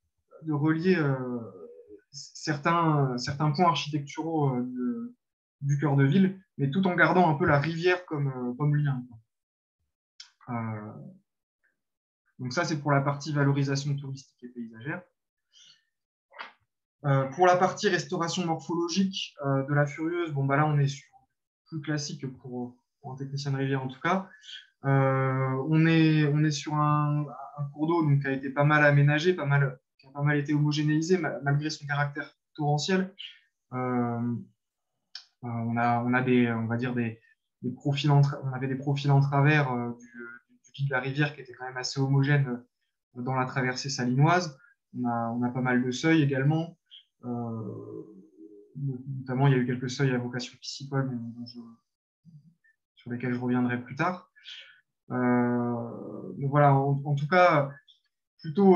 certains points architecturaux du cœur de ville, mais tout en gardant un peu la rivière comme lien. Donc ça, c'est pour la partie valorisation touristique et paysagère. Pour la partie restauration morphologique de la Furieuse, là, on est sur plus classique pour un technicien de rivière en tout cas. On est sur un cours d'eau qui a été pas mal aménagé, qui a pas mal été homogénéisé malgré son caractère torrentiel. On avait des profils en travers du lit de la rivière qui étaient quand même assez homogènes dans la traversée salinoise. On a pas mal de seuils également. Notamment, il y a eu quelques seuils à vocation piscicole sur lesquels je reviendrai plus tard. Voilà, en tout cas, plutôt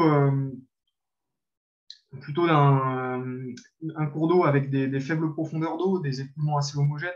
un cours d'eau avec des faibles profondeurs d'eau, des écoulements assez homogènes.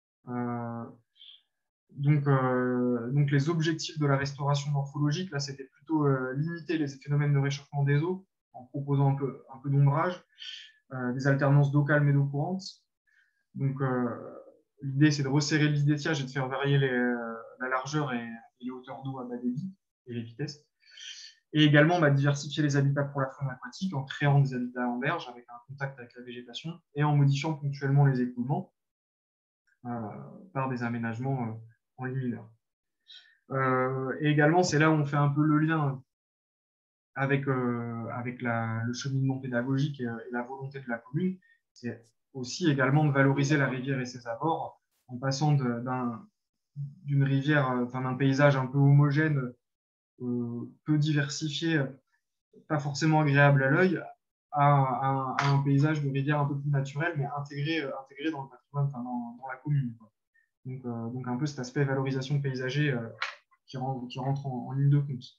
Donc les objectifs de la restauration morphologique, là, c'était plutôt limiter les phénomènes de réchauffement des eaux en proposant un peu d'ombrage, des alternances d'eau calme et d'eau courante. Donc l'idée, c'est de resserrer le lit d'étiage et de faire varier la largeur et les hauteurs d'eau à bas débit et les vitesses. Et également diversifier les habitats pour la faune aquatique en créant des habitats en berge avec un contact avec la végétation et en modifiant ponctuellement les écoulements par des aménagements en ligne mineure. Et également, c'est là où on fait un peu le lien avec le cheminement pédagogique et la volonté de la commune. C'est aussi également de valoriser la rivière et ses abords en passant d'une rivière, d'un paysage un peu homogène, peu diversifié, pas forcément agréable à l'œil, à un paysage de rivière un peu plus naturel, mais intégré dans le patrimoine, dans la commune, quoi. Donc un peu cet aspect valorisation paysager qui rentre en ligne de compte.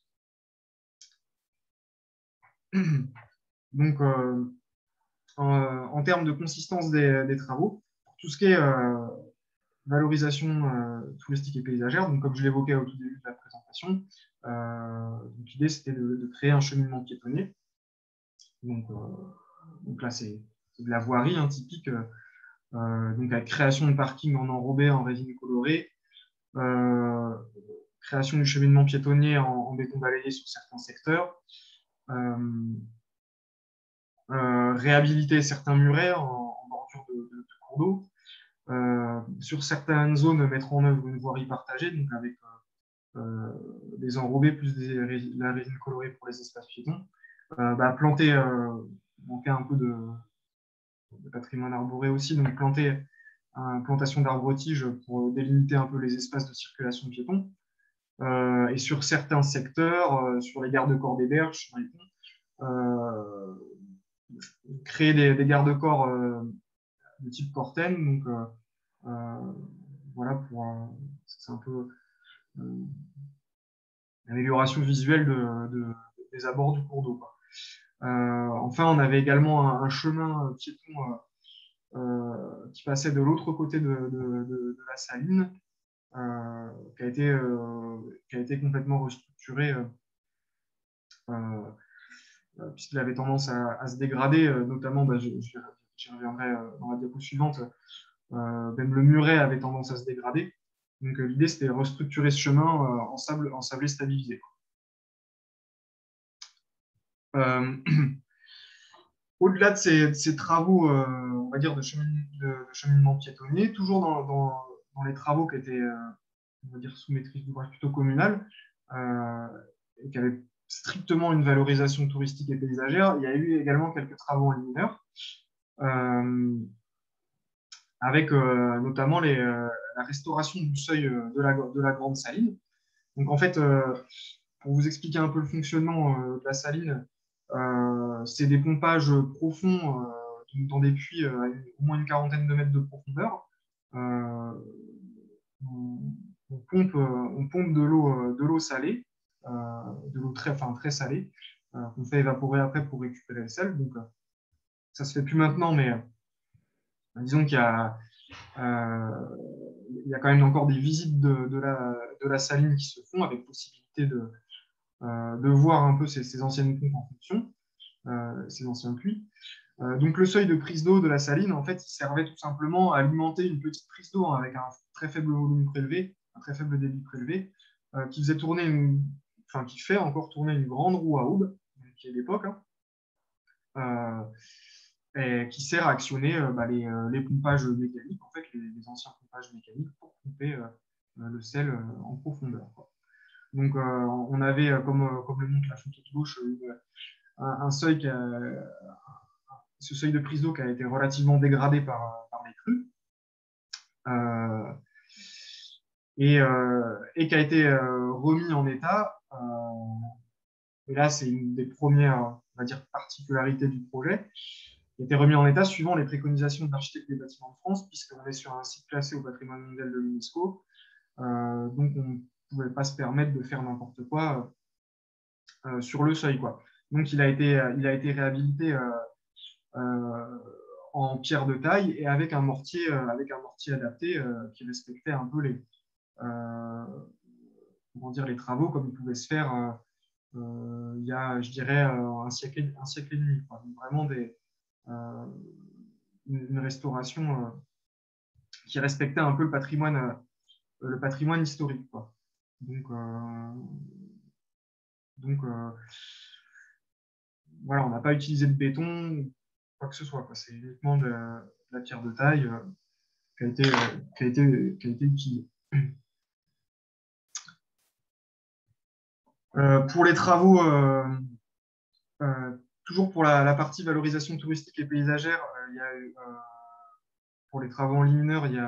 Donc en termes de consistance des travaux, pour tout ce qui est valorisation touristique et paysagère, donc comme je l'évoquais au tout début de la présentation, l'idée c'était de créer un cheminement piétonnier. Donc là c'est de la voirie typique, donc avec création de parking en enrobé en résine colorée, création du cheminement piétonnier en béton balayé sur certains secteurs, réhabiliter certains murets en bordure de cours d'eau. Sur certaines zones, mettre en œuvre une voirie partagée, donc avec des enrobés plus la résine colorée pour les espaces piétons. Planter, manquer un peu de patrimoine arboré aussi, donc plantation d'arbres-tiges pour délimiter un peu les espaces de circulation piétons. Et sur certains secteurs, sur les garde-corps des berges, sur les ponts, créer des garde-corps de type Corten. Donc, voilà, c'est un peu l'amélioration visuelle des abords du cours d'eau. Enfin, on avait également un chemin piéton qui passait de l'autre côté de la saline, qui a été complètement restructuré puisqu'il avait tendance à se dégrader, notamment, j'y reviendrai dans la diapo suivante, même le muret avait tendance à se dégrader. Donc l'idée, c'était de restructurer ce chemin en sablé stabilisé. Au-delà de ces travaux, on va dire, de cheminement piétonnier, toujours dans les travaux qui étaient, on va dire, sous maîtrise d'ouvrage plutôt communale, et qui avaient strictement une valorisation touristique et paysagère, il y a eu également quelques travaux en ligne mineur, avec notamment la restauration du seuil de la Grande Saline. Donc en fait, pour vous expliquer un peu le fonctionnement de la saline, c'est des pompages profonds dans des puits à au moins une quarantaine de mètres de profondeur. On pompe de l'eau salée, de l'eau très salée, qu'on fait évaporer après pour récupérer le sel. Donc, ça se fait plus maintenant, mais disons qu'il y a quand même encore des visites de la saline qui se font, avec possibilité de voir un peu ces anciennes pompes en fonction, ces anciens puits. Donc le seuil de prise d'eau de la saline, en fait, il servait tout simplement à alimenter une petite prise d'eau avec un très faible volume prélevé, un très faible débit prélevé, qui fait encore tourner une grande roue à aube, qui est l'époque, et qui sert à actionner les pompages mécaniques, en fait, les anciens pompages mécaniques pour pomper le sel en profondeur, quoi. Donc on avait, comme le montre la photo de gauche, un seuil ce seuil de prise d'eau qui a été relativement dégradé par les crues et qui a été remis en état. Et là, c'est une des premières, on va dire, particularités du projet, qui a été remis en état suivant les préconisations de l'architecte des bâtiments de France, puisqu'on est sur un site classé au patrimoine mondial de l'UNESCO. Donc, on ne pouvait pas se permettre de faire n'importe quoi sur le seuil, quoi. Donc, il a été réhabilité en pierre de taille et avec un mortier adapté qui respectait un peu les travaux comme ils pouvaient se faire il y a, je dirais, un siècle et demi, quoi. Donc, vraiment une restauration qui respectait un peu le patrimoine historique, quoi. Donc voilà, on n'a pas utilisé de béton, quoi que ce soit, quoi. C'est uniquement de la pierre de taille qui a été utilisée. Pour les travaux, toujours pour la partie valorisation touristique et paysagère, il y a eu, pour les travaux en ligne mineure, il y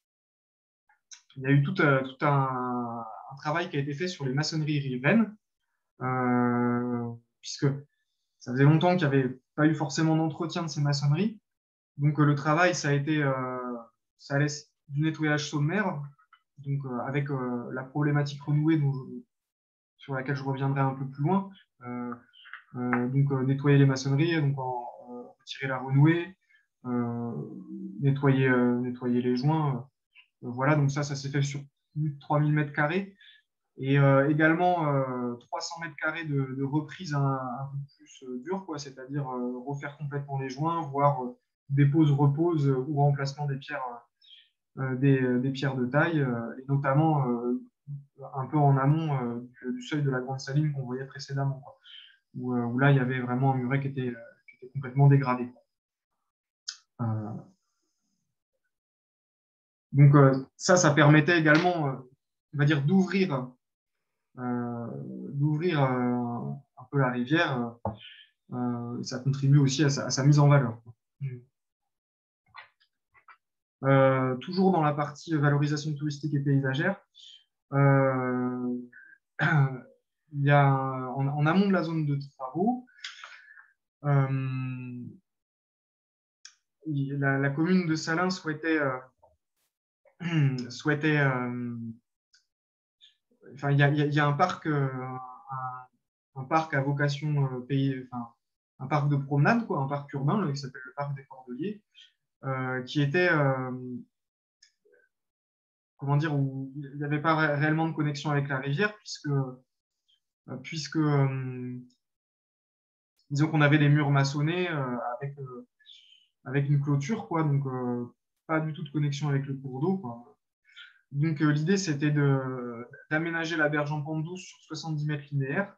a eu tout un travail qui a été fait sur les maçonneries riveraines, puisque ça faisait longtemps qu'il n'y avait pas eu forcément d'entretien de ces maçonneries. Donc le travail, ça allait du nettoyage sommaire, donc avec la problématique renouée sur laquelle je reviendrai un peu plus loin. Donc nettoyer les maçonneries, donc retirer la renouée, nettoyer les joints. Voilà, donc ça s'est fait sur plus de 3000 mètres carrés. Et également 300 mètres carrés de reprise un peu plus dure, quoi, c'est-à-dire refaire complètement les joints, voire dépose, repose ou remplacement des pierres, des pierres de taille, et notamment un peu en amont du seuil de la Grande Saline qu'on voyait précédemment, quoi, où là, il y avait vraiment un muret qui était complètement dégradé. Donc ça permettait également, on va dire, d'ouvrir un peu la rivière. Ça contribue aussi à sa mise en valeur. Toujours dans la partie valorisation touristique et paysagère, il y a en amont de la zone de travaux, la commune de Salins souhaitait il y a un parc à vocation un parc de promenade, quoi, un parc urbain qui s'appelle le parc des Cordeliers, qui était comment dire, où il n'y avait pas réellement de connexion avec la rivière, puisque disons qu'on avait des murs maçonnés avec une clôture, quoi, donc pas du tout de connexion avec le cours d'eau, quoi. Donc l'idée, c'était d'aménager la berge en pente douce sur 70 mètres linéaires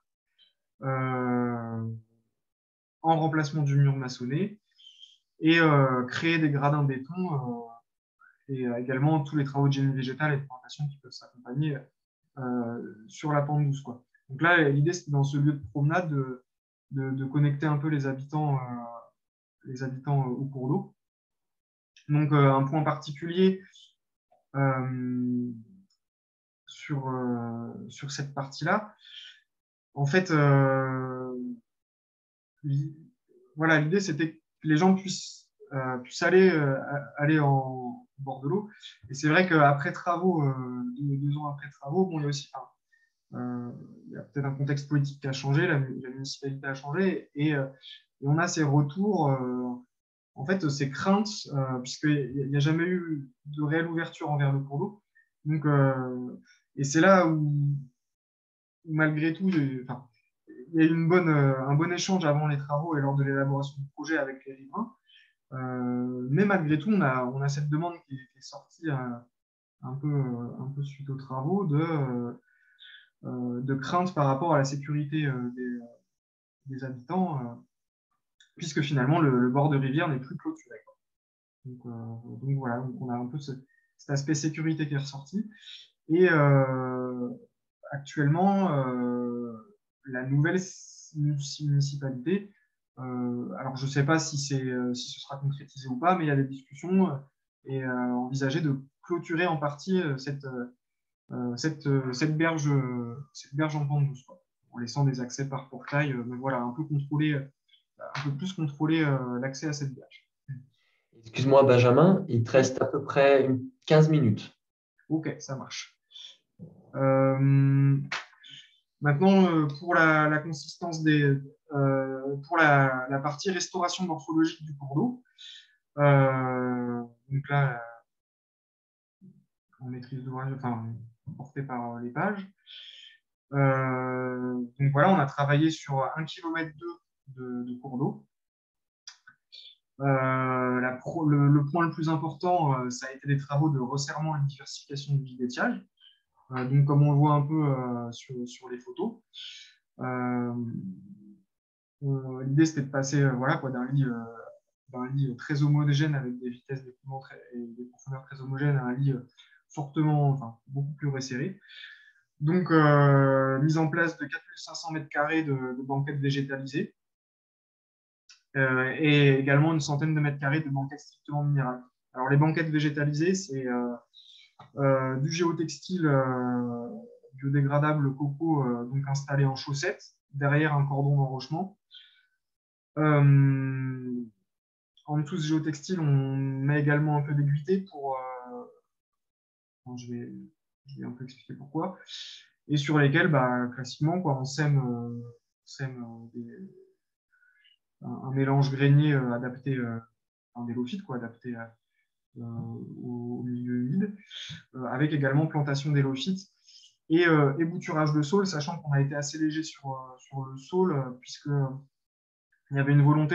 en remplacement du mur maçonné et créer des gradins béton et également tous les travaux de génie végétal et de plantation qui peuvent s'accompagner sur la pente douce, quoi. Donc là, l'idée, c'était dans ce lieu de promenade de connecter un peu les habitants au cours d'eau. Donc un point particulier sur cette partie-là, en fait, voilà, l'idée, c'était que les gens puissent aller en bord de l'eau. Et c'est vrai qu'après travaux, 2 ans après travaux, bon, il y a aussi, il y a peut-être un contexte politique qui a changé, la municipalité a changé, et on a ces retours, en fait, ces craintes, puisqu'il n'y a jamais eu de réelle ouverture envers le cours d'eau. Donc, et c'est là où malgré tout, il y a eu un bon échange avant les travaux et lors de l'élaboration du projet avec les riverains. Mais malgré tout, on a cette demande qui est sortie un peu suite aux travaux de crainte par rapport à la sécurité des habitants, puisque finalement le bord de rivière n'est plus clôturé. Donc voilà, donc on a un peu cet aspect sécurité qui est ressorti. Et actuellement, la nouvelle municipalité, alors je ne sais pas si ce sera concrétisé ou pas, mais il y a des discussions et envisager de clôturer en partie cette berge en pente douce, quoi, en laissant des accès par portail, mais voilà, un peu plus contrôler l'accès à cette berge. Excuse-moi, Benjamin, il te reste à peu près 15 minutes. Ok, ça marche. Maintenant, pour la consistance pour la partie restauration morphologique du cours d'eau, donc là, en maîtrise d'ouvrage, porté par les pages. Donc voilà, on a travaillé sur 1,2 km de cours d'eau. Le point le plus important, ça a été les travaux de resserrement et de diversification du d'étiage. Donc, comme on le voit un peu sur les photos, l'idée c'était de passer d'un lit très homogène avec des vitesses d'écoulement et des profondeurs très homogènes à un lit beaucoup plus resserré. Donc, mise en place de 4500 m² de banquettes végétalisées et également une centaine de mètres carrés de banquettes strictement minérales. Alors, les banquettes végétalisées, c'est du géotextile biodégradable coco donc installé en chaussette derrière un cordon d'enrochement. En dessous de ce géotextile, on met également un peu d'aiguïté pour je vais un peu expliquer pourquoi, et sur lesquels classiquement on sème un mélange grainé adapté des lophites adapté au milieu humide, avec également plantation d'élophytes et bouturage de saules, sachant qu'on a été assez léger sur le saule, puisqu'il y avait une volonté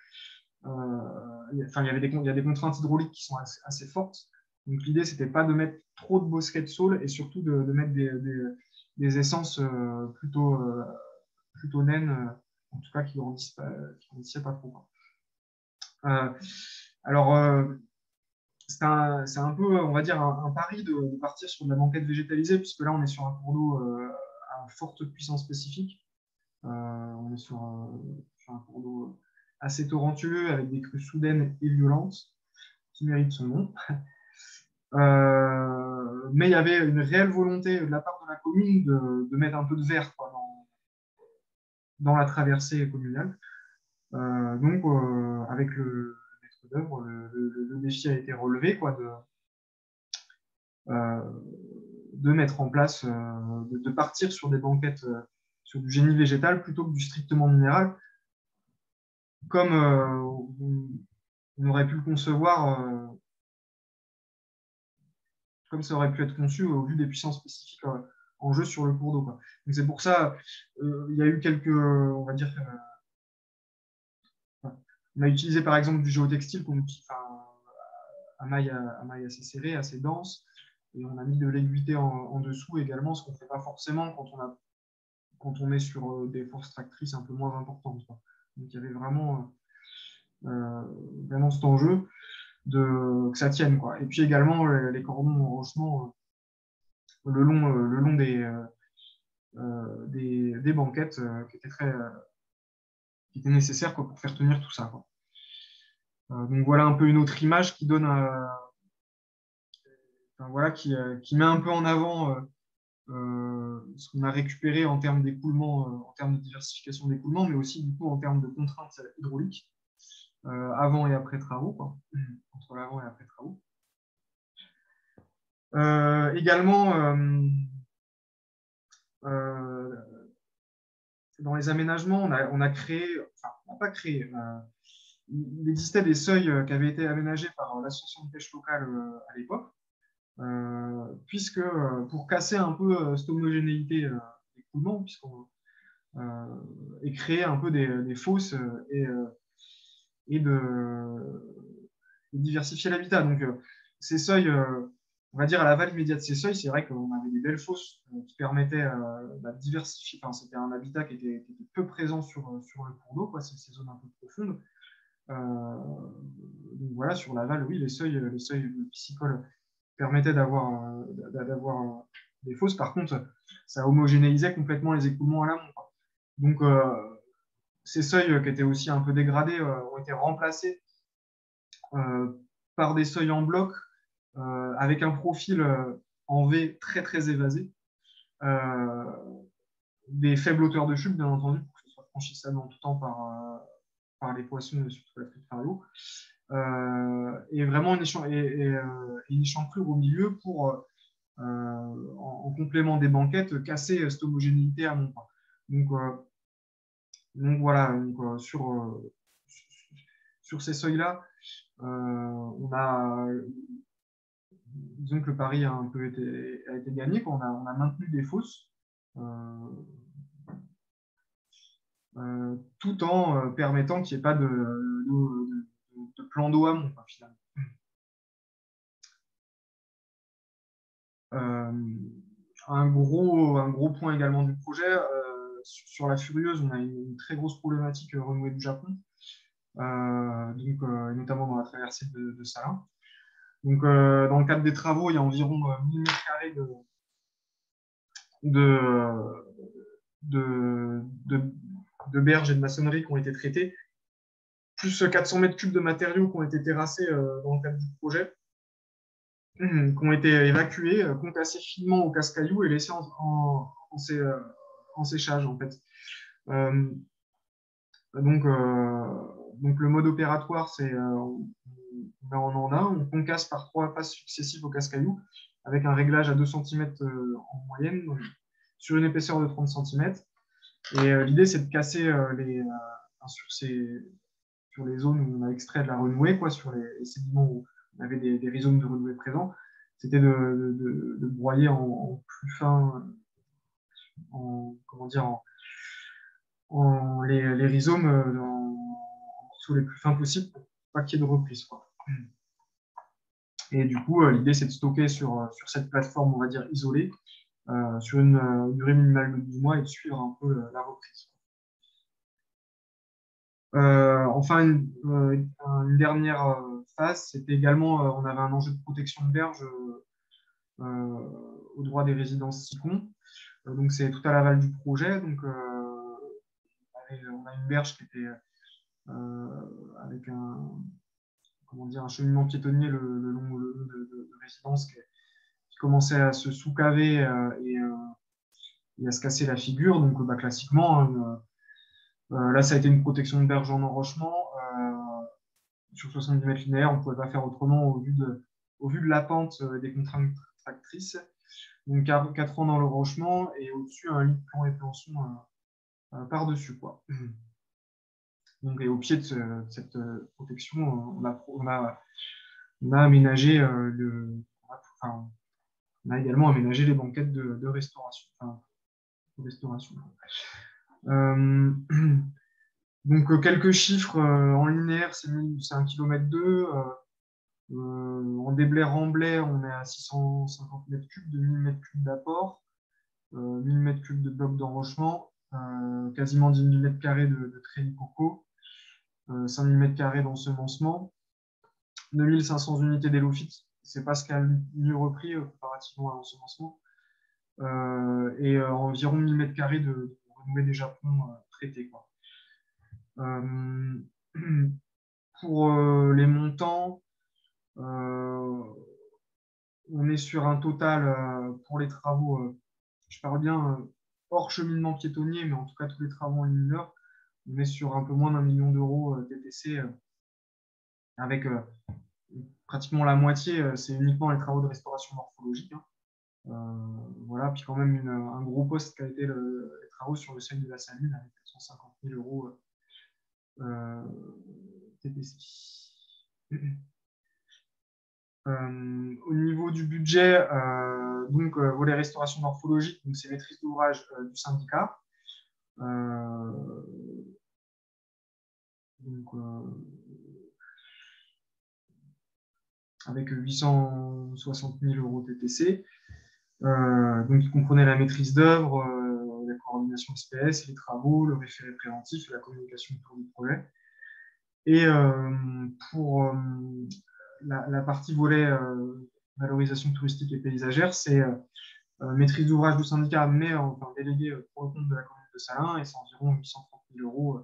il y a des contraintes hydrauliques qui sont assez fortes. Donc l'idée, c'était pas de mettre trop de bosquets de saule et surtout de mettre des essences plutôt naines, en tout cas qui grandissaient pas trop. Alors, c'est un peu, on va dire, un pari de partir sur de la banquette végétalisée, puisque là, on est sur un cours d'eau à forte puissance spécifique. On est sur un cours d'eau assez torrentueux, avec des crues soudaines et violentes, qui méritent son nom. Mais il y avait une réelle volonté de la part de la commune de mettre un peu de verre dans la traversée communale. Donc, avec le maître d'œuvre, le défi a été relevé de mettre en place, de partir sur des banquettes sur du génie végétal plutôt que du strictement minéral, comme on aurait pu le concevoir, comme ça aurait pu être conçu au vu des puissances spécifiques en jeu sur le cours d'eau. Donc c'est pour ça il y a eu quelques, on va dire, On a utilisé par exemple du géotextile comme outil, à maille assez serrée, assez dense, et on a mis de l'aiguïté en dessous également, ce qu'on ne fait pas forcément quand on est sur des forces tractrices un peu moins importantes, quoi. Donc il y avait vraiment cet enjeu que ça tienne, quoi. Et puis également les cordons d'enrochement le long des banquettes qui étaient nécessaires, quoi, pour faire tenir tout ça, quoi. Donc voilà un peu une autre image qui donne, voilà, qui met un peu en avant ce qu'on a récupéré en termes d'écoulement, en termes de diversification d'écoulement, mais aussi du coup en termes de contraintes hydrauliques avant et après travaux, quoi, entre l'avant et après travaux. Également, dans les aménagements, on a créé, enfin, on n'a pas créé, il existait des seuils qui avaient été aménagés par l'association de pêche locale à l'époque, puisque pour casser un peu cette homogénéité d'écoulement, et créer un peu des fosses et diversifier l'habitat. Donc, ces seuils, on va dire à l'aval immédiat de ces seuils, c'est vrai qu'on avait des belles fosses qui permettaient de diversifier. Enfin, c'était un habitat qui était peu présent sur le cours d'eau, quoi, ces zones un peu profondes. Donc voilà, sur l'aval, oui, les seuils piscicoles permettaient d'avoir des fosses. Par contre, ça homogénéisait complètement les écoulements à l'amont. Donc, ces seuils qui étaient aussi un peu dégradés ont été remplacés par des seuils en bloc avec un profil en V très très évasé, des faibles hauteurs de chute, bien entendu, pour que ce soit franchissable en tout temps par les poissons et surtout la truite fario, et vraiment une échancrure au milieu pour, en complément des banquettes, casser cette homogénéité à mon pas. Donc voilà, sur ces seuils-là, disons que le pari a un peu été gagné, on a maintenu des fosses tout en permettant qu'il n'y ait pas de plan d'eau amont, finalement. Un gros point également du projet, sur la Furieuse, on a une très grosse problématique renouée du Japon, notamment dans la traversée de Salins. Donc, dans le cadre des travaux, il y a environ 1000 m² de berges et de maçonnerie qui ont été traitées, plus 400 m³ de matériaux qui ont été terrassés dans le cadre du projet, qui ont été évacués, concassés finement au casse-cailloux et laissés en séchage, en fait. Donc, le mode opératoire, c'est on concasse par 3 passes successives au casse-cailloux avec un réglage à 2 cm en moyenne, sur une épaisseur de 30 cm. Et l'idée, c'est de casser sur les zones où on a extrait de la renouée, quoi, sur les sédiments où on avait des rhizomes de renouée présents. C'était de broyer en plus fin, les rhizomes en morceaux les plus fins possibles pour pas qu'il y ait de reprise, quoi. Et du coup, l'idée, c'est de stocker sur cette plateforme, on va dire, isolée, sur une durée minimale de 12 mois et de suivre un peu la reprise. Enfin, une dernière phase, c'était également, on avait un enjeu de protection de berge au droit des résidences SICON. Donc, c'est tout à l'aval du projet. Donc, on a une berge qui était avec un cheminement piétonnier le long de résidence qui commençait à se sous-caver et à se casser la figure. Donc, classiquement, là, ça a été une protection de berge en enrochement. Sur 70 mètres linéaires, on ne pouvait pas faire autrement au vu de la pente des contraintes tractrices. Donc, 4 ans dans l'enrochement et au-dessus, un lit de plomb et plançon par-dessus, quoi. Donc, et au pied de cette protection, on a aménagé on a également aménagé les banquettes de restauration. Donc, quelques chiffres en linéaire, c'est 1 km 2. En déblai-remblai, on est à 650 mètres cubes, 2000 mètres cubes d'apport, 1000 mètres cubes de blocs d'enrochement, quasiment 10 000 mètres carrés de treillis coco, 5000 mètres carrés d'ensemencement, 2500 unités d'élophytes. C'est pas ce qui a le mieux repris comparativement à l'ensemencement. Et environ 1000 mètres carrés de renouvelés des japons traités, quoi. Pour les montants, on est sur un total pour les travaux, je parle bien hors cheminement piétonnier, mais en tout cas tous les travaux en ligne mineur, on est sur un peu moins d'1 million d'euros TTC, avec pratiquement la moitié, c'est uniquement les travaux de restauration morphologique, hein. Voilà, puis quand même un gros poste qui a été les travaux sur le seuil de la saline avec 450 000 euros TTC. Au niveau du budget, donc volet restauration morphologique, donc c'est maîtrise d'ouvrage du syndicat. Donc, avec 860 000 euros TTC. Donc, il comprenait la maîtrise d'œuvre, la coordination SPS, les travaux, le référé préventif et la communication autour du projet. Et pour la partie volet valorisation touristique et paysagère, c'est maîtrise d'ouvrage du syndicat, mais enfin, délégué pour le compte de la commune de Salins, et c'est environ 830 000 euros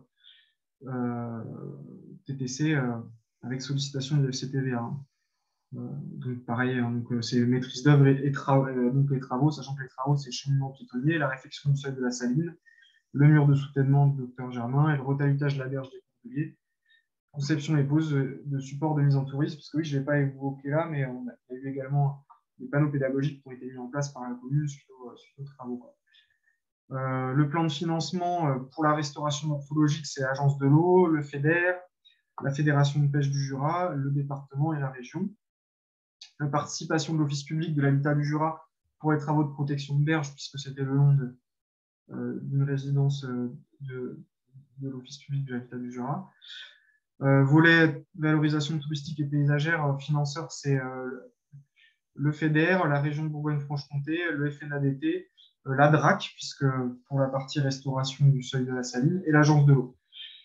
TTC avec sollicitation du FCTVA. Donc pareil, c'est maîtrise d'œuvre et donc les travaux, sachant que les travaux, c'est le cheminement piétonnier, la réfection du seuil de la saline, le mur de soutènement du docteur Germain et le retalutage de la berge des Cordeliers, conception et pose de support de mise en tourisme, parce que oui, je ne l'ai pas évoqué là, mais il y a eu également des panneaux pédagogiques qui ont été mis en place par la commune suite aux travaux, quoi. Le plan de financement pour la restauration morphologique, c'est l'Agence de l'eau, le FEDER, la Fédération de pêche du Jura, le département et la région. La participation de l'Office public de l'habitat du Jura pour les travaux de protection de berge, puisque c'était le long d'une résidence de l'Office public de l'habitat du Jura. Volet valorisation touristique et paysagère, financeur, c'est le FEDER, la région de Bourgogne-Franche-Comté, le FNADT, la DRAC, puisque pour la partie restauration du seuil de la saline, et l'Agence de l'eau.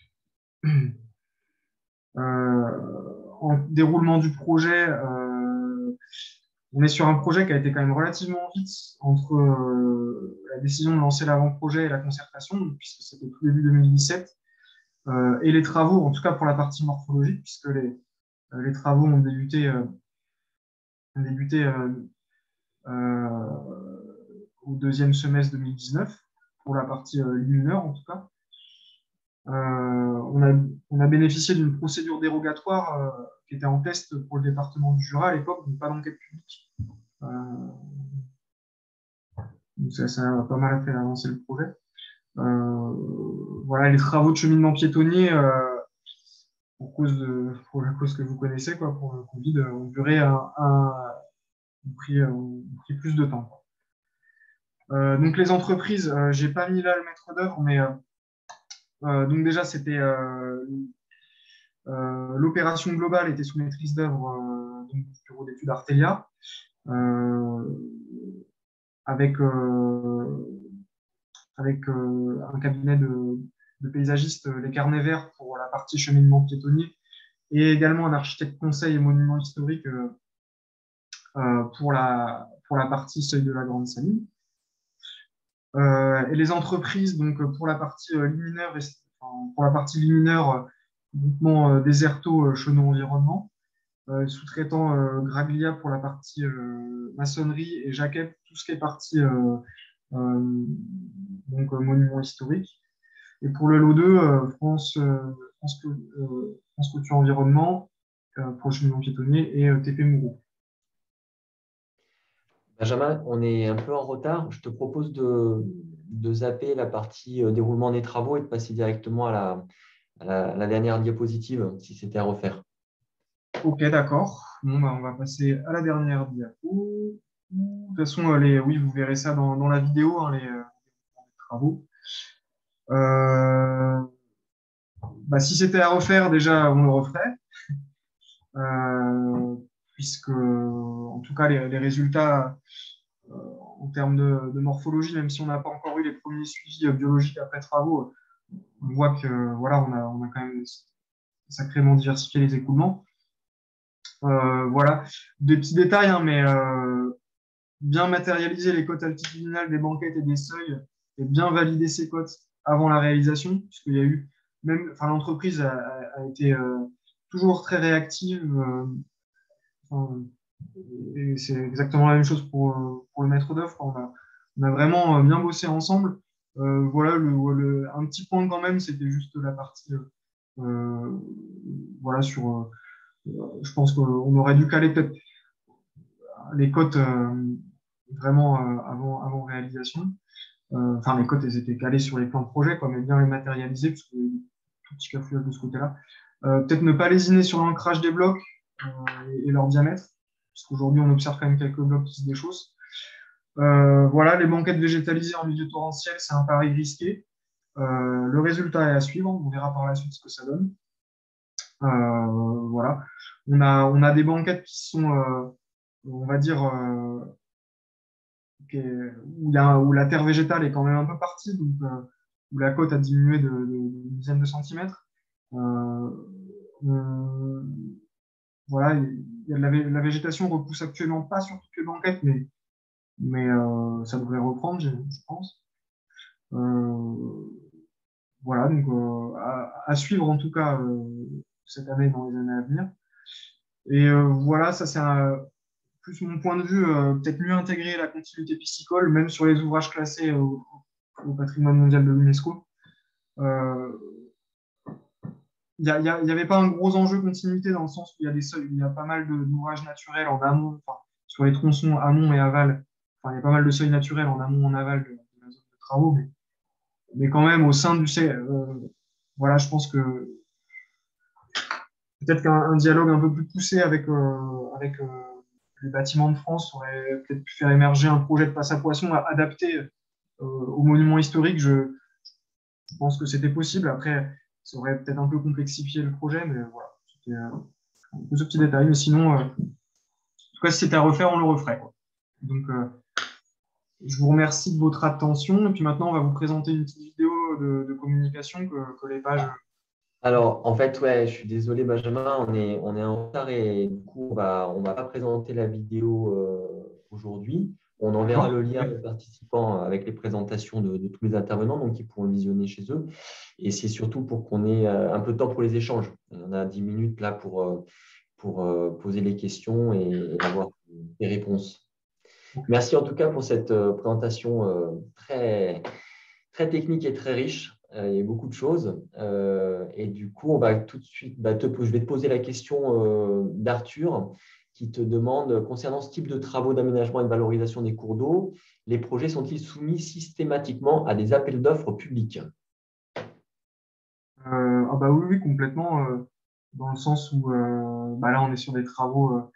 En déroulement du projet, on est sur un projet qui a été quand même relativement vite entre la décision de lancer l'avant-projet et la concertation, puisque c'était tout début 2017, et les travaux, en tout cas pour la partie morphologique, puisque les travaux ont débuté au deuxième semestre 2019, pour la partie ligne mineure en tout cas. On a bénéficié d'une procédure dérogatoire qui était en test pour le département du Jura à l'époque, donc pas d'enquête publique. Donc ça a pas mal fait avancer le projet. Voilà, les travaux de cheminement piétonnier, pour la cause que vous connaissez, quoi, pour le Covid, ont duré ont pris plus de temps, quoi. Donc les entreprises, j'ai pas mis là le maître d'œuvre, mais donc déjà c'était l'opération globale était sous maîtrise d'œuvre du bureau d'études Artelia, avec un cabinet de paysagistes, les carnets verts pour la partie cheminement piétonnier, et également un architecte conseil et monument historique pour la partie seuil de la Grande Saline. Et les entreprises, donc pour la partie liminaire, groupement Deserto Chenot Environnement, sous-traitant Graglia pour la partie maçonnerie et Jacquet, tout ce qui est partie donc monument historique. Et pour le lot 2, France Couture Environnement pour le cheminement piétonnier et TP Mourou. Benjamin, on est un peu en retard. Je te propose de zapper la partie déroulement des travaux et de passer directement à la dernière diapositive, si c'était à refaire. Ok, d'accord. Bon, bah, on va passer à la dernière diapo. De toute façon, oui, vous verrez ça dans la vidéo, hein, les travaux. si c'était à refaire, déjà, on le referait. Puisque, en tout cas, les résultats en termes de morphologie, même si on n'a pas encore eu les premiers suivis biologiques après travaux, on voit que voilà, on a quand même sacrément diversifié les écoulements. Voilà, des petits détails, hein, mais bien matérialiser les cotes altitudinales des banquettes et des seuils et bien valider ces cotes avant la réalisation, puisqu'il y a eu même, enfin, l'entreprise a été toujours très réactive. Et c'est exactement la même chose pour le maître d'œuvre. On a vraiment bien bossé ensemble. Voilà, un petit point quand même, c'était juste la partie voilà, je pense qu'on aurait dû caler peut-être les cotes vraiment avant réalisation. Enfin, les cotes, elles étaient calées sur les plans de projet, quoi, mais bien les matérialiser, parce qu'il y a eu tout petit cafouillage de ce côté-là. Peut-être ne pas lésiner sur l'ancrage des blocs et leur diamètre, parce qu'aujourd'hui, on observe quand même quelques blocs qui se déchaussent. Voilà, les banquettes végétalisées en milieu torrentiel, c'est un pari risqué. Le résultat est à suivre, on verra par la suite ce que ça donne. Voilà. On a des banquettes qui sont, on va dire, où la terre végétale est quand même un peu partie, donc où la côte a diminué d'une dizaine de centimètres. Voilà, la végétation repousse actuellement pas sur toutes les banquettes, mais ça devrait reprendre, je pense. Voilà, donc à suivre en tout cas cette année, dans les années à venir. Et voilà, ça c'est plus mon point de vue, peut-être mieux intégrer la continuité piscicole, même sur les ouvrages classés au patrimoine mondial de l'UNESCO. Il n'y avait pas un gros enjeu continuité dans le sens où il y a des seuils, il y a pas mal d'ouvrages naturels en amont, enfin, sur les tronçons amont et aval. Enfin, il y a pas mal de seuils naturels en amont et en aval de la zone de travaux, mais quand même au sein du voilà, je pense que peut-être qu'un dialogue un peu plus poussé avec les bâtiments de France aurait peut-être pu faire émerger un projet de passe à poisson adapté aux monuments historiques. Je pense que c'était possible. Après, ça aurait peut-être un peu complexifié le projet, mais voilà, c'était un peu ce petit détail. Mais sinon, en tout cas, si c'était à refaire, on le referait, quoi. Donc, je vous remercie de votre attention. Et puis maintenant, on va vous présenter une petite vidéo de communication que les pages. Alors, en fait, ouais, je suis désolé, Benjamin, on est en retard et du coup, on va pas présenter la vidéo aujourd'hui. On enverra le lien aux participants avec les présentations de tous les intervenants, donc ils pourront le visionner chez eux. Et c'est surtout pour qu'on ait un peu de temps pour les échanges. On a 10 minutes là pour poser les questions et avoir des réponses. Merci en tout cas pour cette présentation très, très technique et très riche. Il y a beaucoup de choses. Et du coup, on va tout de suite, je vais te poser la question d'Arthur qui te demande, concernant ce type de travaux d'aménagement et de valorisation des cours d'eau, les projets sont-ils soumis systématiquement à des appels d'offres publics? Oui, complètement. Dans le sens où là, on est sur des travaux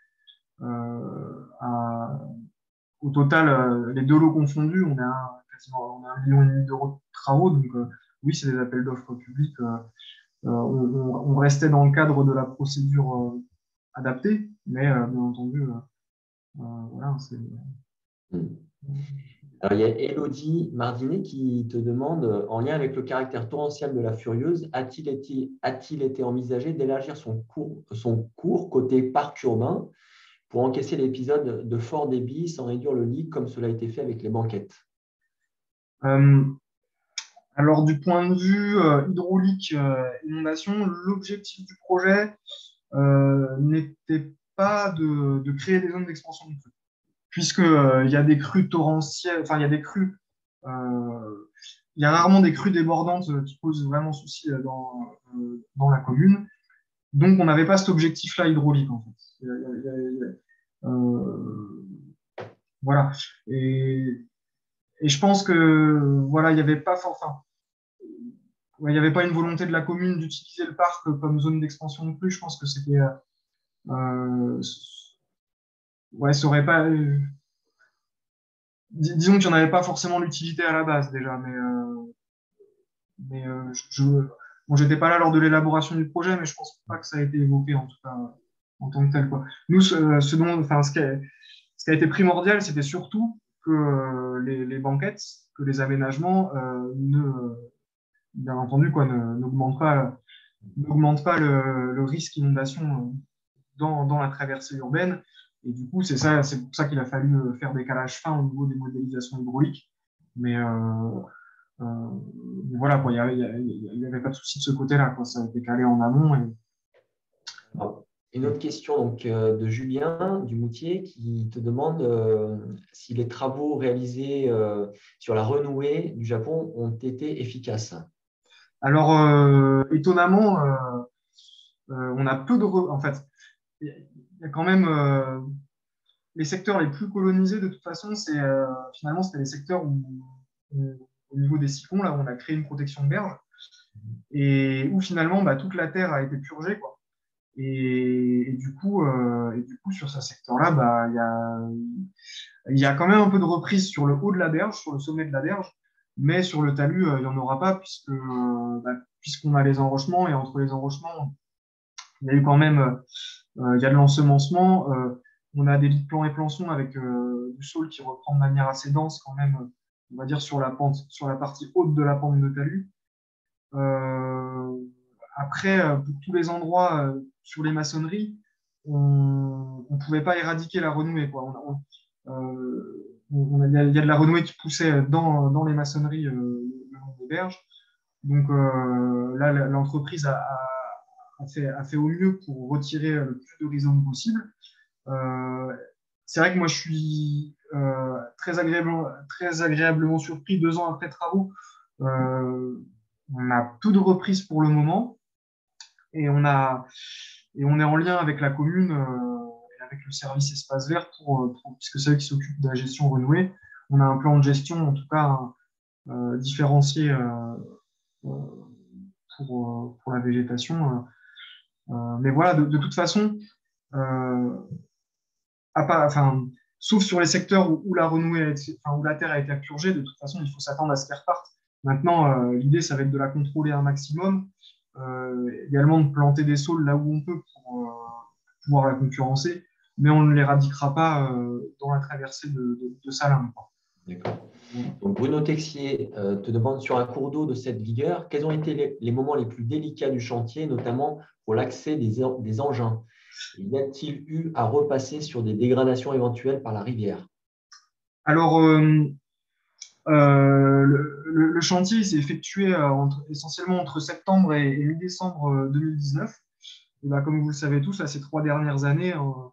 au total, les deux lots confondus, on a quasiment 1,5 million d'euros de travaux. Donc, oui, c'est des appels d'offres publics. On restait dans le cadre de la procédure adaptée, mais bien entendu, voilà, c'est. Alors, il y a Élodie Mardinet qui te demande, en lien avec le caractère torrentiel de la Furieuse, a-t-il été envisagé d'élargir son cours côté parc urbain pour encaisser l'épisode de fort débit sans réduire le lit comme cela a été fait avec les banquettes? Alors, du point de vue hydraulique, inondation, l'objectif du projet n'était pas de créer des zones d'expansion de crues, puisqu'il y a des crues torrentielles, enfin, il y a des crues, il y a rarement des crues débordantes qui posent vraiment souci dans la commune. Donc, on n'avait pas cet objectif-là hydraulique, en fait. Voilà. Et je pense que voilà, il n'y avait pas il n'y avait pas une volonté de la commune d'utiliser le parc comme zone d'expansion de plus. Je pense que c'était ça aurait pas disons qu'il n'y en avait pas forcément l'utilité à la base déjà, mais Bon, j'étais pas là lors de l'élaboration du projet, mais je pense pas que ça a été évoqué en tout cas en tant que tel, quoi. Nous, ce qui a été primordial, c'était surtout que les banquettes, que les aménagements bien entendu, n'augmentent pas le risque inondation dans la traversée urbaine. Et du coup, c'est pour ça qu'il a fallu faire des calages fins au niveau des modélisations hydrauliques. Mais voilà, quoi, il n'y avait pas de souci de ce côté-là, quoi. Ça a été calé en amont. Alors, une autre question donc, de Julien Dumoutier qui te demande si les travaux réalisés sur la renouée du Japon ont été efficaces. Alors, étonnamment, on a peu de... En fait, il y a quand même... les secteurs les plus colonisés, de toute façon, finalement, c'était les secteurs au niveau des siphons, là, où on a créé une protection de berge, et où finalement, toute la terre a été purgée, quoi. Et du coup, sur ce secteur-là, il y a quand même un peu de reprise sur le haut de la berge, sur le sommet de la berge, mais sur le talus, il n'y en aura pas, puisqu'on a les enrochements, et entre les enrochements, il y a eu quand même il y a de l'ensemencement, on a des lits de plans et plançons avec du sol qui reprend de manière assez dense quand même, on va dire sur la partie haute de la pente de talus. Après, pour tous les endroits sur les maçonneries, on ne pouvait pas éradiquer la renouée, quoi. Il y a de la renouée qui poussait dans les maçonneries le long des berges. Donc là, l'entreprise a fait au mieux pour retirer le plus de rhizomes possible. C'est vrai que moi, je suis très agréablement surpris 2 ans après travaux. On a peu de reprises pour le moment et on est en lien avec la commune et avec le service espace vert puisque c'est eux qui s'occupent de la gestion renouée. On a un plan de gestion, en tout cas différencié pour la végétation. Mais voilà, de toute façon, sauf sur les secteurs où la renouée où la terre a été purgée, de toute façon, il faut s'attendre à ce qu'elle reparte. Maintenant, l'idée, ça va être de la contrôler un maximum, également de planter des saules là où on peut pour pouvoir la concurrencer, mais on ne l'éradiquera pas dans la traversée de Salins. D'accord. Donc Bruno Texier te demande sur un cours d'eau de cette vigueur, quels ont été les moments les plus délicats du chantier, notamment pour l'accès des engins? Y a-t-il eu à repasser sur des dégradations éventuelles par la rivière? Alors, le chantier s'est effectué essentiellement entre septembre et mi-décembre 2019. Et comme vous le savez tous, ces 3 dernières années,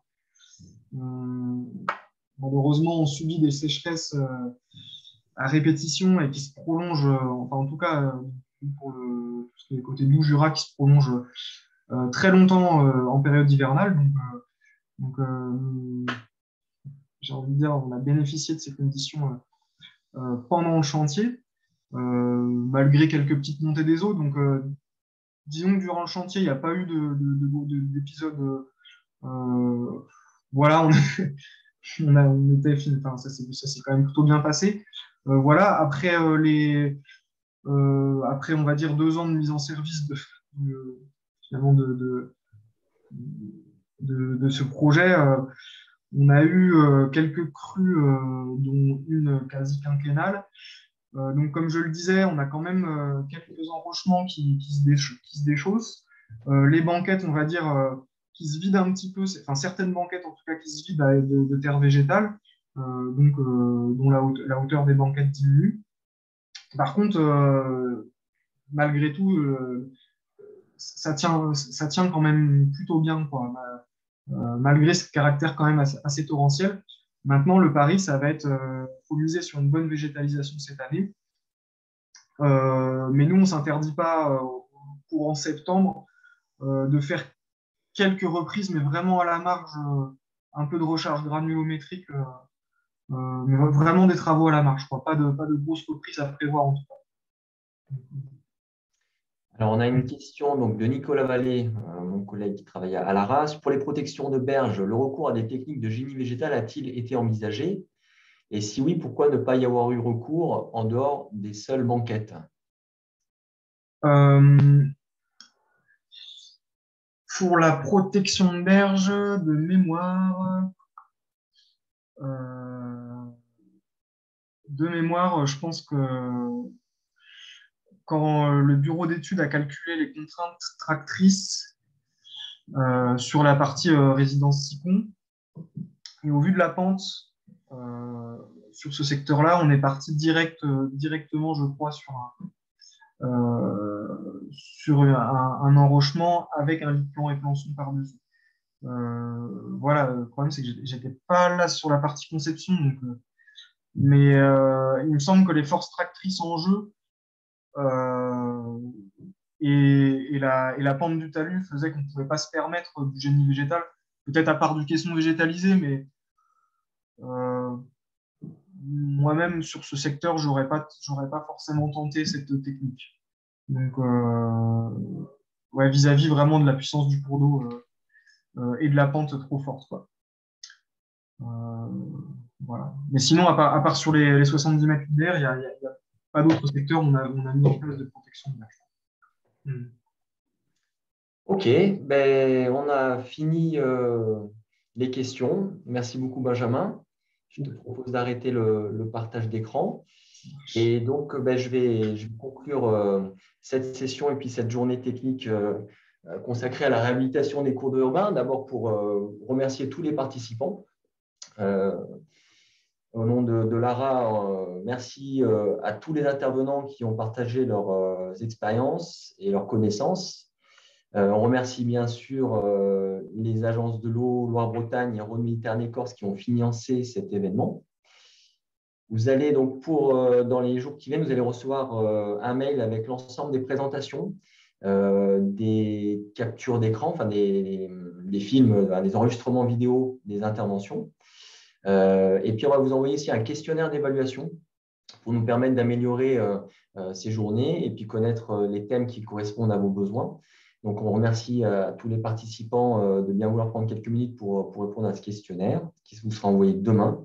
malheureusement, on subit des sécheresses à répétition et qui se prolongent, en tout cas pour tout ce qui est côté Doubs Jura, qui se prolongent très longtemps en période hivernale. Donc j'ai envie de dire, on a bénéficié de ces conditions pendant le chantier, malgré quelques petites montées des eaux. Donc, disons que durant le chantier, il n'y a pas eu d'épisode. Voilà, on était, ça s'est quand même plutôt bien passé. Voilà, après après, on va dire 2 ans de mise en service finalement de ce projet, on a eu quelques crues, dont une quasi quinquennale. Donc, comme je le disais, on a quand même quelques enrochements qui se déchaussent. Les banquettes, on va dire, qui se vident un petit peu, certaines banquettes en tout cas qui se vident de terre végétale, dont la hauteur des banquettes diminue. Par contre, malgré tout, ça tient quand même plutôt bien, quoi. Malgré ce caractère quand même assez torrentiel. Maintenant, le pari, ça va être faut miser sur une bonne végétalisation cette année. Mais nous, on ne s'interdit pas, courant septembre, de faire quelques reprises, mais vraiment à la marge, un peu de recharge granulométrique, mais vraiment des travaux à la marge, quoi. Pas de grosses reprises à prévoir en tout cas. Alors, on a une question donc, de Nicolas Vallée, mon collègue qui travaille à l'Arras. Pour les protections de berges, le recours à des techniques de génie végétal a-t-il été envisagé? Et si oui, pourquoi ne pas y avoir eu recours en dehors des seules banquettes? Pour la protection de berge, de mémoire, je pense que quand le bureau d'études a calculé les contraintes tractrices sur la partie résidence Sicon, et au vu de la pente sur ce secteur-là, on est parti directement, je crois, sur un enrochement avec un lit plan et plançon par-dessus. Voilà, le problème, c'est que j'étais pas là sur la partie conception, donc, mais il me semble que les forces tractrices en jeu et la pente du talus faisait qu'on ne pouvait pas se permettre du génie végétal, peut-être à part du caisson végétalisé, mais moi-même, sur ce secteur, j'aurais pas forcément tenté cette technique. Donc, ouais, vis-à-vis vraiment de la puissance du cours d'eau et de la pente trop forte, quoi. Voilà. Mais sinon, à part sur les 70 mètres d'air, il n'y a pas d'autres secteurs où on a mis en place de protection de mer. Ok, ben, on a fini les questions. Merci beaucoup, Benjamin. Je te propose d'arrêter le partage d'écran. Et donc, ben, je vais conclure cette session et puis cette journée technique consacrée à la réhabilitation des cours d'eau urbains. D'abord, pour remercier tous les participants. Au nom de Lara, merci à tous les intervenants qui ont partagé leurs expériences et leurs connaissances. On remercie bien sûr les agences de l'eau Loire-Bretagne et Rhône-Méditerranée-Corse qui ont financé cet événement. Vous allez donc, dans les jours qui viennent, vous allez recevoir un mail avec l'ensemble des présentations, des captures d'écran, enfin des films, des enregistrements vidéo des interventions. Et puis, on va vous envoyer aussi un questionnaire d'évaluation pour nous permettre d'améliorer ces journées et puis connaître les thèmes qui correspondent à vos besoins. Donc, on remercie tous les participants de bien vouloir prendre quelques minutes pour répondre à ce questionnaire qui vous sera envoyé demain.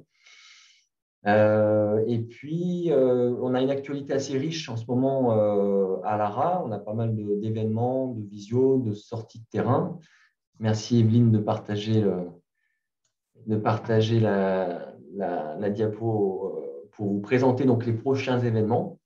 Et puis, on a une actualité assez riche en ce moment à Lara. On a pas mal d'événements, de visio, de sorties de terrain. Merci Evelyne de partager la diapo pour vous présenter donc les prochains événements.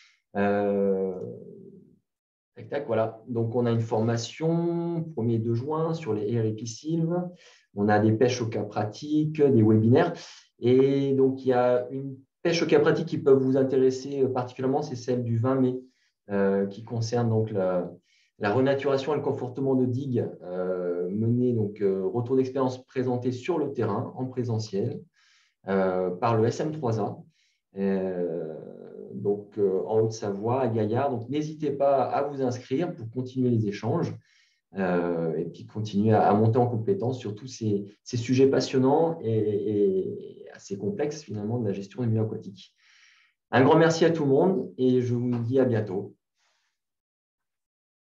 Voilà. Donc, on a une formation 1er 2 juin sur les haies et piscines. On a des pêches au cas pratique, des webinaires. Et donc, il y a une pêche au cas pratique qui peut vous intéresser particulièrement, c'est celle du 20 mai qui concerne donc la renaturation et le confortement de digues menée, donc retour d'expérience présenté sur le terrain en présentiel par le SM3A. Donc en Haute-Savoie, à Gaillard. Donc, n'hésitez pas à vous inscrire pour continuer les échanges et puis continuer à monter en compétence sur tous ces sujets passionnants et assez complexes finalement de la gestion des milieux aquatiques. Un grand merci à tout le monde et je vous dis à bientôt.